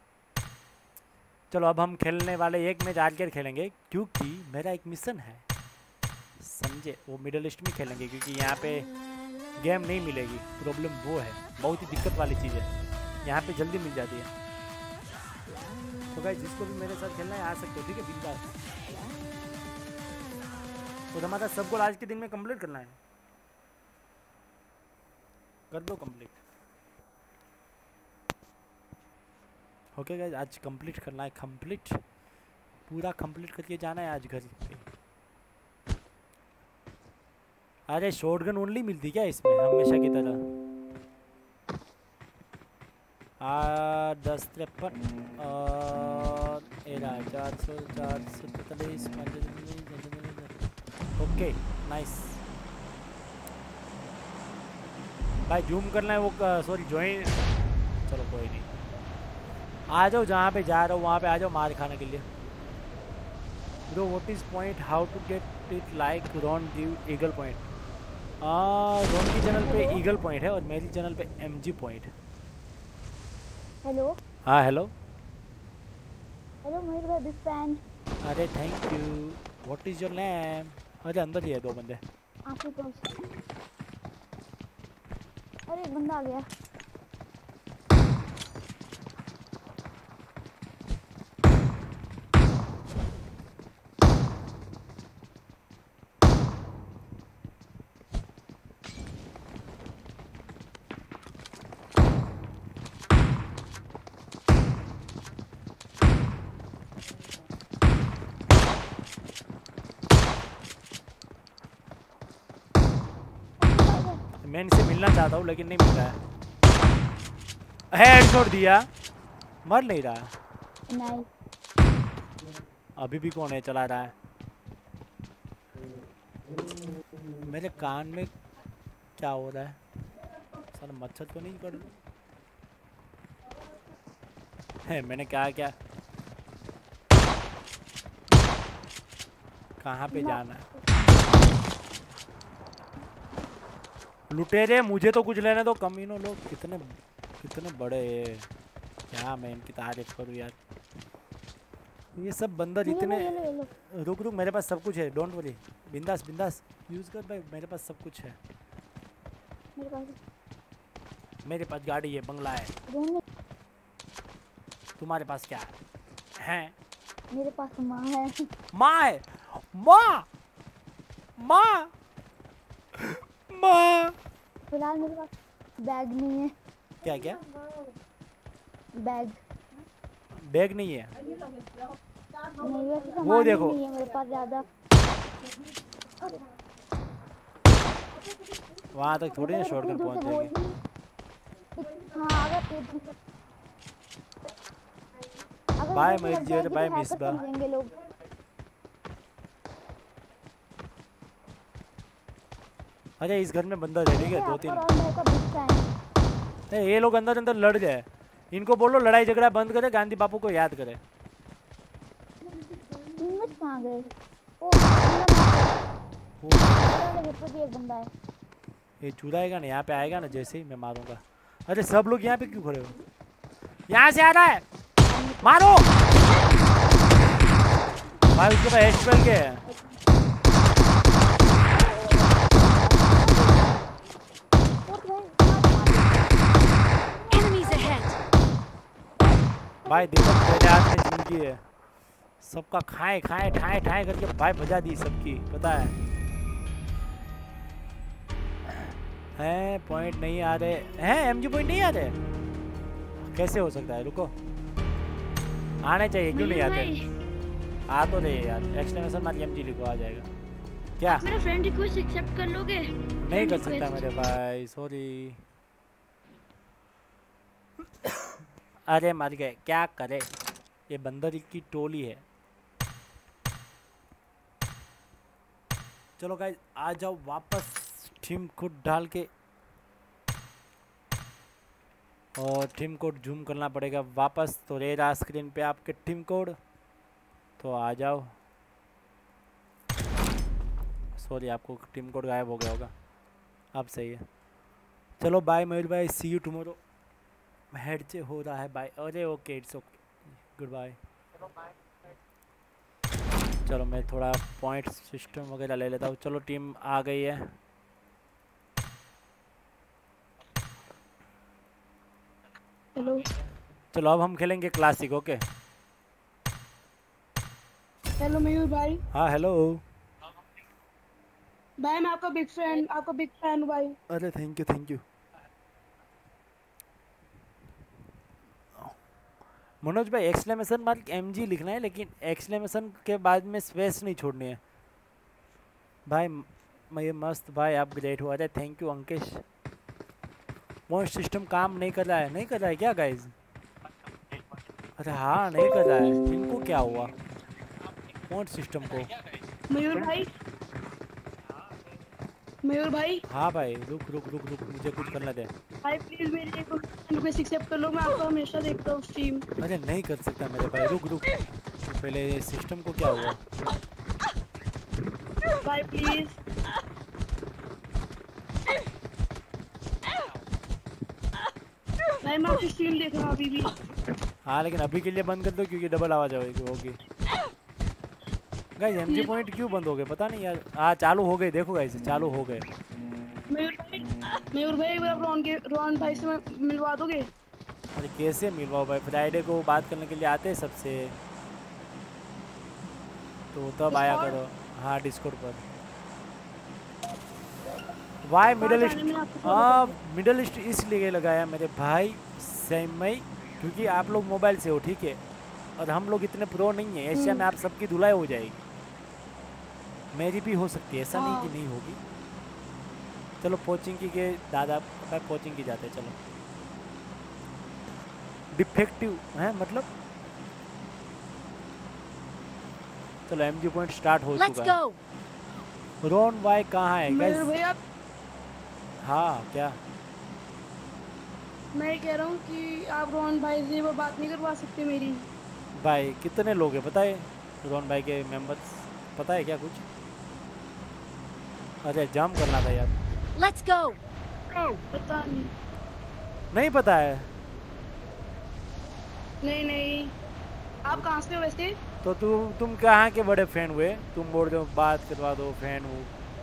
चलो अब हम खेलने वाले एक मैच आर्केड खेलेंगे, क्योंकि मेरा एक मिशन है, समझे। वो मिडल ईस्ट में खेलेंगे क्योंकि यहाँ पे गेम नहीं मिलेगी। प्रॉब्लम वो है, बहुत ही दिक्कत वाली चीज़ है, यहाँ पे जल्दी मिल जाती है। तो गाइस जिसको भी मेरे साथ खेलना है आ सकते हो, ठीक है, बिंदास। तो हमारा सब गोल आज के दिन में कंप्लीट करना है, कर दो कंप्लीट। ओके गाइस आज कंप्लीट करना है, कंप्लीट पूरा कंप्लीट करके जाना है आज घर पे। अरे शॉटगन ओनली मिलती क्या इसमें हमेशा की तरह? 1053 और 443। ओके नाइस भाई, जूम करना है वो, सॉरी ज्वाइन। चलो कोई नहीं, आ जाओ जहाँ पे जा रहा हूँ वहाँ पे आ जाओ मार खाने के लिए। Bro what is point, how to get it like Ron give eagle point. Ron की चैनल पे ईगल पॉइंट है और मेरी चैनल पे एमजी पॉइंट। हेलो। हाँ हेलो। हेलो मयूर भाई, बिग फैन। अरे thank you. What is your name? अरे अंदर ही है दो बंदे। आपके पास? अरे एक बंदा आ गया। मैं इनसे मिलना चाहता हूँ लेकिन नहीं मिल रहा है। हेडशॉट दिया, मर नहीं रहा। नहीं। अभी भी कौन है चला रहा है? मेरे कान में क्या हो रहा है? सर मच्छर तो नहीं पड़ है? मैंने क्या क्या कहाँ पे जाना है? लुटेरे मुझे तो कुछ लेने दो, कमीनों लोग कितने कितने बड़े हैं, क्या मैं इनकी तारीफ करूँ यार। ये सब बंदर इतने। रुक रुक, मेरे पास सब कुछ है, डोंट वरी, बिंदास बिंदास यूज़ कर भाई, मेरे पास सब कुछ है। मेरे पास गाड़ी है, बंगला है। तुम्हारे पास क्या है? मेरे पास माँ है। माँ है? माँ माँ माँ। फिलहाल मेरे पास बैग नहीं है। क्या क्या? बैग बैग नहीं है? नहीं, वैसे सामान वो देखो नहीं है मेरे पास ज़्यादा। वहाँ तक थोड़ी ना शॉटगन पहुँच जाएगी। हाँ अगर बाय मजदूर, बाय मिसबा। लोग। अरे इस घर में बंदा है, ठीक है, 2-3। है। ये लोग अंदर अंदर लड़ जाए, इनको बोलो लड़ाई झगड़ा बंद करे, गांधी बापू को याद करे। कहाँ गए? एक बंदा है। ये चुराएगा ना, यहाँ पे आएगा ना, जैसे ही मैं मारूंगा। अरे सब लोग यहाँ पे क्यों खड़े हो? यहाँ से आ रहा है, मारो भाई। उसके पास एच12 के है। भाई देखो मेरे हाथ में जिंदगी है, सबका खाए खाए ठाए ठाए करके भाई बजा दी सबकी, पता है। हैं पॉइंट नहीं आ रहे हैं, एमजी पॉइंट नहीं आ रहे, कैसे हो सकता है? रुको, आने चाहिए, क्यों नहीं आते? आ तो रहे यार, एक्सक्लेमेशन मार एमजी लिखो, आ जाएगा। क्या आप मेरा फ्रेंड रिक्वेस्ट एक्सेप्ट कर लोगे? नहीं कर सकता मेरे भाई, सॉरी। अरे मर गए, क्या करे, ये बंदर की टोली है। चलो गाइस आ जाओ वापस टीम कोड डाल के, और टीम कोड जूम करना पड़ेगा वापस। तो रह रहा स्क्रीन पे आपके टीम कोड, तो आ जाओ। सॉरी आपको टीम कोड गायब हो गया होगा, अब सही है। चलो बाय मयूर भाई, सी यू टुमारो। हेड से हो रहा है बाय, अरे okay it's okay, goodbye. चलो मैं थोड़ा पॉइंट सिस्टम वगैरह ले लेता हूँ। चलो टीम आ गई है। हेलो चलो अब हम खेलेंगे क्लासिक, ओके। हेलो मयूर भाई। हाँ हेलो भाई मैं आपका बिग फैन हूँ भाई। अरे थैंक यू। मनोज भाई एक्सक्लेमेशन मार्क MG लिखना है, लेकिन एक्सक्लेमेशन के बाद में स्पेस नहीं छोड़नी है भाई। मैं ये मस्त भाई, आप ग्रेट हो। अरे thank you Ankesh. Point system काम नहीं कर रहा है क्या गाइज? अरे हाँ नहीं कर रहा है, इनको क्या हुआ पॉइंट सिस्टम को? मयूर भाई हाँ भाई रुक मुझे कुछ करना दे भाई, प्लीज मेरे रिक्वेस्ट एक्सेप्ट कर लो, मैं आपको हमेशा देखता हूँ स्ट्रीम। अरे नहीं कर सकता मेरे भाई, रुक पहले ये सिस्टम को क्या हुआ भाई प्लीज। भाई मैं आपकी स्ट्रीम देख रहा हूँ अभी भी। हाँ लेकिन अभी के लिए बंद कर दो क्योंकि डबल आवाज होगी। गाइस MG पॉइंट क्यों बंद हो गए पता नहीं यार। हाँ चालू हो गए, देखो गाइस चालू हो गए। मयूर भाई आप रोहन भाई से मिलवा दोगे? अरे कैसे मिलवाओ भाई, फ्राइडे को बात करने के लिए आते हैं सबसे, तो तब आया करो। हाँ डिस्कॉर्ड पर। वाई मिडल ईस्ट, हाँ मिडल ईस्ट इसलिए लगाया मेरे भाई सेम में, क्योंकि आप लोग मोबाइल से हो ठीक है, और हम लोग इतने प्रो नहीं है। एशिया में आप सबकी धुलाई हो जाएगी, मेरी भी हो सकती है, ऐसा नहीं कि नहीं होगी। चलो कोचिंग की के दादा भाई कोचिंग की जाते हैं। चलो डिफेक्टिव है मतलब। चलो MG पॉइंट स्टार्ट हो चुका है। रोन भाई कहाँ है गाइस? हाँ क्या मैं कह रहा हूँ कि आप रोहन भाई से वो बात नहीं करवा सकते मेरी? भाई कितने लोग हैं पता है रोहन भाई के मेंबर्स, पता है क्या कुछ? अरे जंप करना था यार। Let's go. पता नहीं पता है? नहीं आप कहाँ से हो वैसे? तो तुम कहाँ के बड़े फैन हुए? तुम बोल रहे हो बात करवा दो, फैन हूँ।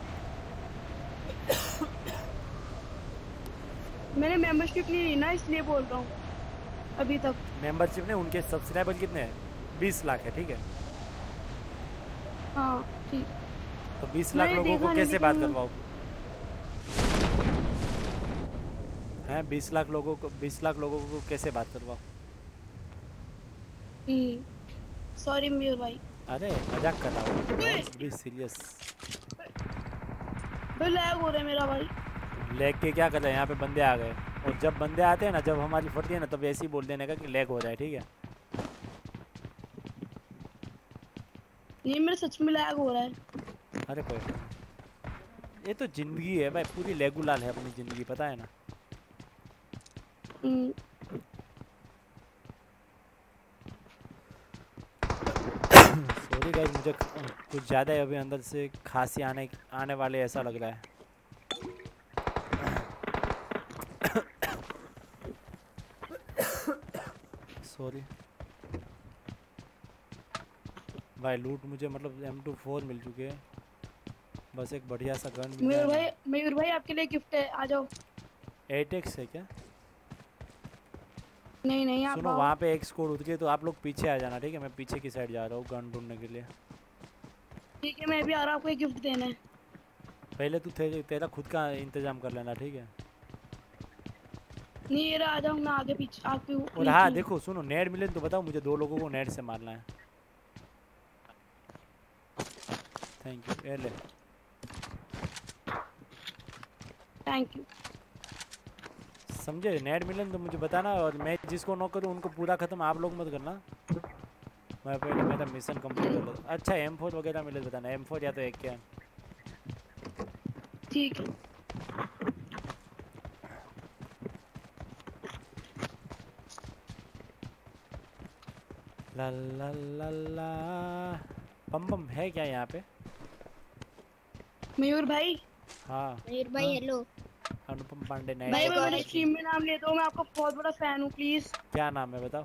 मैंने मेंबरशिप नहीं ली ना, इसलिए बोल रहा हूँ अभी तक। मेंबरशिप ने उनके सब्सक्राइबर कितने हैं? 20 लाख है ठीक है। हाँ ठीक। तो 20 लाख लोगों को कैसे बात करवाओ? हैं 20 लाख लोगों को कैसे बात करवाओ? सॉरी मयूर भाई। अरे मजाक कर रहा हूँ, बी सीरियस। लैग हो रहा है मेरा भाई। लैग के क्या कर रहे हैं? यहाँ पे बंदे आ गए, और जब बंदे आते हैं ना, जब हमारी फटती है ना, तब ऐसे ही बोल देने का कि लैग हो रहा है ठीक है। नहीं मेरा सच में लैग हो रहा है। अरे कोई ये तो जिंदगी है भाई, पूरी लेगुलाल है अपनी जिंदगी, पता है ना। सॉरी गाइस, मुझे कुछ ज़्यादा ही अभी अंदर से खांसी आने वाले ऐसा लग रहा है। सॉरी भाई, लूट मुझे मतलब M24 मिल चुके हैं, बस एक बढ़िया सा गन मिल जाए। मयूर भाई आपके लिए गिफ्ट है, आ जाओ। 8x है क्या? नहीं आप सुनो वहाँ पे एक स्क्वाड उतरी, तो आप लोग पीछे आ जाना ठीक है। मैं पीछे की साइड जा रहा हूँ गन ढूंढने के लिए। ठीक है मैं भी आ रहा हूँ, आपको एक गिफ्ट देना है। पहले तू तेरा खुद का इंतजाम कर लेना ठीक है। नहीं ये आ जाओ, मैं आगे पीछे आपके। और हाँ देखो सुनो, नेट मिले तो बताओ मुझे, 2 लोगों को नेट से मारना है। Thank you. ले थैंक यू। समझे? नेट मिले तो मुझे बताना, और मैं जिसको नॉक करूँ उनको पूरा ख़त्म आप लोग मत करना। मैं पहले मेरा मिशन कंप्लीट कर लूँ। अच्छा M4 वगैरह मिले तो बताना, M4 या तो एक क्या। ठीक है। ला ला ला ला। बम बम है क्या यहाँ पे? मयूर भाई। हाँ मयूर भाई हेलो। अनुपम पांडे भाई नहीं। मैं मेरे स्ट्रीम में नाम लेता हूँ, मैं आपका बहुत बड़ा फैन हूँ, प्लीज। क्या नाम है बताओ?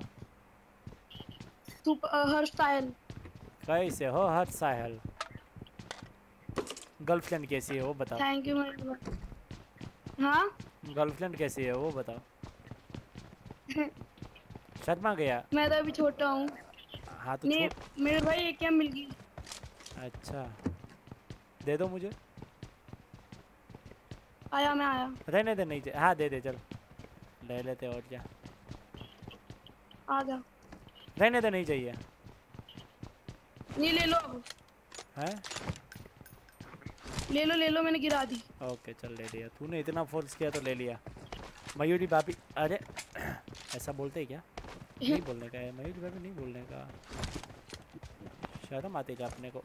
हर स्टाइल। कैसे हो हर साहल? गर्लफ्रेंड कैसी है वो बताओ? थैंक यू मयूर भाई। हाँ गर्लफ्रेंड कैसी है वो बताओ? शर्मा गया। मैं तो अभी छोटा हूँ। हाँ तो नहीं मयूर भाई ये क्या मिल गई? अच्छा दे दो मुझे। आया मैं आया। रहने दे नहीं हाँ दे दे चल ले लेते और क्या। आ गया। रहने दे नहीं चाहिए। नहीं ले लो अब। हैं? ले लो मैंने गिरा दी। ओके चल ले लिया। तूने इतना फोर्स किया तो ले लिया। मयूरी भाभी अरे ऐसा बोलते हैं क्या? नहीं बोलने का है मयूरी भाभी, नहीं बोलने का। शर्म आती है अपने को।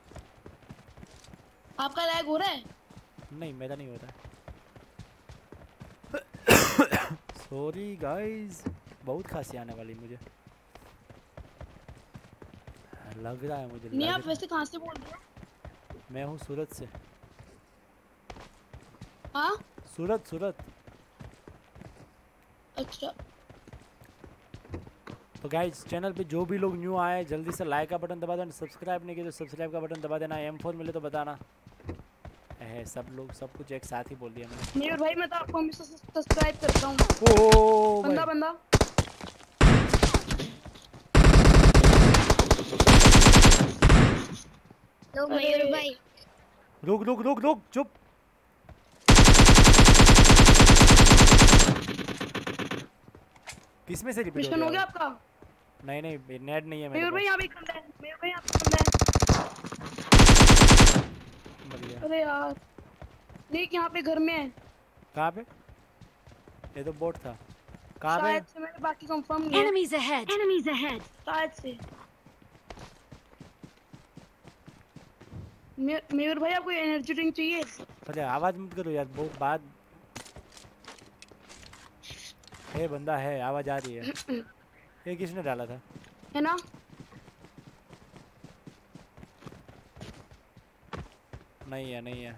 आपका लैग हो रहा है? नहीं मेरा नहीं होता। सॉरी गाइस, बहुत खांसी आने वाली मुझे लग रहा है। मुझे नहीं आप वैसे कहाँ से बोल रहे हो? मैं हूँ सूरत से। हाँ सूरत। अच्छा तो गाइस चैनल पे जो भी लोग न्यू आए जल्दी से लाइक का बटन दबा देना, सब्सक्राइब नहीं किया तो सब्सक्राइब का बटन दबा देना। M4 मिले तो बताना। है सब लोग सब कुछ एक साथ ही बोल दिया मैंने। मयूर भाई मैं तो आपको हमेशा सब्सक्राइब करता हूँ। ओ बंदा लो मयूर भाई। रुक चुप। किसमें से रिपीट मिशन हो गया आपका? नहीं नेट नहीं है मेरे मयूर भाई पास। यहाँ पे एक बंदा है। मयूर भाई यहाँ पे बंदा है। अरे यार देख यहाँ पे घर में है। कहाँ पे? ये तो बोट था। कहाँ पे? शायद से मैंने बाकी कंफर्म नहीं है। Enemies ahead! शायद से। मयूर भाई आपको एनर्जी ड्रिंक चाहिए? अरे आवाज मत करो यार, बहुत बात है। बंदा है, आवाज आ रही है। ये किसने डाला था? है ना? नहीं है।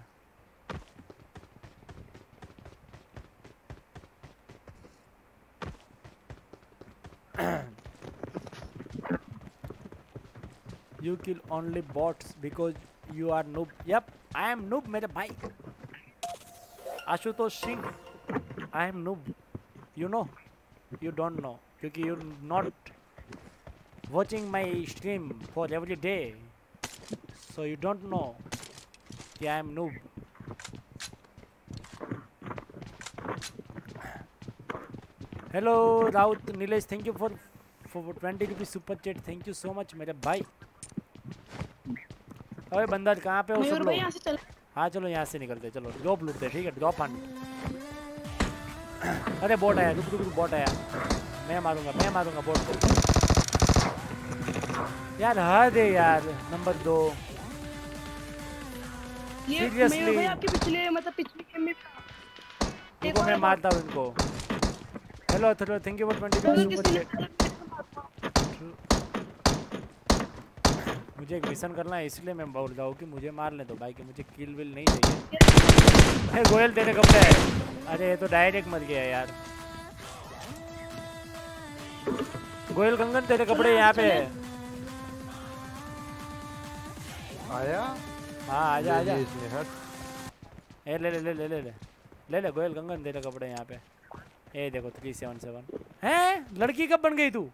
You kill only bots because you are noob. Yep, I am noob मेरे भाई। Ashutosh Singh, I am noob. You know, you don't know, क्योंकि you're not watching my stream for every day, so you don't know कि I am noob. Hello Raut Nilesh, thank you for 20 rupees super chat. Thank you so much मेरे भाई। अरे बंदा कहाँ पे हो सब लोग? हाँ चलो यहाँ से निकलते, चलो ड्रॉप लूटते। ठीक है ड्रॉप हंट। अरे बोट आया, रुक बोट आया। मैं मारूंगा बोट को यार। हद है यार। Number 2 seriously. भाई आपके पिछले गेम में देखो मैं मारता हूँ इनको। Hello thank you for 20 rupees super chat. मुझे एक मिशन करना है इसलिए मैं बोल रहा हूँ कि मुझे मार ले दो भाई, कि मुझे किल विल नहीं चाहिए। गोयल तेरे कपड़े है। अरे ये तो डायरेक्ट मर गया यार। गोयल कंगन तेरे कपड़े यहाँ पे है। आया? हाँ आजा। ए ले गोयल कंगन तेरे कपड़े यहाँ पे। ये देखो 377 हैं। लड़की कब बन गई तू?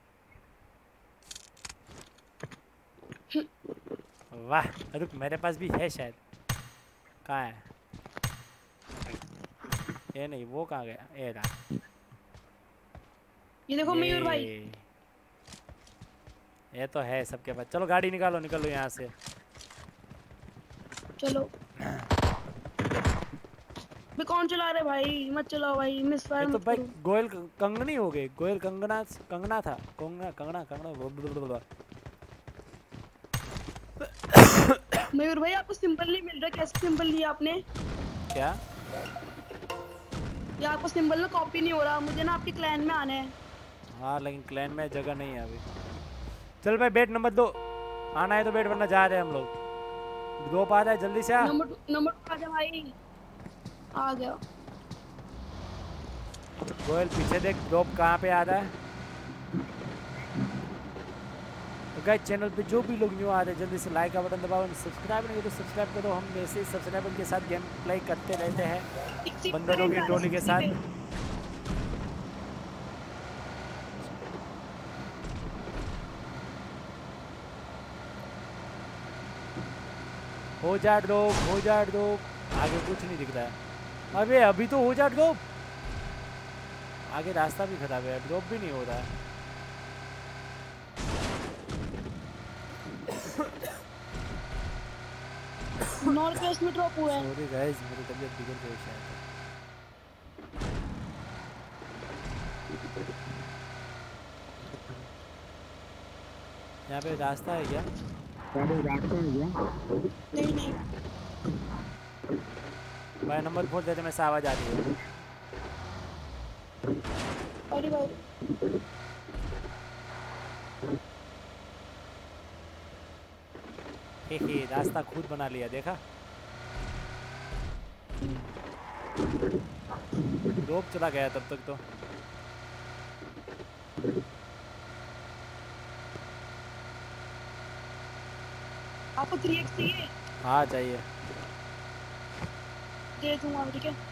वाह रुक, मेरे पास भी है शायद। कहाँ है? ये नहीं, वो कहाँ गया? ये रहा। ये देखो मयूर भाई। ये तो है सबके पास। चलो गाड़ी निकालो यहाँ से। चलो मैं कौन चला रहे भाई? मत चलाओ भाई, मिस फायर ये तो मत भाई करो। गोयल कंगनी हो गई, गोयल कंगना कंगना था, कंगना कंगना कंगना। मयूर भाई आपको सिंपल नहीं मिल रहा, कैसे सिंपल लिया आपने? क्या? ये आपको सिंबल ना कॉपी नहीं हो रहा, मुझे ना आपके क्लैन में आना है। हाँ लेकिन क्लैन में जगह नहीं है अभी। चल भाई बेट नंबर 2 आना है तो बेट, वरना जा रहे हैं हम लोग। 2 पा रहा है, जल्दी से आ। नंबर 2 आ जा भाई। आ गया। गोयल पीछे देख, ड्रॉप कहाँ पे आ रहा है। तो गाइस चैनल पे जो भी लोग न्यू आ रहे हैं जल्दी से लाइक का बटन दबाओ, सब्सक्राइब नहीं तो सब्सक्राइब करो। हम वैसे ही सब्सक्राइबर के साथ गेम प्ले करते रहते हैं बंदरों की टोली के साथ। हो जा ड्रॉप, हो जा ड्रॉप। आगे कुछ नहीं दिख रहा है। अबे अभी तो हो जा ड्रॉप। आगे रास्ता भी खराब है, ड्रॉप भी नहीं हो रहा है। नॉर्थ वेस्ट में ड्रॉप हुआ है। सॉरी गाइस, मेरी तबीयत बिगड़ गई शायद। यहाँ पे रास्ता है क्या? नहीं भाई नंबर 4 देते में से आवाज आ रही है। अरे भाई हे रास्ता खुद बना लिया, देखा? ड्रॉप चला गया तब तक तो। आपको 3x चाहिए? हाँ चाहिए। दे दूंगा, ठीक है।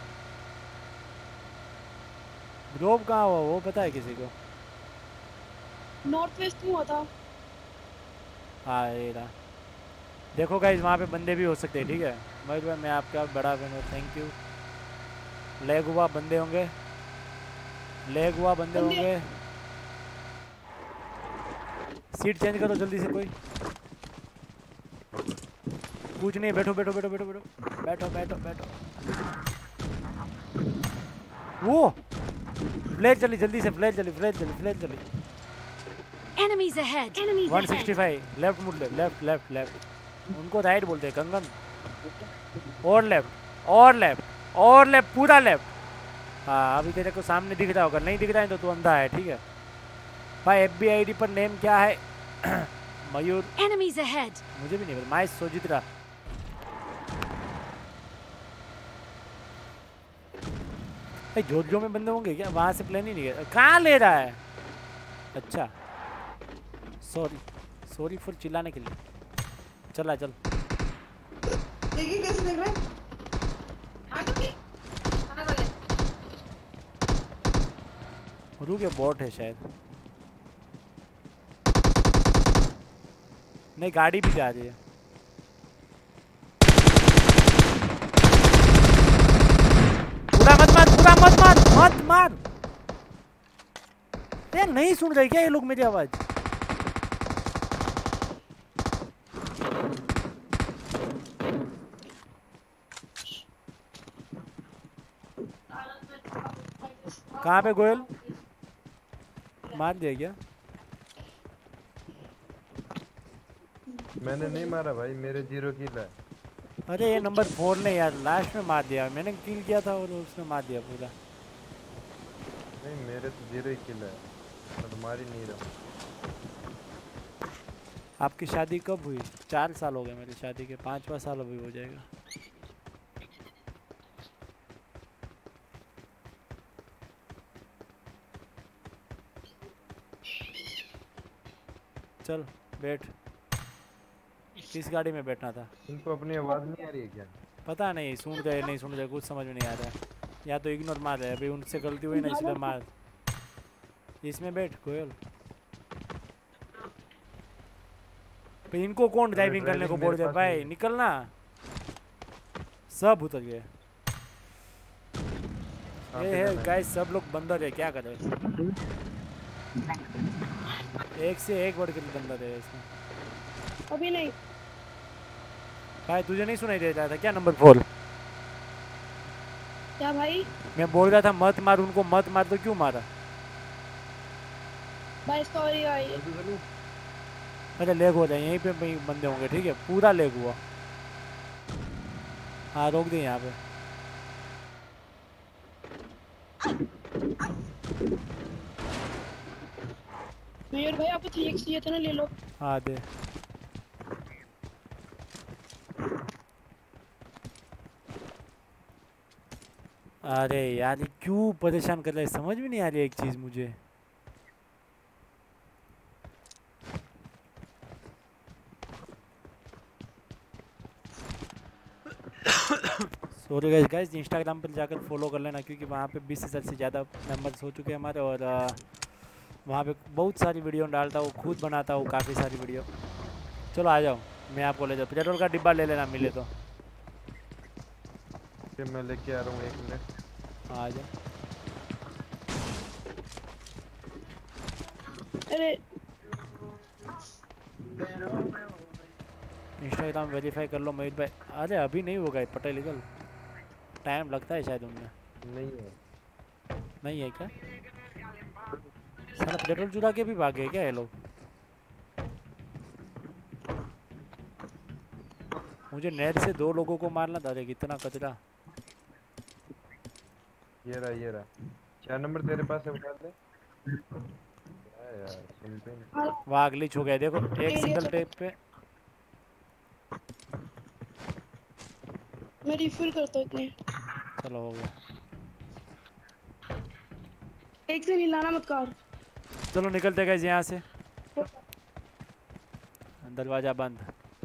ड्रॉप कहाँ हुआ वो पता है किसी को? नॉर्थ वेस्ट में हुआ था। हाँ ये रहा। देखो गाइस वहाँ पे बंदे भी हो सकते हैं, ठीक है? मयूर भाई मैं आपका बड़ा फैन हूँ, थैंक यू। लेग हुआ बंदे होंगे, लेग हुआ बंदे होंगे। सीट चेंज करो जल्दी से। कोई कुछ नहीं, बैठो बैठो बैठो बैठो बैठो बैठो बैठो बैठो। वो फ्लैश चली, जल्दी से फ्लैश चली, फ्लैश चली, फ्लैश चली। Enemies ahead. 165 लेफ्ट मुड़ ले, लेफ्ट लेफ्ट लेफ्ट। उनको राइट बोलते हैं कंगन। और लेफ्ट और लेफ्ट और लेफ्ट, पूरा लेफ्ट। हाँ अभी तेरे को सामने दिख रहा होगा, नहीं दिख रहा है तो तू अंधा है, ठीक है भाई। एफबी आईडी पर नेम क्या है? मयूर। Enemies ahead. मुझे भी नहीं पता। माइस सोजित्रा। जोजो में बंदे होंगे क्या? वहां से प्लेन ही नहीं है। कहाँ ले रहा है? अच्छा सॉरी, सॉरी फॉर चिल्लाने के लिए। चला चल। देखिए कैसे देख रहे हैं। रुक, ये बॉट है शायद। नहीं गाड़ी भी जा रही है। पूरा मत मार, पूरा मत मार, मत मार। यार नहीं सुन रहे क्या ये लोग मेरी आवाज? कहाँ पे गोयल? मार दिया क्या? मैंने नहीं मारा भाई, मेरे 0 किल है। अरे ये नंबर 4 ने यार लास्ट में मार दिया। मैंने किल किया था और उसने मार दिया पूरा। नहीं मेरे तो 0 ही किल है, मैं तो मार ही नहीं रहा। आपकी शादी कब हुई? 4 साल हो गए मेरी शादी के, 5वां साल अभी हो जाएगा। चल बैठ। किस गाड़ी में बैठना था? इनको अपनी आवाज नहीं आ रही है क्या? पता नहीं, सुन रहे नहीं सुन रहे कुछ समझ में नहीं आ रहा है। या तो इग्नोर मार रहे, अभी उनसे गलती हुई ना इसलिए मार। इसमें बैठ गोयल। पे इनको कौन ड्राइविंग करने को बोल रहे भाई? निकलना। सब उतर गए। ये है गाइस, सब लोग बंदर है, क्या करें? एक से एक बढ़ के बंदर है इसमें। अभी नहीं भाई तुझे नहीं सुनाई दे रहा था क्या नंबर 4? क्या भाई? मैं बोल रहा था मत मार उनको, मत मार, तो क्यों मारा? भाई सॉरी भाई। अरे लेग हो जाए, यहीं पे बंदे होंगे, ठीक है, पूरा लेग हुआ। हाँ रोक दे यहाँ पे। मयूर भाई आपको 3x चाहिए था ना, ले लो। हाँ दे। अरे यार ये क्यों परेशान कर रहा है, समझ में नहीं आ रही एक चीज मुझे। सॉरी गाइस, इंस्टाग्राम पर जाकर फॉलो कर लेना, क्योंकि वहाँ पे 20,000 से ज़्यादा मेंबर्स हो चुके हैं हमारे, और वहाँ पे बहुत सारी वीडियो डालता हूँ, खुद बनाता हूँ काफ़ी सारी वीडियो। चलो आ जाओ, मैं आपको ले जाऊँ, पेट्रोल का डिब्बा ले लेना मिले तो। मैं लेके आ रहा हूँ, 1 मिनट। आ जाओ। अरे इंस्टाग्राम वेरीफाई कर लो मयूर भाई। अरे अभी नहीं होगा पटेल लीगल, टाइम लगता है शायद उनमें। नहीं है। नहीं है क्या? साला पेट्रोल चुरा के भी भागे क्या ये लोग? मुझे नेट से 2 लोगों को मारना था, कितना कचरा। ये रहा 4 नंबर तेरे पास है, उठा ले। यार सुनते नहीं। वाह ग्लिच हो गया, देखो एक सिंगल टेप पे। मैं रिफिल करता हूँ इतने। चलो हो गया। एक से हिलाना मत कार। चलो निकलते गए यहाँ से, दरवाजा बंद।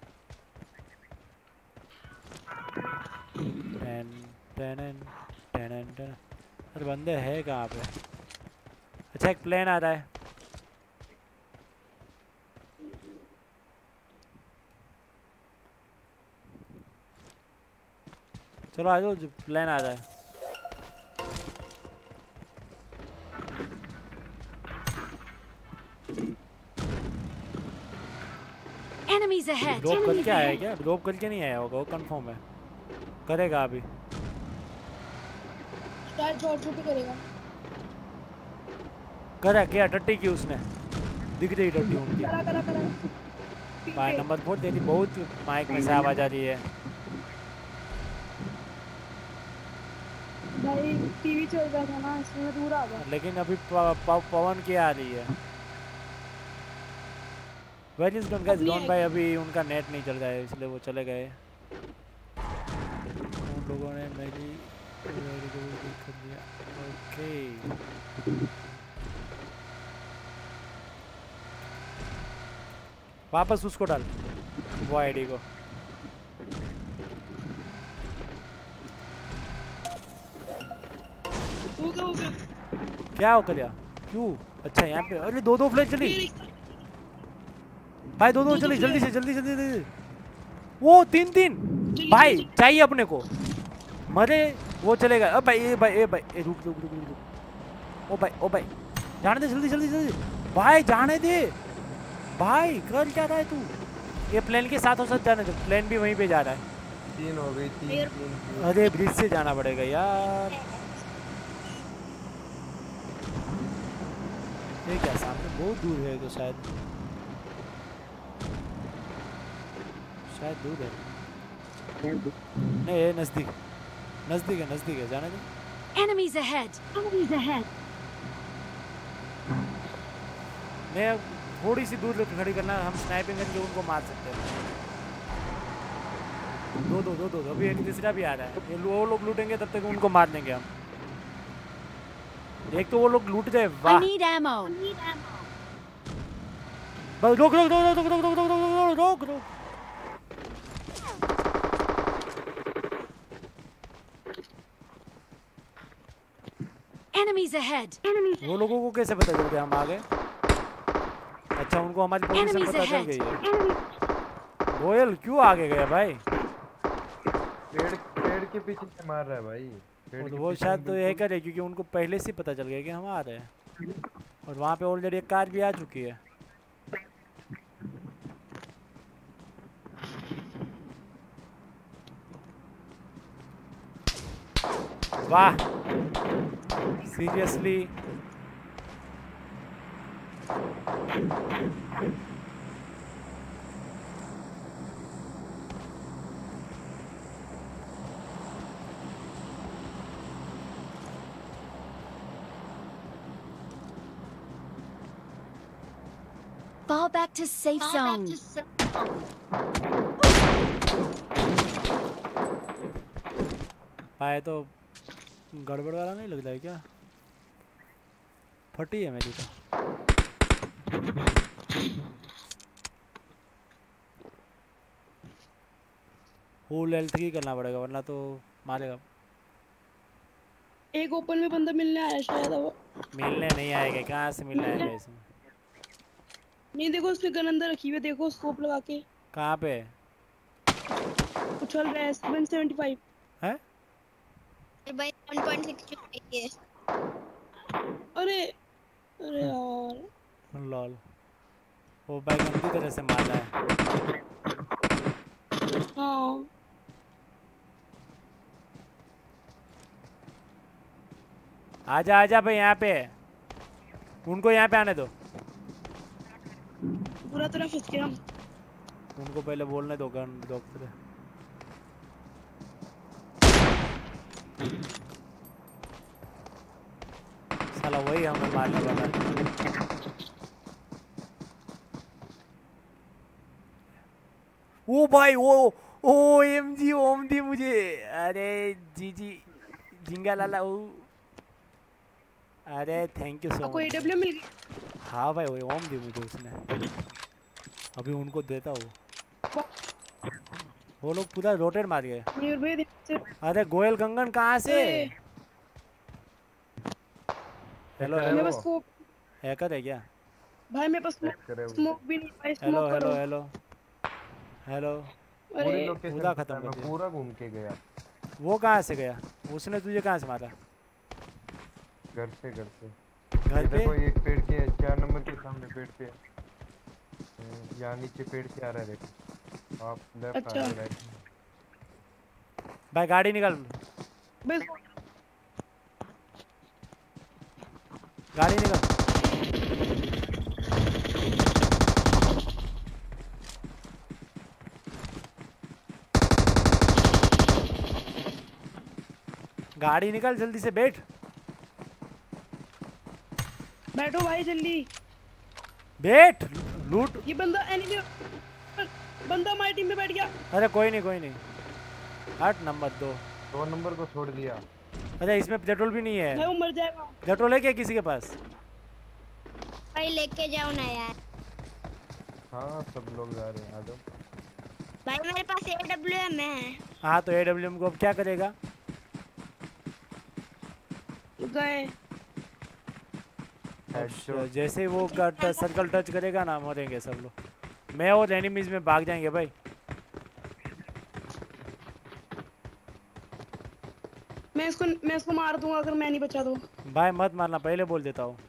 Ten ten ten ten. अरे बंदे है कहाँ पे? अच्छा एक प्लेन आ रहा है। चलो आ जाओ, प्लेन आ रहा है। Enemies ahead. ड्रॉप करके आया है क्या? ड्रॉप करके नहीं आया होगा, वो कंफर्म है। करेगा अभी। शायद जॉर्ज पे करेगा। करा क्या? टट्टी की उसने दिख रही टट्टी उनकी। करा। भाई नंबर 4 तेरी बहुत माइक में से आवाज आ रही है। भाई टीवी चल रहा था ना, इसमें मैं दूर आ गया। लेकिन अभी पवन की आ रही है। Very is done guys, Don भाई अभी उनका नेट नहीं चल रहा है, इसलिए वो चले गए। उन लोगों ने मेरी कर दिया। ओके वापस उसको डाल, वो आईडी को। क्या हो गया? क्यों? अच्छा यहाँ पे, अरे 2 फ्लैश चली भाई, 2 चली, जल्दी से जल्दी। वो 3 भाई चाहिए अपने को, मरे वो चलेगा। अब भाई ए भाई रुक। ओ भाई जाने दे, जल्दी भाई, जाने दे भाई, कर क्या रहा है तू? ये प्लेन के साथ जाने दे, प्लेन भी वहीं पे जा रहा है। 3 हो गई, 3। अरे ब्रिज से जाना पड़ेगा यार। ये क्या सामने बहुत दूर है तो शायद दूर है। नहीं ये नजदीक है, जाने दे। Enemies ahead. मैं थोड़ी सी दूर खड़ी करना, हम स्नाइपिंग करके उनको मार सकते हैं। दो अभी एक तीसरा भी आ रहा है। ये वो लोग लूटेंगे तब तक उनको मार देंगे हम। एक तो वो लोग लूट गए। वाह, I need ammo. बस रोक। Enemies ahead. वो लोगों को कैसे पता चल गया हम आ गए? अच्छा उनको हमारी पोजीशन पता चल गई है। गोयल क्यों आगे गया भाई? पेड़ के पीछे से मार रहा है भाई। वो शायद तो यही करे, क्योंकि उनको पहले से पता चल गया कि हम आ रहे हैं, और वहाँ पे ऑलरेडी एक कार भी आ चुकी है। वाह seriously Fall back to safe zone. पाए तो गड़बड़ वाला नहीं लगता है क्या? फटी है मेरी तो। फुल L3 करना पड़ेगा वरना तो मारेगा। एक ओपन में बंदा मिलने आया शायद वो। मिलने नहीं आएगा, कहाँ से मिलने आएगा इसमें? नहीं देखो उसने गन अंदर रखी हुई है, देखो स्कोप लगा के। कहाँ पे? उछल रहा है 775 है? भाई 1.6 है। अरे अरे यार लॉल वो भाई गंदी तरह से मारा है। हाँ आजा आजा भाई यहाँ पे, उनको यहाँ पे आने दो। पूरा तरह फंस गया। उनको पहले बोलने दो गन डॉक्टर। साला वही हमें मारने वाला है। ओ भाई ओ एमजी ओम दी मुझे। अरे जी झिंगा लाला ओ। अरे थैंक यू सो आपको मच। AW मिल गई? हाँ भाई वही ओम दी मुझे उसने। अभी उनको देता हूँ। वो लोग पूरा रोटेट मार गए। अरे गोयल गंगन कहाँ से? हेलो मेरे पास स्कोप हैकर है क्या? भाई मेरे पास स्मोक भी नहीं भाई। Hello hello hello hello. पूरी लोकेशन पूरा खत्म कर मैं दिया। पूरा घूम के गया। वो कहाँ से गया? उसने तुझे कहाँ से मारा? घर से घर ये पे? देखो एक पेड़ के 4 नंबर के सामने पेड़ पे यहाँ नीचे पेड़ से आ रहा है देखो। आप लेफ्ट आ रहे राइट। भाई गाड़ी निकाल। बस गाड़ी निकाल। गाड़ी निकाल जल्दी से। बैठ बैठो भाई जल्दी। बैठ लूट। ये बंदा एनिमी बंदा हमारी टीम में बैठ गया। अरे कोई नहीं 8 नंबर 2 नंबर को छोड़ दिया। अरे इसमें पेट्रोल भी नहीं है। भाई वो मर जाएगा। पेट्रोल है क्या किसी के पास? भाई लेके जाओ ना यार। हाँ सब लोग जा रहे हैं। आ जाओ भाई मेरे पास AWM है। हाँ तो AWM को अब क्या करेगा? गए अच्छा, जैसे ही वो सर्कल टच करेगा ना मरेंगे सब लोग। मैं और एनिमीज में भाग जाएंगे भाई। मैं इसको मार दूंगा अगर मैं नहीं बचा तो। भाई मत मारना, पहले बोल देता हूँ।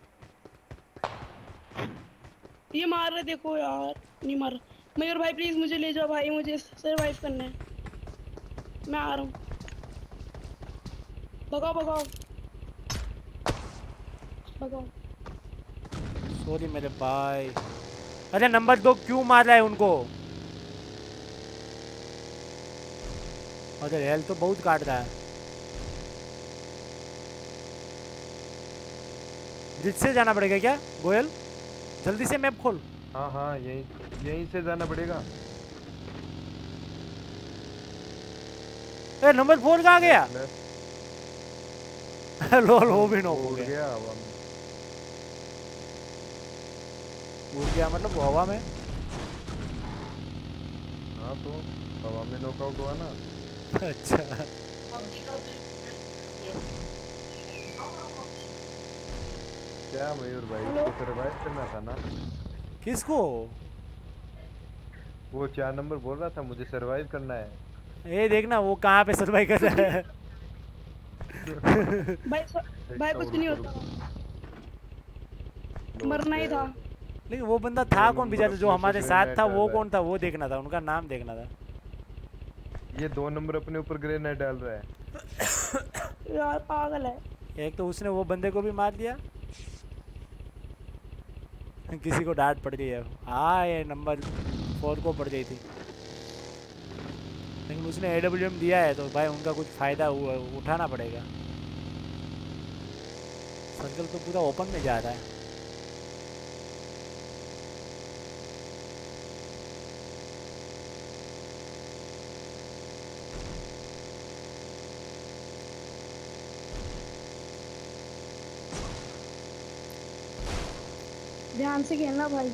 ये मार रहे देखो यार। नहीं मार। मयूर भाई प्लीज मुझे ले जाओ भाई, मुझे सरवाइव करना है। मैं आ रहा हूँ। भगाओ सॉरी मेरे भाई। अरे नंबर 2 क्यों मार रहा है उनको? अरे हेल्थ तो बहुत काट रहा है। ब्रिज से जाना पड़ेगा क्या गोयल? जल्दी से मैप खोल। हाँ यहीं से जाना पड़ेगा। नंबर 4 कहाँ गया? लोल वो भी नो हो गया। उड़ गया मतलब हवा में। हाँ तो हवा में नॉकआउट हुआ ना। अच्छा क्या मयूर भाई इसको सरवाइव करना था ना। किसको? वो 4 नंबर बोल रहा था मुझे सरवाइव करना है। ये देखना वो कहाँ पे सरवाइव कर रहा है। भाई कुछ नहीं होता, मरना ही था। लेकिन वो बंदा था कौन बेचारा जो हमारे साथ था? वो कौन था वो देखना था, उनका नाम देखना था। ये 2 नंबर अपने ऊपर ग्रेनेड डाल रहा है। यार पागल है। एक तो उसने वो बंदे को भी मार दिया, किसी को डांट पड़ गई है। हाँ ये नंबर 4 को पड़ गई थी, लेकिन उसने AWM दिया है तो भाई उनका कुछ फ़ायदा हुआ उठाना पड़ेगा। सर्कल तो पूरा ओपन में जा रहा है। ध्यान से खेलना भाई।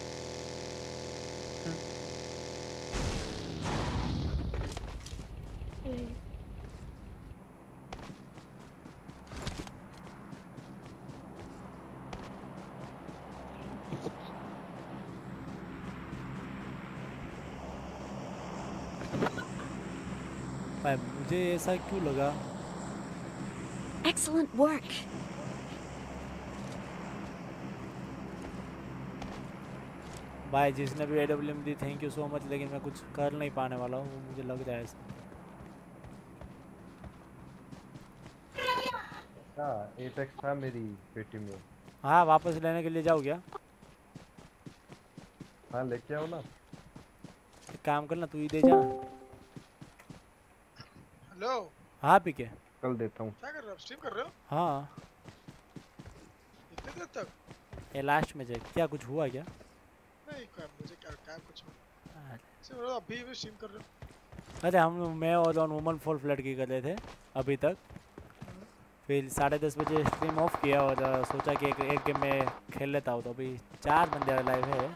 भाई मुझे ऐसा क्यों लगा? Excellent work. भाई जिसने भी AWM दी थैंक यू सो मच, लेकिन मैं कुछ कर नहीं पाने वाला हूँ, वो मुझे लग रहा है ऐसा। हाँ एपेक्स था मेरी पेटी में। हाँ वापस लेने के लिए जाओ क्या? हाँ लेके आओ ना। एक काम करना, तू ही दे जा। हेलो। हाँ पीके कल देता हूँ। क्या कर रहे हो? स्ट्रीम कर रहे हो? हाँ इतने देर तक? ये लास्ट में चेक क्या कुछ हुआ क्या? नहीं क्या मुझे क्या कुछ सिर्फ अभी भी स्ट्रीम कर रहे हो? अरे मैं और वुमन फॉर फ्लड की कर रहे थे अभी तक, फिर 10:30 बजे स्ट्रीम ऑफ किया और सोचा कि एक गेम में खेल लेता हूँ, तो अभी 4 बंदे लाइव है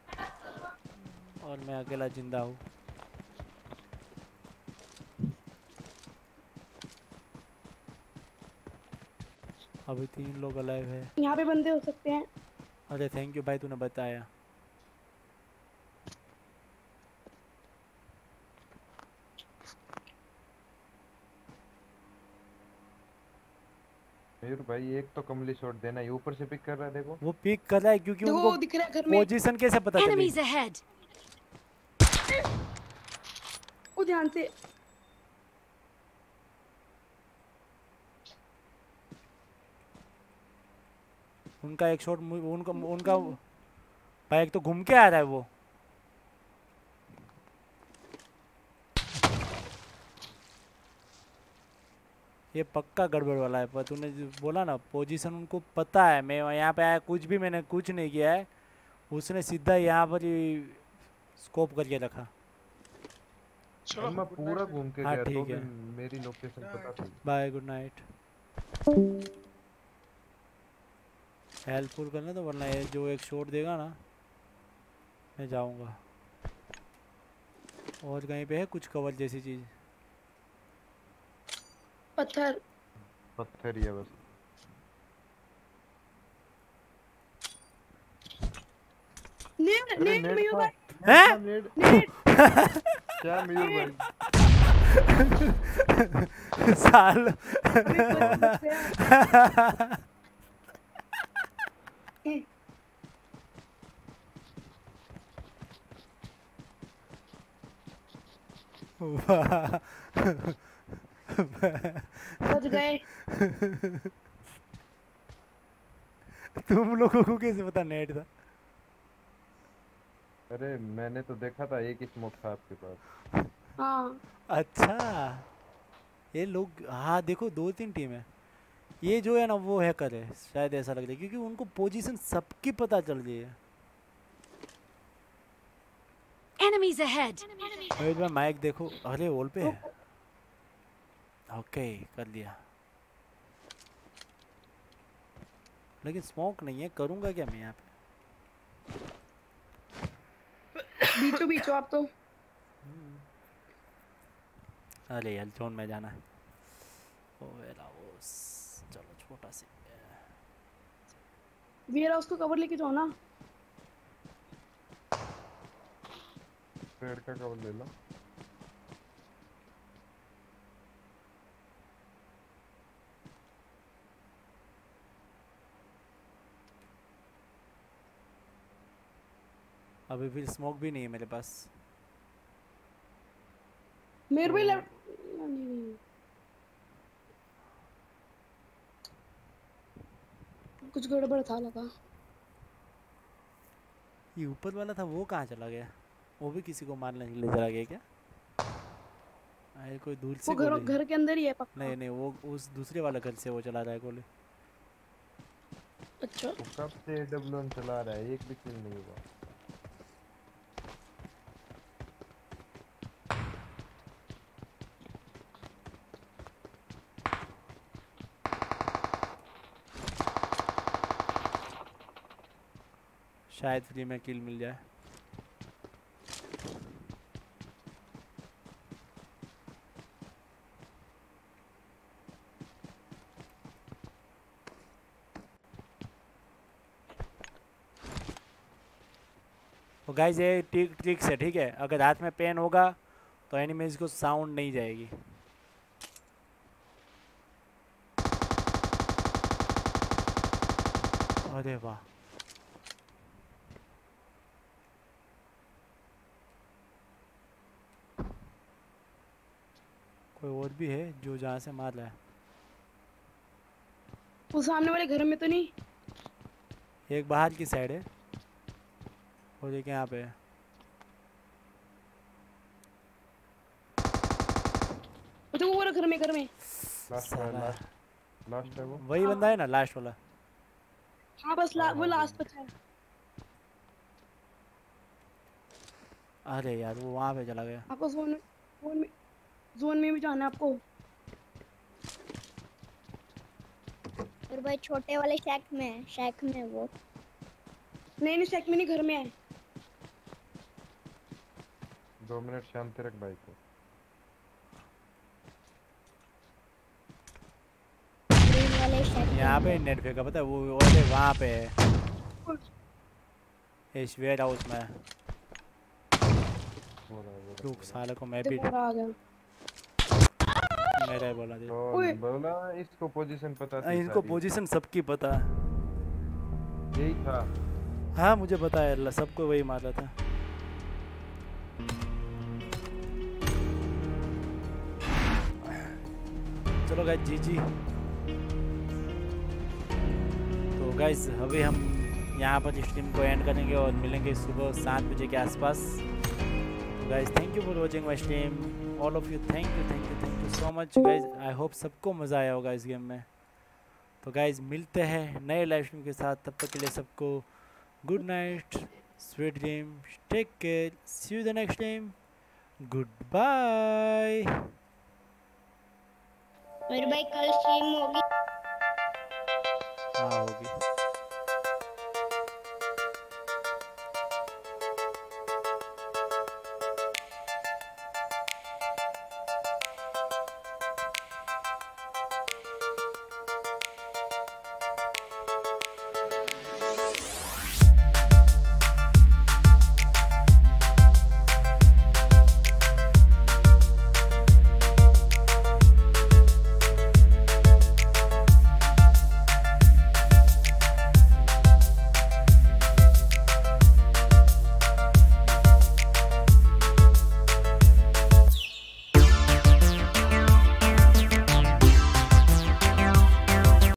और मैं अकेला जिंदा हूँ। अभी 3 लोग लाइव है। यहाँ पे बंदे हो सकते हैं। अरे थैंक यू भाई तूने बताया। मयूर भाई एक तो कमली शॉट देना, ये ऊपर से पिक कर रहा है देखो। वो पिक कर रहा है क्योंकि उनको दिख रहा है घर में। पोजीशन कैसे पता चली? Enemies ahead. ओ ध्यान से। उनका एक शॉट उनका भाई एक तो घूम के आ रहा है वो। ये पक्का गड़बड़ वाला है, पर तूने जो बोला ना पोजीशन उनको पता है। मैं यहाँ पे आया मैंने कुछ नहीं किया है, उसने सीधा यहाँ पर ही स्कोप करके रखा। चलो मैं पूरा घूम के हाँ गया तो ठीक है, मेरी लोकेशन पता थी। Bye good night. हेल्पफुल करना तो, वरना ये जो एक शॉट देगा ना मैं जाऊंगा। और कहीं पे है कुछ कवर जैसी चीज? पत्थर ही है बस। नेट मयूर भाई। हैं? क्या मयूर भाई? साल बच गए। तुम लोगों को कैसे पता नेट था? अरे मैंने तो देखा था, एक ही स्मोक था आपके पास। हाँ अच्छा ये लोग, हाँ देखो 2-3 टीम है। ये जो है ना वो हैकर है शायद, ऐसा लग रहा है क्योंकि उनको पोजीशन सबकी पता चल रही है। Enemies ahead. एक बार माइक देखो। अरे वॉल पे है। ओके कर लिया, लेकिन स्मोक नहीं है। करूंगा क्या मैं यहाँ पे? बीचों बीचों आप तो। अरे यार जोन में जाना है। ओ चलो छोटा सी वेयर हाउस को कवर लेके जाओ ना। पेड़ का कवर ले लो। अभी फिर स्मोक भी नहीं है मेरे पास। मेरे भी लेफ्ट नहीं। कुछ गड़बड़ था लगा। ये ऊपर वाला था वो कहाँ चला गया? वो भी किसी को मारने के लिए चला गया क्या? अरे कोई दूर से वो घर के अंदर ही है पक्का। नहीं नहीं, वो उस दूसरे वाला घर से वो चला रहा है गोली। अच्छा वो कब से AWM चला रहा है, एक भी किल नहीं हुआ। शायद फ्री में किल मिल जाए। तो गाइस ये ट्रिक्स है, ठीक है? अगर हाथ में पेन होगा तो एनिमीज को साउंड नहीं जाएगी। अरे वाह, कोई और भी है जो जहाँ से मार रहा है? वो सामने वाले घर में तो नहीं? एक बाहर की साइड है और एक यहाँ पे है। अच्छा वो वाला घर में लास्ट है वो। वही बंदा है ना लास्ट वाला? हाँ बस वो लास्ट बचा है। अरे यार वो वहाँ पे चला गया। आपको जोन में भी जाना है आपको। और भाई छोटे वाले शैक में वो नहीं शैक में नहीं, घर में है। 2 मिनट शांति रख भाई को। यहाँ पे नेट फेंका, पता है वो वाले वहाँ पे है इस वेयर हाउस में। रुक साले को मैं भी मेरा बोला दे। बोला इसको पोजीशन पता थी। इनको पोजीशन सबकी पता है। यही था। हाँ मुझे पता है, अल्लाह सबको वही मार रहा था। चलो गाइस जी। तो गाइस अभी हम यहाँ पर स्ट्रीम को एंड करेंगे और मिलेंगे सुबह 7 बजे के आसपास। तो guys thank you for watching my stream, all of you. Thank you so much guys. I hope सबको मज़ा आया होगा इस गेम में। तो गाइस मिलते हैं नए लाइव स्ट्रीम के साथ, तब तक के लिए सबको good night, sweet dream, take care, see you the next time, goodbye. मेरे भाई कल स्ट्रीम होगी। हाँ होगी।